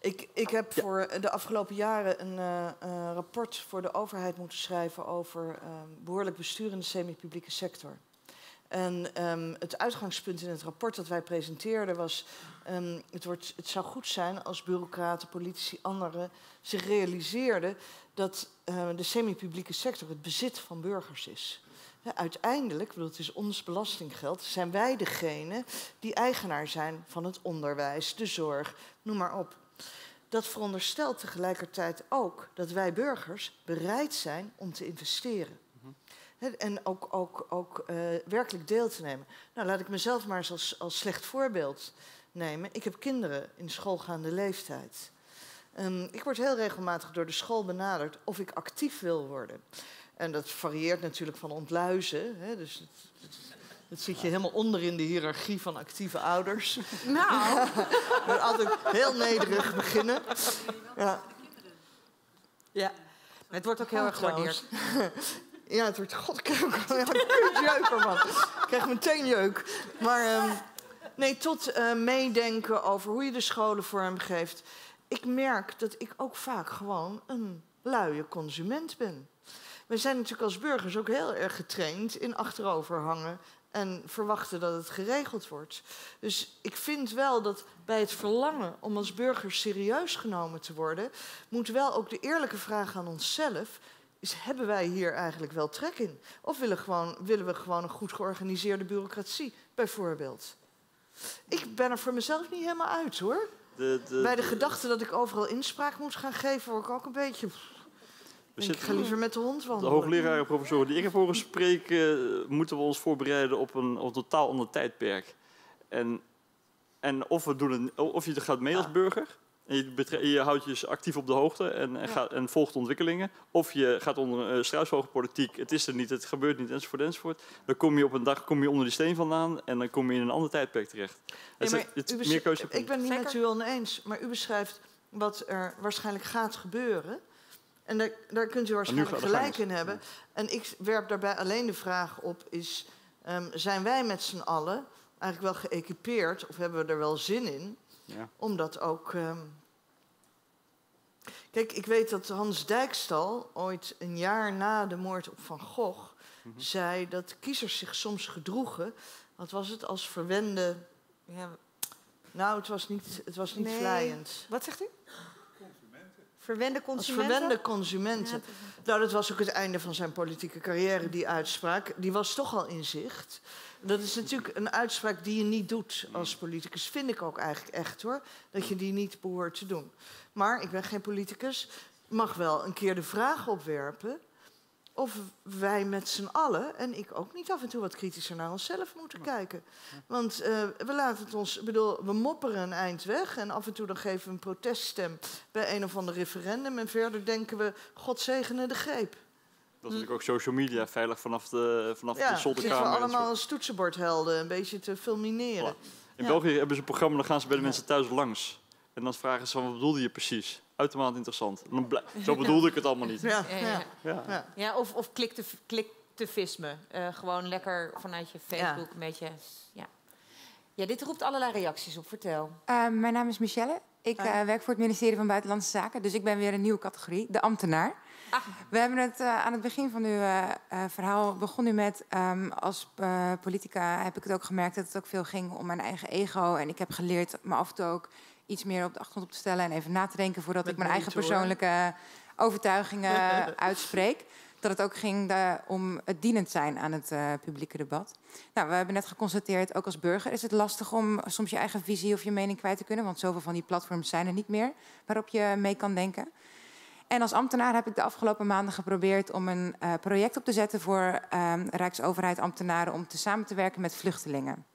B: Ik, ik heb ja. voor de afgelopen jaren een uh, uh, rapport voor de overheid moeten schrijven over uh, behoorlijk bestuur in de semi-publieke sector. En um, het uitgangspunt in het rapport dat wij presenteerden was... Um, het, wordt, het zou goed zijn als bureaucraten, politici, anderen zich realiseerden dat uh, de semi-publieke sector het bezit van burgers is. Ja, uiteindelijk, bedoel, het is ons belastinggeld, zijn wij degene die eigenaar zijn van het onderwijs, de zorg, noem maar op. Dat veronderstelt tegelijkertijd ook dat wij burgers bereid zijn om te investeren. En ook, ook, ook uh, werkelijk deel te nemen. Nou, laat ik mezelf maar eens als, als slecht voorbeeld nemen. Ik heb kinderen in schoolgaande leeftijd. Um, ik word heel regelmatig door de school benaderd of ik actief wil worden. En dat varieert natuurlijk van ontluizen. Hè, dus het, het, het zit je helemaal onder in de hiërarchie van actieve ouders.
A: Nou.
B: Ik moet altijd heel nederig beginnen. Ja.
A: Ja. Het wordt ook heel erg gewaardeerd.
B: Ja, het wordt... God, ik krijg ook een jeuk ervan. Ik krijg meteen jeuk. Maar um, nee, tot uh, meedenken over hoe je de scholen vorm geeft. Ik merk dat ik ook vaak gewoon een luie consument ben. We zijn natuurlijk als burgers ook heel erg getraind in achteroverhangen en verwachten dat het geregeld wordt. Dus ik vind wel dat bij het verlangen om als burgers serieus genomen te worden, moet wel ook de eerlijke vraag aan onszelf: is, hebben wij hier eigenlijk wel trek in? Of willen, gewoon, willen we gewoon een goed georganiseerde bureaucratie, bijvoorbeeld? Ik ben er voor mezelf niet helemaal uit, hoor. De, de, bij de, de gedachte dat ik overal inspraak moet gaan geven, word ik ook een beetje... Ik ga liever met de hond wandelen.
C: De hoogleraren en professoren die ik heb horen spreken, moeten we ons voorbereiden op een, op een totaal ander tijdperk. En, en of, we doen het, of je gaat mee als burger, en je, betre- je houdt je actief op de hoogte en, en, gaat, en volgt ontwikkelingen. Of je gaat onder een uh, struisvogelpolitiek, het is er niet, het gebeurt niet, enzovoort, enzovoort. Dan kom je op een dag kom je onder die steen vandaan en dan kom je in een ander tijdperk terecht.
B: Nee,
C: het, het,
B: het,
C: meer keuze.
B: Ik ben het niet met u oneens, maar u beschrijft wat er waarschijnlijk gaat gebeuren. En daar, daar kunt u waarschijnlijk gelijk in hebben. En ik werp daarbij alleen de vraag op, is, um, zijn wij met z'n allen eigenlijk wel geëquipeerd, of hebben we er wel zin in, ja. om dat ook... Um... Kijk, ik weet dat Hans Dijkstal ooit een jaar na de moord op Van Gogh mm-hmm. zei dat kiezers zich soms gedroegen, wat was het, als verwende... Ja, nou, het was niet, het was niet nee. vlijend.
A: Wat zegt u? Verwende consumenten?
B: Als verwende consumenten. Ja, dat... Nou, dat was ook het einde van zijn politieke carrière, die uitspraak. Die was toch al in zicht. Dat is natuurlijk een uitspraak die je niet doet als politicus. Vind ik ook eigenlijk echt, hoor. Dat je die niet behoort te doen. Maar ik ben geen politicus. Mag wel een keer de vraag opwerpen of wij met z'n allen, en ik ook niet af en toe wat kritischer naar onszelf moeten kijken. Want uh, we laten het ons, bedoel, we mopperen een eind weg en af en toe dan geven we een proteststem bij een of ander referendum en verder denken we, God zegene de greep.
C: Dat is natuurlijk ook social media, veilig vanaf de, vanaf
B: ja,
C: de zolderkamer.
B: Ja, we allemaal als toetsenbordhelden een beetje te fulmineren.
C: Voilà. In
B: ja.
C: België hebben ze een programma, dan gaan ze bij de mensen thuis langs. En dan vragen ze van, wat bedoelde je precies? Uitermate interessant. Dan blij- Zo bedoelde ik het allemaal niet.
A: Ja, ja, ja.
C: ja.
A: ja. ja of of klikactivisme. Uh, gewoon lekker vanuit je Facebook ja. een beetje... Ja. ja, dit roept allerlei reacties op. Vertel.
D: Uh, mijn naam is Michelle. Ik uh, werk voor het ministerie van Buitenlandse Zaken. Dus ik ben weer een nieuwe categorie, de ambtenaar. Ah. We hebben het uh, aan het begin van uw uh, uh, verhaal begonnen met... Um, als uh, politica heb ik het ook gemerkt dat het ook veel ging om mijn eigen ego. En ik heb geleerd me af en toe ook iets meer op de achtergrond op te stellen... en even na te denken voordat met ik mijn eigen persoonlijke overtuigingen uitspreek. Dat het ook ging uh, om het dienend zijn aan het uh, publieke debat. Nou, we hebben net geconstateerd, ook als burger is het lastig om soms je eigen visie of je mening kwijt te kunnen. Want zoveel van die platforms zijn er niet meer waarop je mee kan denken. En als ambtenaar heb ik de afgelopen maanden geprobeerd om een uh, project op te zetten voor uh, Rijksoverheid ambtenaren om te samen te werken met vluchtelingen.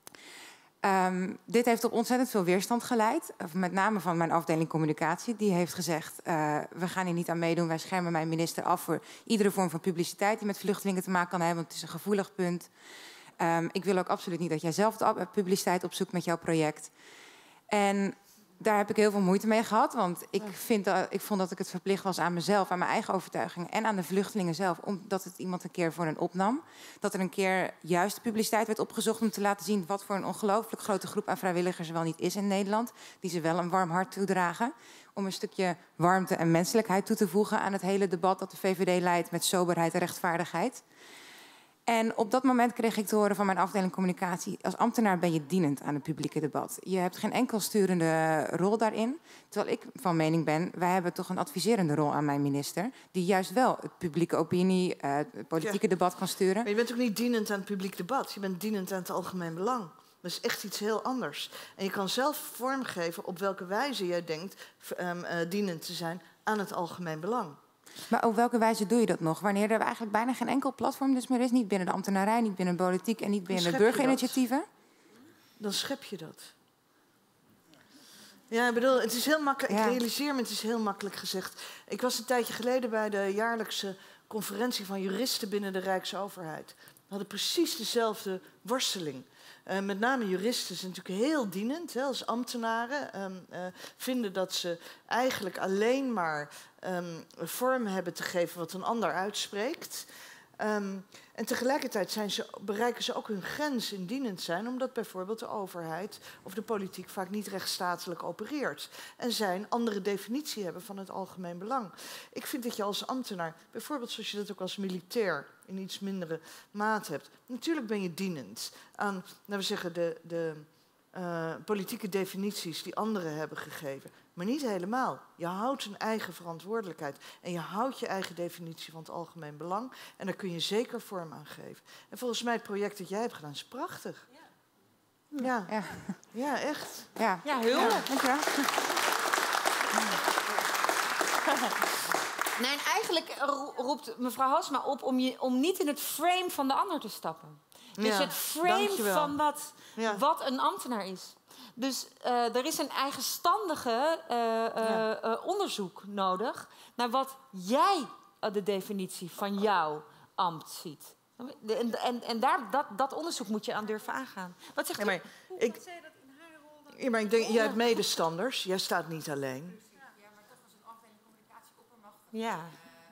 D: Um, dit heeft op ontzettend veel weerstand geleid. Met name van mijn afdeling communicatie. Die heeft gezegd, uh, we gaan hier niet aan meedoen. Wij schermen mijn minister af voor iedere vorm van publiciteit die met vluchtelingen te maken kan hebben. Want het is een gevoelig punt. Um, ik wil ook absoluut niet dat jij zelf de publiciteit opzoekt met jouw project. En Daar heb ik heel veel moeite mee gehad. Want ik, vind dat, ik vond dat ik het verplicht was aan mezelf, aan mijn eigen overtuiging en aan de vluchtelingen zelf. Omdat het iemand een keer voor hen opnam. Dat er een keer juist de publiciteit werd opgezocht om te laten zien wat voor een ongelooflijk grote groep aan vrijwilligers er wel niet is in Nederland. Die ze wel een warm hart toedragen. Om een stukje warmte en menselijkheid toe te voegen aan het hele debat dat de V V D leidt met soberheid en rechtvaardigheid. En op dat moment kreeg ik te horen van mijn afdeling communicatie: als ambtenaar ben je dienend aan het publieke debat. Je hebt geen enkel sturende rol daarin. Terwijl ik van mening ben, wij hebben toch een adviserende rol aan mijn minister, die juist wel het publieke opinie, uh, het politieke ja. debat kan sturen.
B: Maar je bent ook niet dienend aan het publiek debat. Je bent dienend aan het algemeen belang. Dat is echt iets heel anders. En je kan zelf vormgeven op welke wijze jij denkt um, uh, dienend te zijn aan het algemeen belang.
D: Maar op welke wijze doe je dat nog? Wanneer er eigenlijk bijna geen enkel platform dus meer is. Niet binnen de ambtenarij, niet binnen de politiek en niet binnen de burgerinitiatieven.
B: Dan schep je dat. Ja, ik bedoel, het is heel makkelijk.
D: Ja.
B: Ik realiseer me, het is heel makkelijk gezegd. Ik was een tijdje geleden bij de jaarlijkse conferentie van juristen binnen de Rijksoverheid. We hadden precies dezelfde worsteling. Uh, met name juristen zijn natuurlijk heel dienend, hè, als ambtenaren. Um, uh, vinden dat ze eigenlijk alleen maar um, vorm hebben te geven wat een ander uitspreekt. Um, en tegelijkertijd zijn ze, bereiken ze ook hun grens in dienend zijn, omdat bijvoorbeeld de overheid of de politiek vaak niet rechtsstatelijk opereert. En zij een andere definitie hebben van het algemeen belang. Ik vind dat je als ambtenaar, bijvoorbeeld zoals je dat ook als militair in iets mindere mate hebt. Natuurlijk ben je dienend aan, laten we zeggen, de, de uh, politieke definities die anderen hebben gegeven. Maar niet helemaal. Je houdt een eigen verantwoordelijkheid. En je houdt je eigen definitie van het algemeen belang. En daar kun je zeker vorm aan geven. En volgens mij het project dat jij hebt gedaan is prachtig. Ja. Ja,
D: ja.
B: ja echt.
D: Ja,
A: ja heel
D: ja. Dankjewel.
A: Nee, en eigenlijk roept mevrouw Halsema op om, je, om niet in het frame van de ander te stappen. Dus
B: ja,
A: het frame
B: dankjewel.
A: van wat,
B: ja.
A: wat een ambtenaar is. Dus uh, er is een eigenstandige uh, uh, ja. uh, onderzoek nodig naar wat jij uh, de definitie van jouw ambt ziet. En, en, en daar, dat, dat onderzoek moet je aan durven aangaan. Wat zegt
B: ja, maar
A: Hoe
B: ik,
A: zij dat in haar rol dan...
B: ja, maar ik denk, jij hebt medestanders. Jij staat niet alleen.
D: Ja, maar toch was een afdeling communicatie oppermachtig.
A: Ja.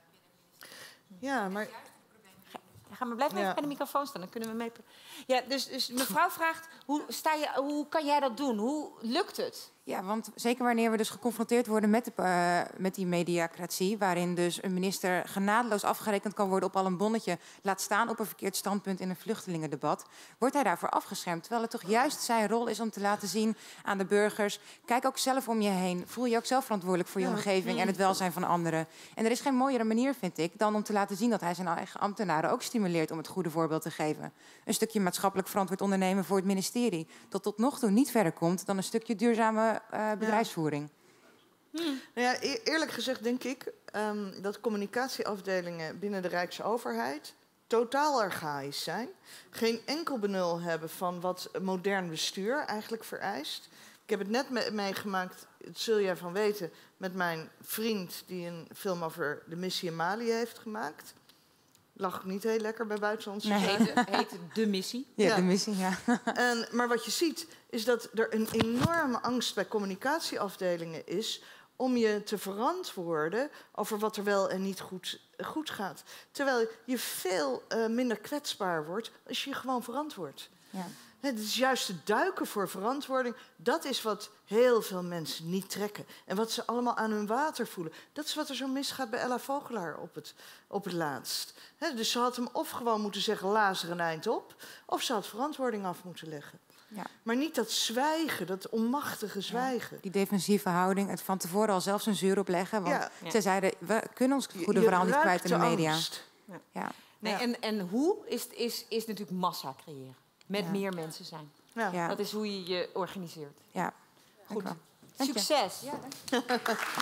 B: Ja, maar...
A: Ja, ga maar blijf maar ja. even bij de microfoon staan, dan kunnen we mee... Ja, dus, dus mevrouw vraagt, hoe, sta je, hoe kan jij dat doen? Hoe lukt het?
D: Ja, want zeker wanneer we dus geconfronteerd worden met, de, uh, met die mediacratie, waarin dus een minister genadeloos afgerekend kan worden op al een bonnetje, laat staan op een verkeerd standpunt in een vluchtelingendebat, wordt hij daarvoor afgeschermd. Terwijl het toch juist zijn rol is om te laten zien aan de burgers, kijk ook zelf om je heen. Voel je ook zelf verantwoordelijk voor je ja. omgeving en het welzijn van anderen. En er is geen mooiere manier, vind ik, dan om te laten zien dat hij zijn eigen ambtenaren ook stimuleert om het goede voorbeeld te geven. Een stukje maatschappelijk verantwoord ondernemen voor het ministerie, dat tot nog toe niet verder komt dan een stukje duurzame Uh, bedrijfsvoering.
B: Ja. Hmm. Nou ja, e- eerlijk gezegd denk ik um, dat communicatieafdelingen binnen de Rijksoverheid totaal archaïs zijn. Geen enkel benul hebben van wat modern bestuur eigenlijk vereist. Ik heb het net me- meegemaakt, dat zul jij van weten, met mijn vriend die een film over de missie in Mali heeft gemaakt. Lag ik niet heel lekker bij buitenlandse
A: nee,
B: zaken.
A: heet, heet de missie.
D: Ja, ja, de missie, ja.
B: En, maar wat je ziet, is dat er een enorme angst bij communicatieafdelingen is om je te verantwoorden over wat er wel en niet goed, goed gaat. Terwijl je veel uh, minder kwetsbaar wordt als je je gewoon verantwoordt.
D: Ja.
B: Het is juist het duiken voor verantwoording. Dat is wat heel veel mensen niet trekken. En wat ze allemaal aan hun water voelen. Dat is wat er zo misgaat bij Ella Vogelaar op het, op het laatst. He, dus ze had hem of gewoon moeten zeggen, laat er een eind op. Of ze had verantwoording af moeten leggen.
D: Ja.
B: Maar niet dat zwijgen, dat onmachtige zwijgen.
D: Ja, die defensieve houding, het van tevoren al zelf censuur opleggen. Want
B: ja.
D: ja. ze zeiden, we kunnen ons goede
B: je, je
D: verhaal niet kwijt in de media.
B: Ja.
D: Ja.
A: Nee,
B: ja.
A: en, en hoe is, is, is natuurlijk massa creëren. Met ja. meer mensen zijn.
B: Ja.
D: Ja.
A: Dat is hoe je je organiseert.
D: Ja.
A: Goed.
D: Dank
A: Succes. Ja, dank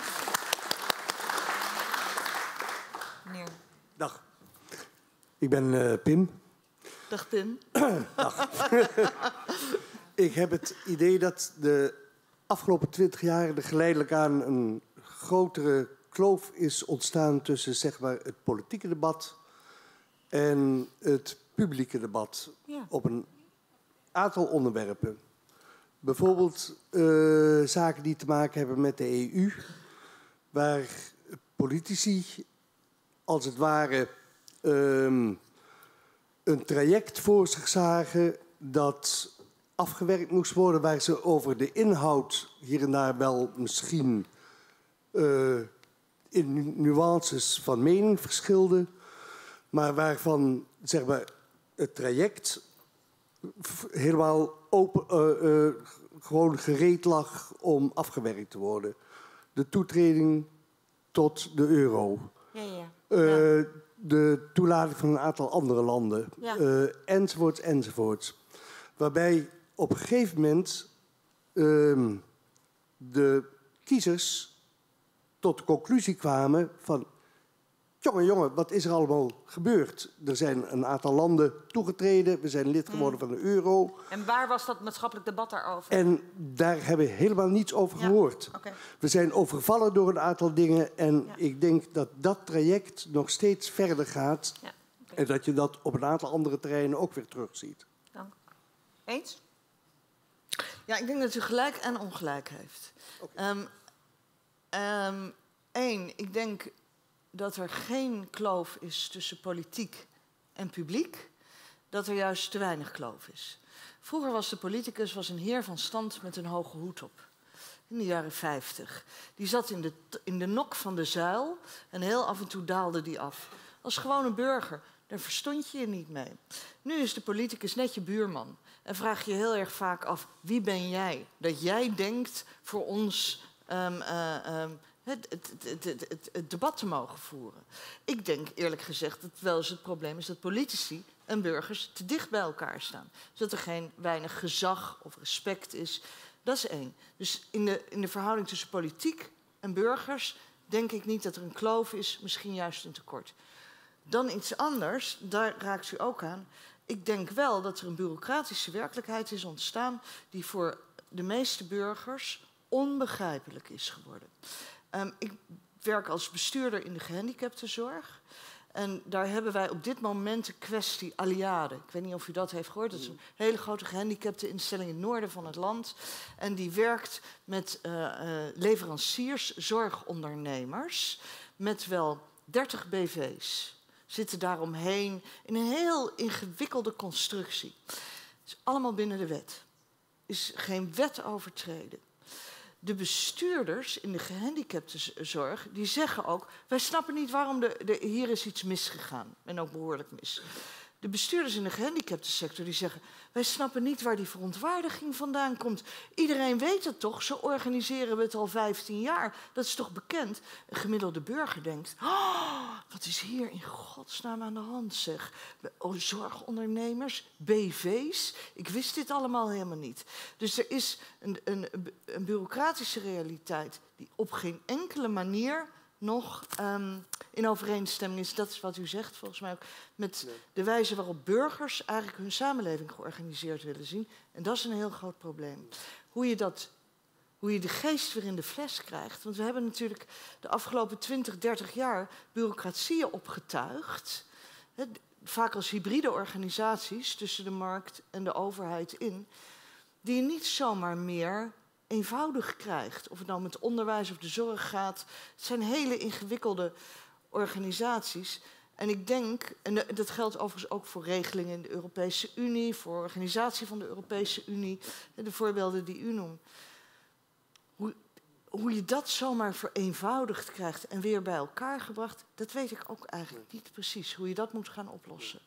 A: Meneer.
E: Dag. Ik ben uh, Pim.
B: Dag Pim.
E: Dag. Ik heb het idee dat de afgelopen twintig jaar er geleidelijk aan een grotere kloof is ontstaan tussen zeg maar, het politieke debat en het publieke debat.
A: Ja.
E: Op een aantal onderwerpen. Bijvoorbeeld uh, zaken die te maken hebben met de E U, waar politici als het ware um, een traject voor zich zagen dat afgewerkt moest worden, waar ze over de inhoud hier en daar wel misschien uh, in nuances van mening verschilden, maar waarvan zeg maar, het traject helemaal open, uh, uh, gewoon gereed lag om afgewerkt te worden. De toetreding tot de euro.
A: Ja, ja.
E: Uh,
A: ja.
E: De toelating van een aantal andere landen.
A: Ja.
E: Uh, enzovoorts, enzovoorts. Waarbij op een gegeven moment uh, de kiezers tot de conclusie kwamen van... Jongen, jongen, wat is er allemaal gebeurd? Er zijn een aantal landen toegetreden. We zijn lid geworden mm. van de euro.
A: En waar was dat maatschappelijk debat daarover?
E: En daar hebben we helemaal niets over ja. gehoord.
A: Okay.
E: We zijn overvallen door een aantal dingen. En ja. ik denk dat dat traject nog steeds verder gaat. Ja. Okay. En dat je dat op een aantal andere terreinen ook weer terugziet.
A: Dank. Eens?
B: Ja, ik denk dat u gelijk en ongelijk heeft. Okay. Um, um, Eén, ik denk... dat er geen kloof is tussen politiek en publiek, dat er juist te weinig kloof is. Vroeger was de politicus was een heer van stand met een hoge hoed op. In de jaren vijftig. Die zat in de, in de nok van de zuil en heel af en toe daalde die af. Als gewone burger, daar verstond je je niet mee. Nu is de politicus net je buurman. En vraag je heel erg vaak af, wie ben jij? Dat jij denkt voor ons... Um, uh, um, Het, het, het, het, het, het debat te mogen voeren. Ik denk eerlijk gezegd dat wel eens het probleem is dat politici en burgers te dicht bij elkaar staan. Zodat er geen weinig gezag of respect is. Dat is één. Dus in de, in de verhouding tussen politiek en burgers denk ik niet dat er een kloof is, misschien juist een tekort. Dan iets anders, daar raakt u ook aan. Ik denk wel dat er een bureaucratische werkelijkheid is ontstaan die voor de meeste burgers onbegrijpelijk is geworden. Um, ik werk als bestuurder in de gehandicaptenzorg. En daar hebben wij op dit moment de kwestie Aliade. Ik weet niet of u dat heeft gehoord. Dat is een hele grote gehandicapteninstelling in het noorden van het land. En die werkt met uh, uh, leveranciers, zorgondernemers, met wel dertig B V's. Zitten daaromheen in een heel ingewikkelde constructie. Het is allemaal binnen de wet. Er is geen wet overtreden. De bestuurders in de gehandicaptenzorg die zeggen ook... wij snappen niet waarom de, de, hier is iets misgegaan. En ook behoorlijk mis. De bestuurders in de gehandicaptensector die zeggen... wij snappen niet waar die verontwaardiging vandaan komt. Iedereen weet het toch, zo organiseren we het al vijftien jaar. Dat is toch bekend? Een gemiddelde burger denkt... Oh, wat is hier in godsnaam aan de hand, zeg. Oh, zorgondernemers, B V's. Ik wist dit allemaal helemaal niet. Dus er is een, een, een bureaucratische realiteit... die op geen enkele manier... nog um, in overeenstemming is, dat is wat u zegt volgens mij ook... met de wijze waarop burgers eigenlijk hun samenleving georganiseerd willen zien. En dat is een heel groot probleem. Hoe je, dat, hoe je de geest weer in de fles krijgt. Want we hebben natuurlijk de afgelopen twintig, dertig jaar... bureaucratieën opgetuigd. He, vaak als hybride organisaties tussen de markt en de overheid in... die je niet zomaar meer... eenvoudig krijgt. Of het nou met onderwijs of de zorg gaat. Het zijn hele ingewikkelde organisaties. En ik denk, en dat geldt overigens ook voor regelingen in de Europese Unie... voor organisatie van de Europese Unie, de voorbeelden die u noemt. Hoe, hoe je dat zomaar vereenvoudigd krijgt en weer bij elkaar gebracht... dat weet ik ook eigenlijk niet precies, hoe je dat moet gaan oplossen.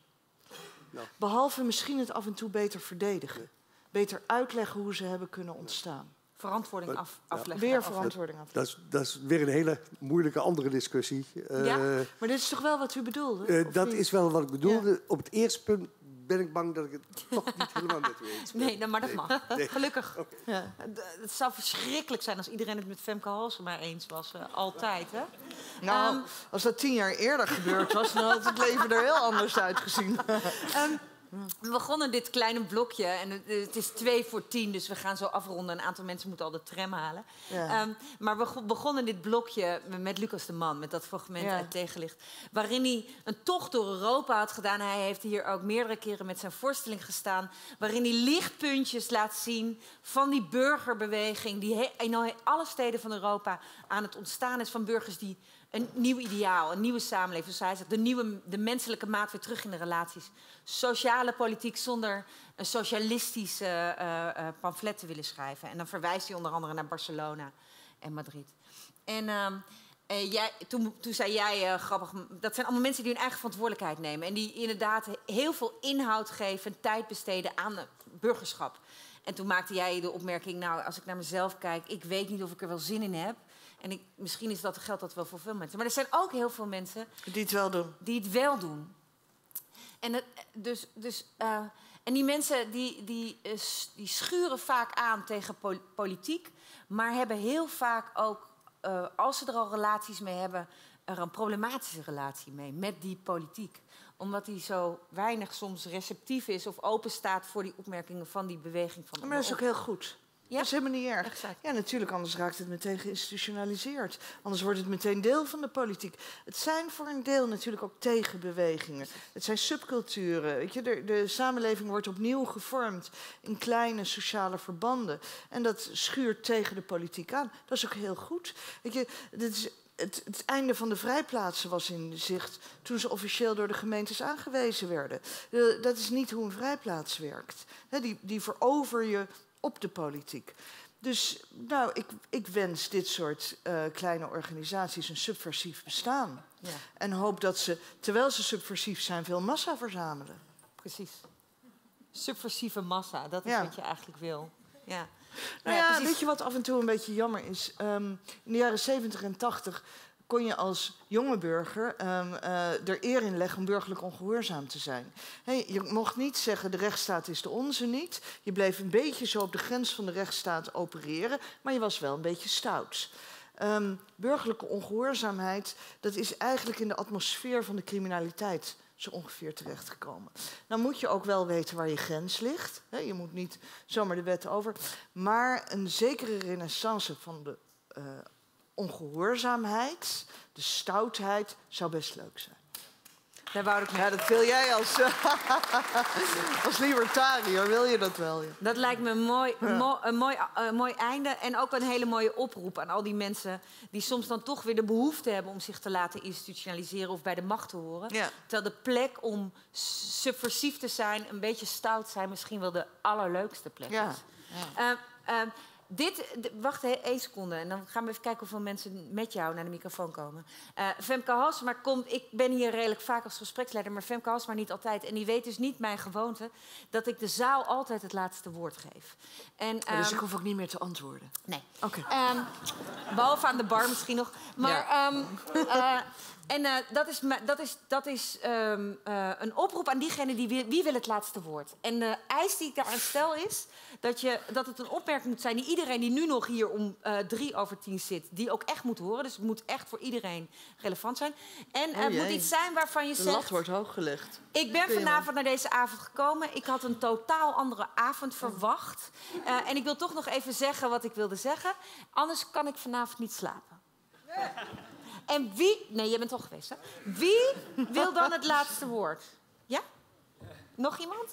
B: Behalve misschien het af en toe beter verdedigen. Beter uitleggen hoe ze hebben kunnen ontstaan.
A: Verantwoording af, afleggen.
B: Weer verantwoording afleggen.
E: Dat is, dat is weer een hele moeilijke andere discussie.
A: Ja,
E: uh,
A: maar dit is toch wel wat u bedoelde?
E: Uh, dat
A: niet?
E: is wel wat ik bedoelde. Ja. Op het eerste punt ben ik bang dat ik het toch niet helemaal met u eens ben.
A: Nee, nou, maar dat mag.
E: Nee.
A: Gelukkig.
E: Okay.
A: Ja. Het zou verschrikkelijk zijn als iedereen het met Femke Halsema eens was. Uh, altijd, hè?
B: Nou, um, als dat tien jaar eerder gebeurd was... dan had het leven er heel anders uitgezien.
A: um, We begonnen dit kleine blokje en het, het is twee voor tien, dus we gaan zo afronden. Een aantal mensen moeten al de tram halen.
B: Ja.
A: Um, maar we begonnen dit blokje met Lucas de Man, met dat fragment
B: Ja.
A: uit Tegenlicht. Waarin hij een tocht door Europa had gedaan. Hij heeft hier ook meerdere keren met zijn voorstelling gestaan. Waarin hij lichtpuntjes laat zien van die burgerbeweging. Die in alle steden van Europa aan het ontstaan is van burgers die een nieuw ideaal, een nieuwe samenleving. Zoals hij zegt, de, nieuwe, de menselijke maat weer terug in de relaties. Sociale politiek zonder een socialistische uh, uh, pamflet te willen schrijven. En dan verwijst hij onder andere naar Barcelona en Madrid. En uh, uh, jij, toen, toen zei jij, uh, grappig, dat zijn allemaal mensen die hun eigen verantwoordelijkheid nemen. En die inderdaad heel veel inhoud geven en tijd besteden aan het burgerschap. En toen maakte jij de opmerking, nou, als ik naar mezelf kijk, ik weet niet of ik er wel zin in heb. En ik, misschien is dat, geldt dat wel voor veel mensen. Maar er zijn ook heel veel mensen
B: die het wel doen.
A: Die het wel doen. En, het, dus, dus, uh, en die mensen die, die, uh, die schuren vaak aan tegen pol politiek, maar hebben heel vaak ook, uh, als ze er al relaties mee hebben, er een problematische relatie mee met die politiek. Omdat die zo weinig soms receptief is of open staat voor die opmerkingen van die beweging van de
B: Maar dat is ook heel goed.
A: Ja?
B: Dat is helemaal niet erg. Exact. Ja, natuurlijk, anders raakt het meteen geïnstitutionaliseerd. Anders wordt het meteen deel van de politiek. Het zijn voor een deel natuurlijk ook tegenbewegingen. Het zijn subculturen. Weet je, de, de samenleving wordt opnieuw gevormd in kleine sociale verbanden. En dat schuurt tegen de politiek aan. Dat is ook heel goed. Weet je, dit is... Het, het einde van de vrijplaatsen was in zicht toen ze officieel door de gemeentes aangewezen werden. Uh, dat is niet hoe een vrijplaats werkt. He, die, die verover je op de politiek. Dus nou, ik, ik wens dit soort uh, kleine organisaties een subversief bestaan. Ja. En hoop dat ze, terwijl ze subversief zijn, veel massa verzamelen.
A: Precies. Subversieve massa, dat is
B: ja.
A: wat je eigenlijk wil. Ja.
B: Nou ja, ja weet je wat af en toe een beetje jammer is? Um, in de jaren zeventig en tachtig kon je als jonge burger um, uh, er eer in leggen om burgerlijk ongehoorzaam te zijn. Hey, je mocht niet zeggen de rechtsstaat is de onze niet. Je bleef een beetje zo op de grens van de rechtsstaat opereren, maar je was wel een beetje stout. Um, burgerlijke ongehoorzaamheid, dat is eigenlijk in de atmosfeer van de criminaliteit zo ongeveer terechtgekomen. Dan moet je ook wel weten waar je grens ligt. He, je moet niet zomaar de wet over. Maar een zekere renaissance van de uh, ongehoorzaamheid, de stoutheid, zou best leuk zijn.
A: Daar wou ik
B: ja, dat wil jij als, uh, als libertariër, wil je dat wel? Ja.
A: Dat lijkt me een mooi, ja. mo een mooi, uh, mooi einde en ook een hele mooie oproep aan al die mensen die soms dan toch weer de behoefte hebben om zich te laten institutionaliseren of bij de macht te horen. Ja. Terwijl de plek om subversief te zijn, een beetje stout zijn, misschien wel de allerleukste plek is. Ja. Ja. Uh, uh, Dit, wacht één seconde en dan gaan we even kijken hoeveel mensen met jou naar de microfoon komen. Uh, Femke Halsema komt, ik ben hier redelijk vaak als gespreksleider, maar Femke Halsema niet altijd. En die weet dus niet mijn gewoonte dat ik de zaal altijd het laatste woord geef. En, um,
B: oh, dus ik hoef ook niet meer te antwoorden?
A: Nee.
B: Oké.
A: Okay. Um, behalve aan de bar misschien nog. Maar... Ja. Um, uh, En uh, dat is, dat is, dat is um, uh, een oproep aan diegene die wie, wie wil het laatste woord. En de eis die ik daaraan stel is dat, je, dat het een opmerking moet zijn die iedereen die nu nog hier om uh, drie over tien zit, die ook echt moet horen. Dus het moet echt voor iedereen relevant zijn. En het uh, moet iets zijn waarvan je
B: de
A: zegt...
B: lat wordt hoog gelegd.
A: Ik ben vanavond naar deze avond gekomen. Ik had een totaal andere avond verwacht. Uh, en ik wil toch nog even zeggen wat ik wilde zeggen. Anders kan ik vanavond niet slapen. En wie... Nee, jij bent toch geweest, hè? Wie wil dan het laatste woord? Ja? Nog iemand?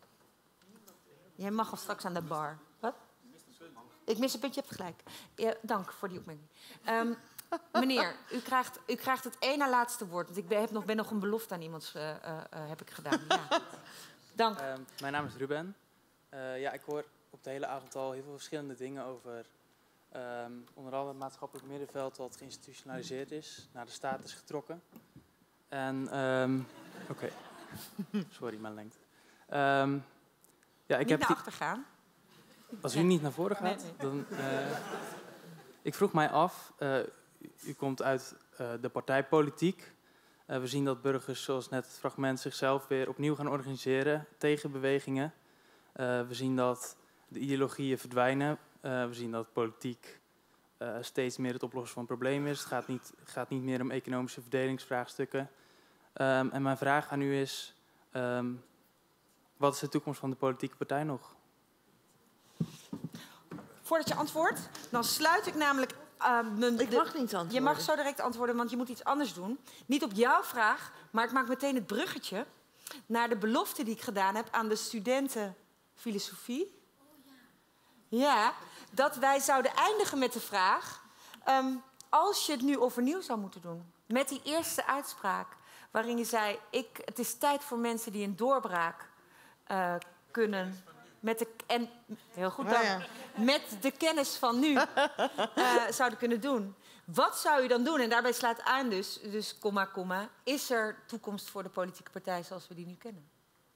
A: Jij mag al straks aan de bar. Wat? Ik mis een puntje, je hebt gelijk. Ja, dank voor die opmerking. Um, meneer, u krijgt, u krijgt het één na laatste woord. Want ik ben, heb nog, ben nog een belofte aan iemand uh, uh, heb ik gedaan. Ja. Dank.
F: Uh, mijn naam is Ruben. Uh, ja, ik hoor op de hele avond al heel veel verschillende dingen over... Um, onder andere het maatschappelijk middenveld dat geïnstitutionaliseerd is, naar de staat is getrokken. En, um, oké, okay. Sorry mijn lengte. Um, ja, ik
A: niet
F: heb
A: naar achter gaan.
F: Als u niet naar voren gaat, nee, nee. dan... Uh, ik vroeg mij af, uh, u komt uit uh, de partijpolitiek. Uh, we zien dat burgers, zoals net het fragment, zichzelf weer opnieuw gaan organiseren tegen bewegingen. Uh, we zien dat de ideologieën verdwijnen. Uh, we zien dat politiek uh, steeds meer het oplossen van problemen is. Het gaat niet, gaat niet meer om economische verdelingsvraagstukken. Um, en mijn vraag aan u is, um, wat is de toekomst van de politieke partij nog?
A: Voordat je antwoordt, dan sluit ik namelijk... Uh, mijn,
B: ik mag niet antwoorden.
A: Je mag zo direct antwoorden, want je moet iets anders doen. Niet op jouw vraag, maar ik maak meteen het bruggetje... naar de belofte die ik gedaan heb aan de studenten filosofie. Ja, dat wij zouden eindigen met de vraag... Um, als je het nu overnieuw zou moeten doen... met die eerste uitspraak waarin je zei... Ik, het is tijd voor mensen die een doorbraak uh, kunnen... Met de, en, heel goed dan, ja, ja. met de kennis van nu uh, zouden kunnen doen. Wat zou je dan doen? En daarbij slaat aan dus, dus komma, komma... is er toekomst voor de politieke partij zoals we die nu kennen?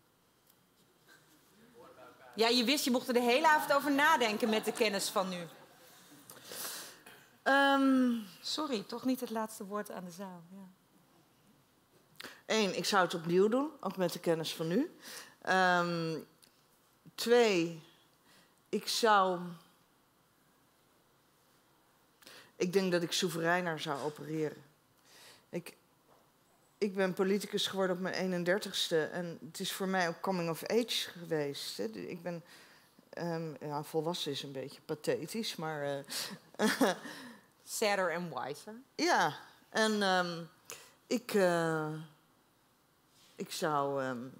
A: Ja, je wist, je mocht er de hele avond over nadenken met de kennis van nu. Um, Sorry, toch niet het laatste woord aan de zaal. Ja.
B: Eén, ik zou het opnieuw doen, ook met de kennis van nu. Um, twee, ik zou... Ik denk dat ik soevereiner zou opereren. Ik, ik ben politicus geworden op mijn eenendertigste. En het is voor mij ook coming of age geweest. Hè. Ik ben... Um, ja, volwassen is een beetje pathetisch, maar... Uh,
A: Sadder and wiser.
B: Ja, en um, ik... Uh, ik zou... Um,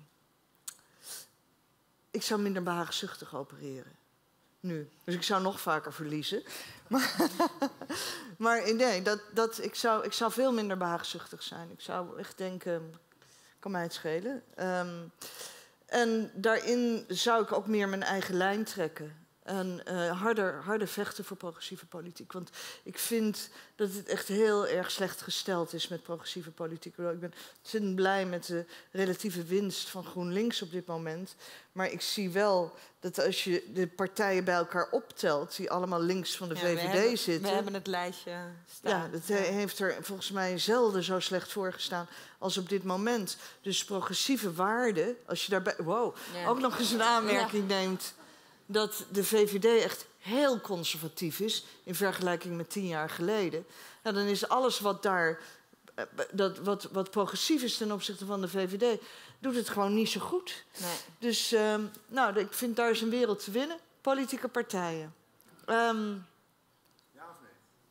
B: ik zou minder behaagzuchtig opereren. Nu. Dus ik zou nog vaker verliezen. Maar, maar nee, dat, dat, ik, zou, ik zou veel minder behaagzuchtig zijn. Ik zou echt denken, kan mij het schelen. Um, en daarin zou ik ook meer mijn eigen lijn trekken. En uh, harder, harder vechten voor progressieve politiek. Want ik vind dat het echt heel erg slecht gesteld is met progressieve politiek. Ik ben ontzettend blij met de relatieve winst van GroenLinks op dit moment. Maar ik zie wel dat als je de partijen bij elkaar optelt... die allemaal links van de
A: ja,
B: V V D
A: we hebben,
B: zitten...
A: We hebben het lijstje staan.
B: Ja, dat heeft er volgens mij zelden zo slecht voor gestaan als op dit moment. Dus progressieve waarden, als je daarbij... Wow, ja. ook nog eens een aanmerking ja. neemt... dat de V V D echt heel conservatief is... in vergelijking met tien jaar geleden. Nou, dan is alles wat daar... Dat, wat, wat progressief is ten opzichte van de V V D... doet het gewoon niet zo goed. Nee. Dus um, nou, ik vind daar is een wereld te winnen. Politieke partijen. Um, ja of nee?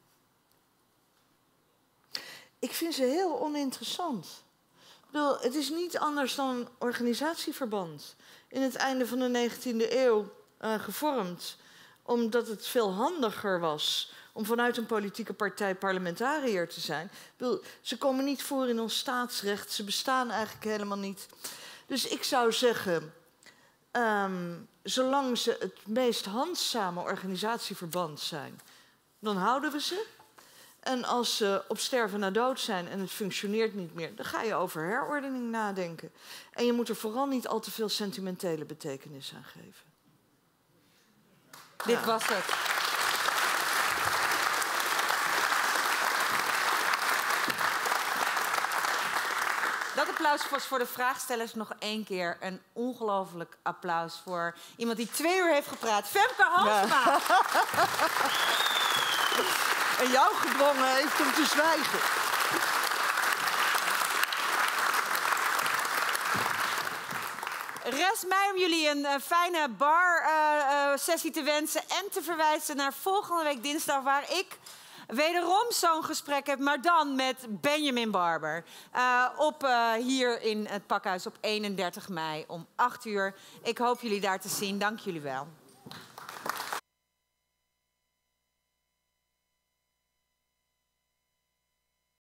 B: Ik vind ze heel oninteressant. Ik bedoel, het is niet anders dan een organisatieverband. In het einde van de negentiende eeuw... Uh, gevormd, omdat het veel handiger was om vanuit een politieke partij parlementariër te zijn. Ik bedoel, ze komen niet voor in ons staatsrecht, ze bestaan eigenlijk helemaal niet. Dus ik zou zeggen, um, zolang ze het meest handzame organisatieverband zijn, dan houden we ze. En als ze op sterven na dood zijn en het functioneert niet meer... dan ga je over herordening nadenken. En je moet er vooral niet al te veel sentimentele betekenis aan geven.
A: Dit was het. Dat applaus was voor de vraagstellers nog één keer. Een ongelooflijk applaus voor iemand die twee uur heeft gepraat. Femke Halsema. Ja.
B: En jou gedwongen heeft om te zwijgen.
A: Rest mij om jullie een uh, fijne bar-sessie uh, uh, te wensen... en te verwijzen naar volgende week dinsdag... waar ik wederom zo'n gesprek heb, maar dan met Benjamin Barber. Uh, op, uh, hier in het Pakhuis op eenendertig mei om acht uur. Ik hoop jullie daar te zien. Dank jullie wel.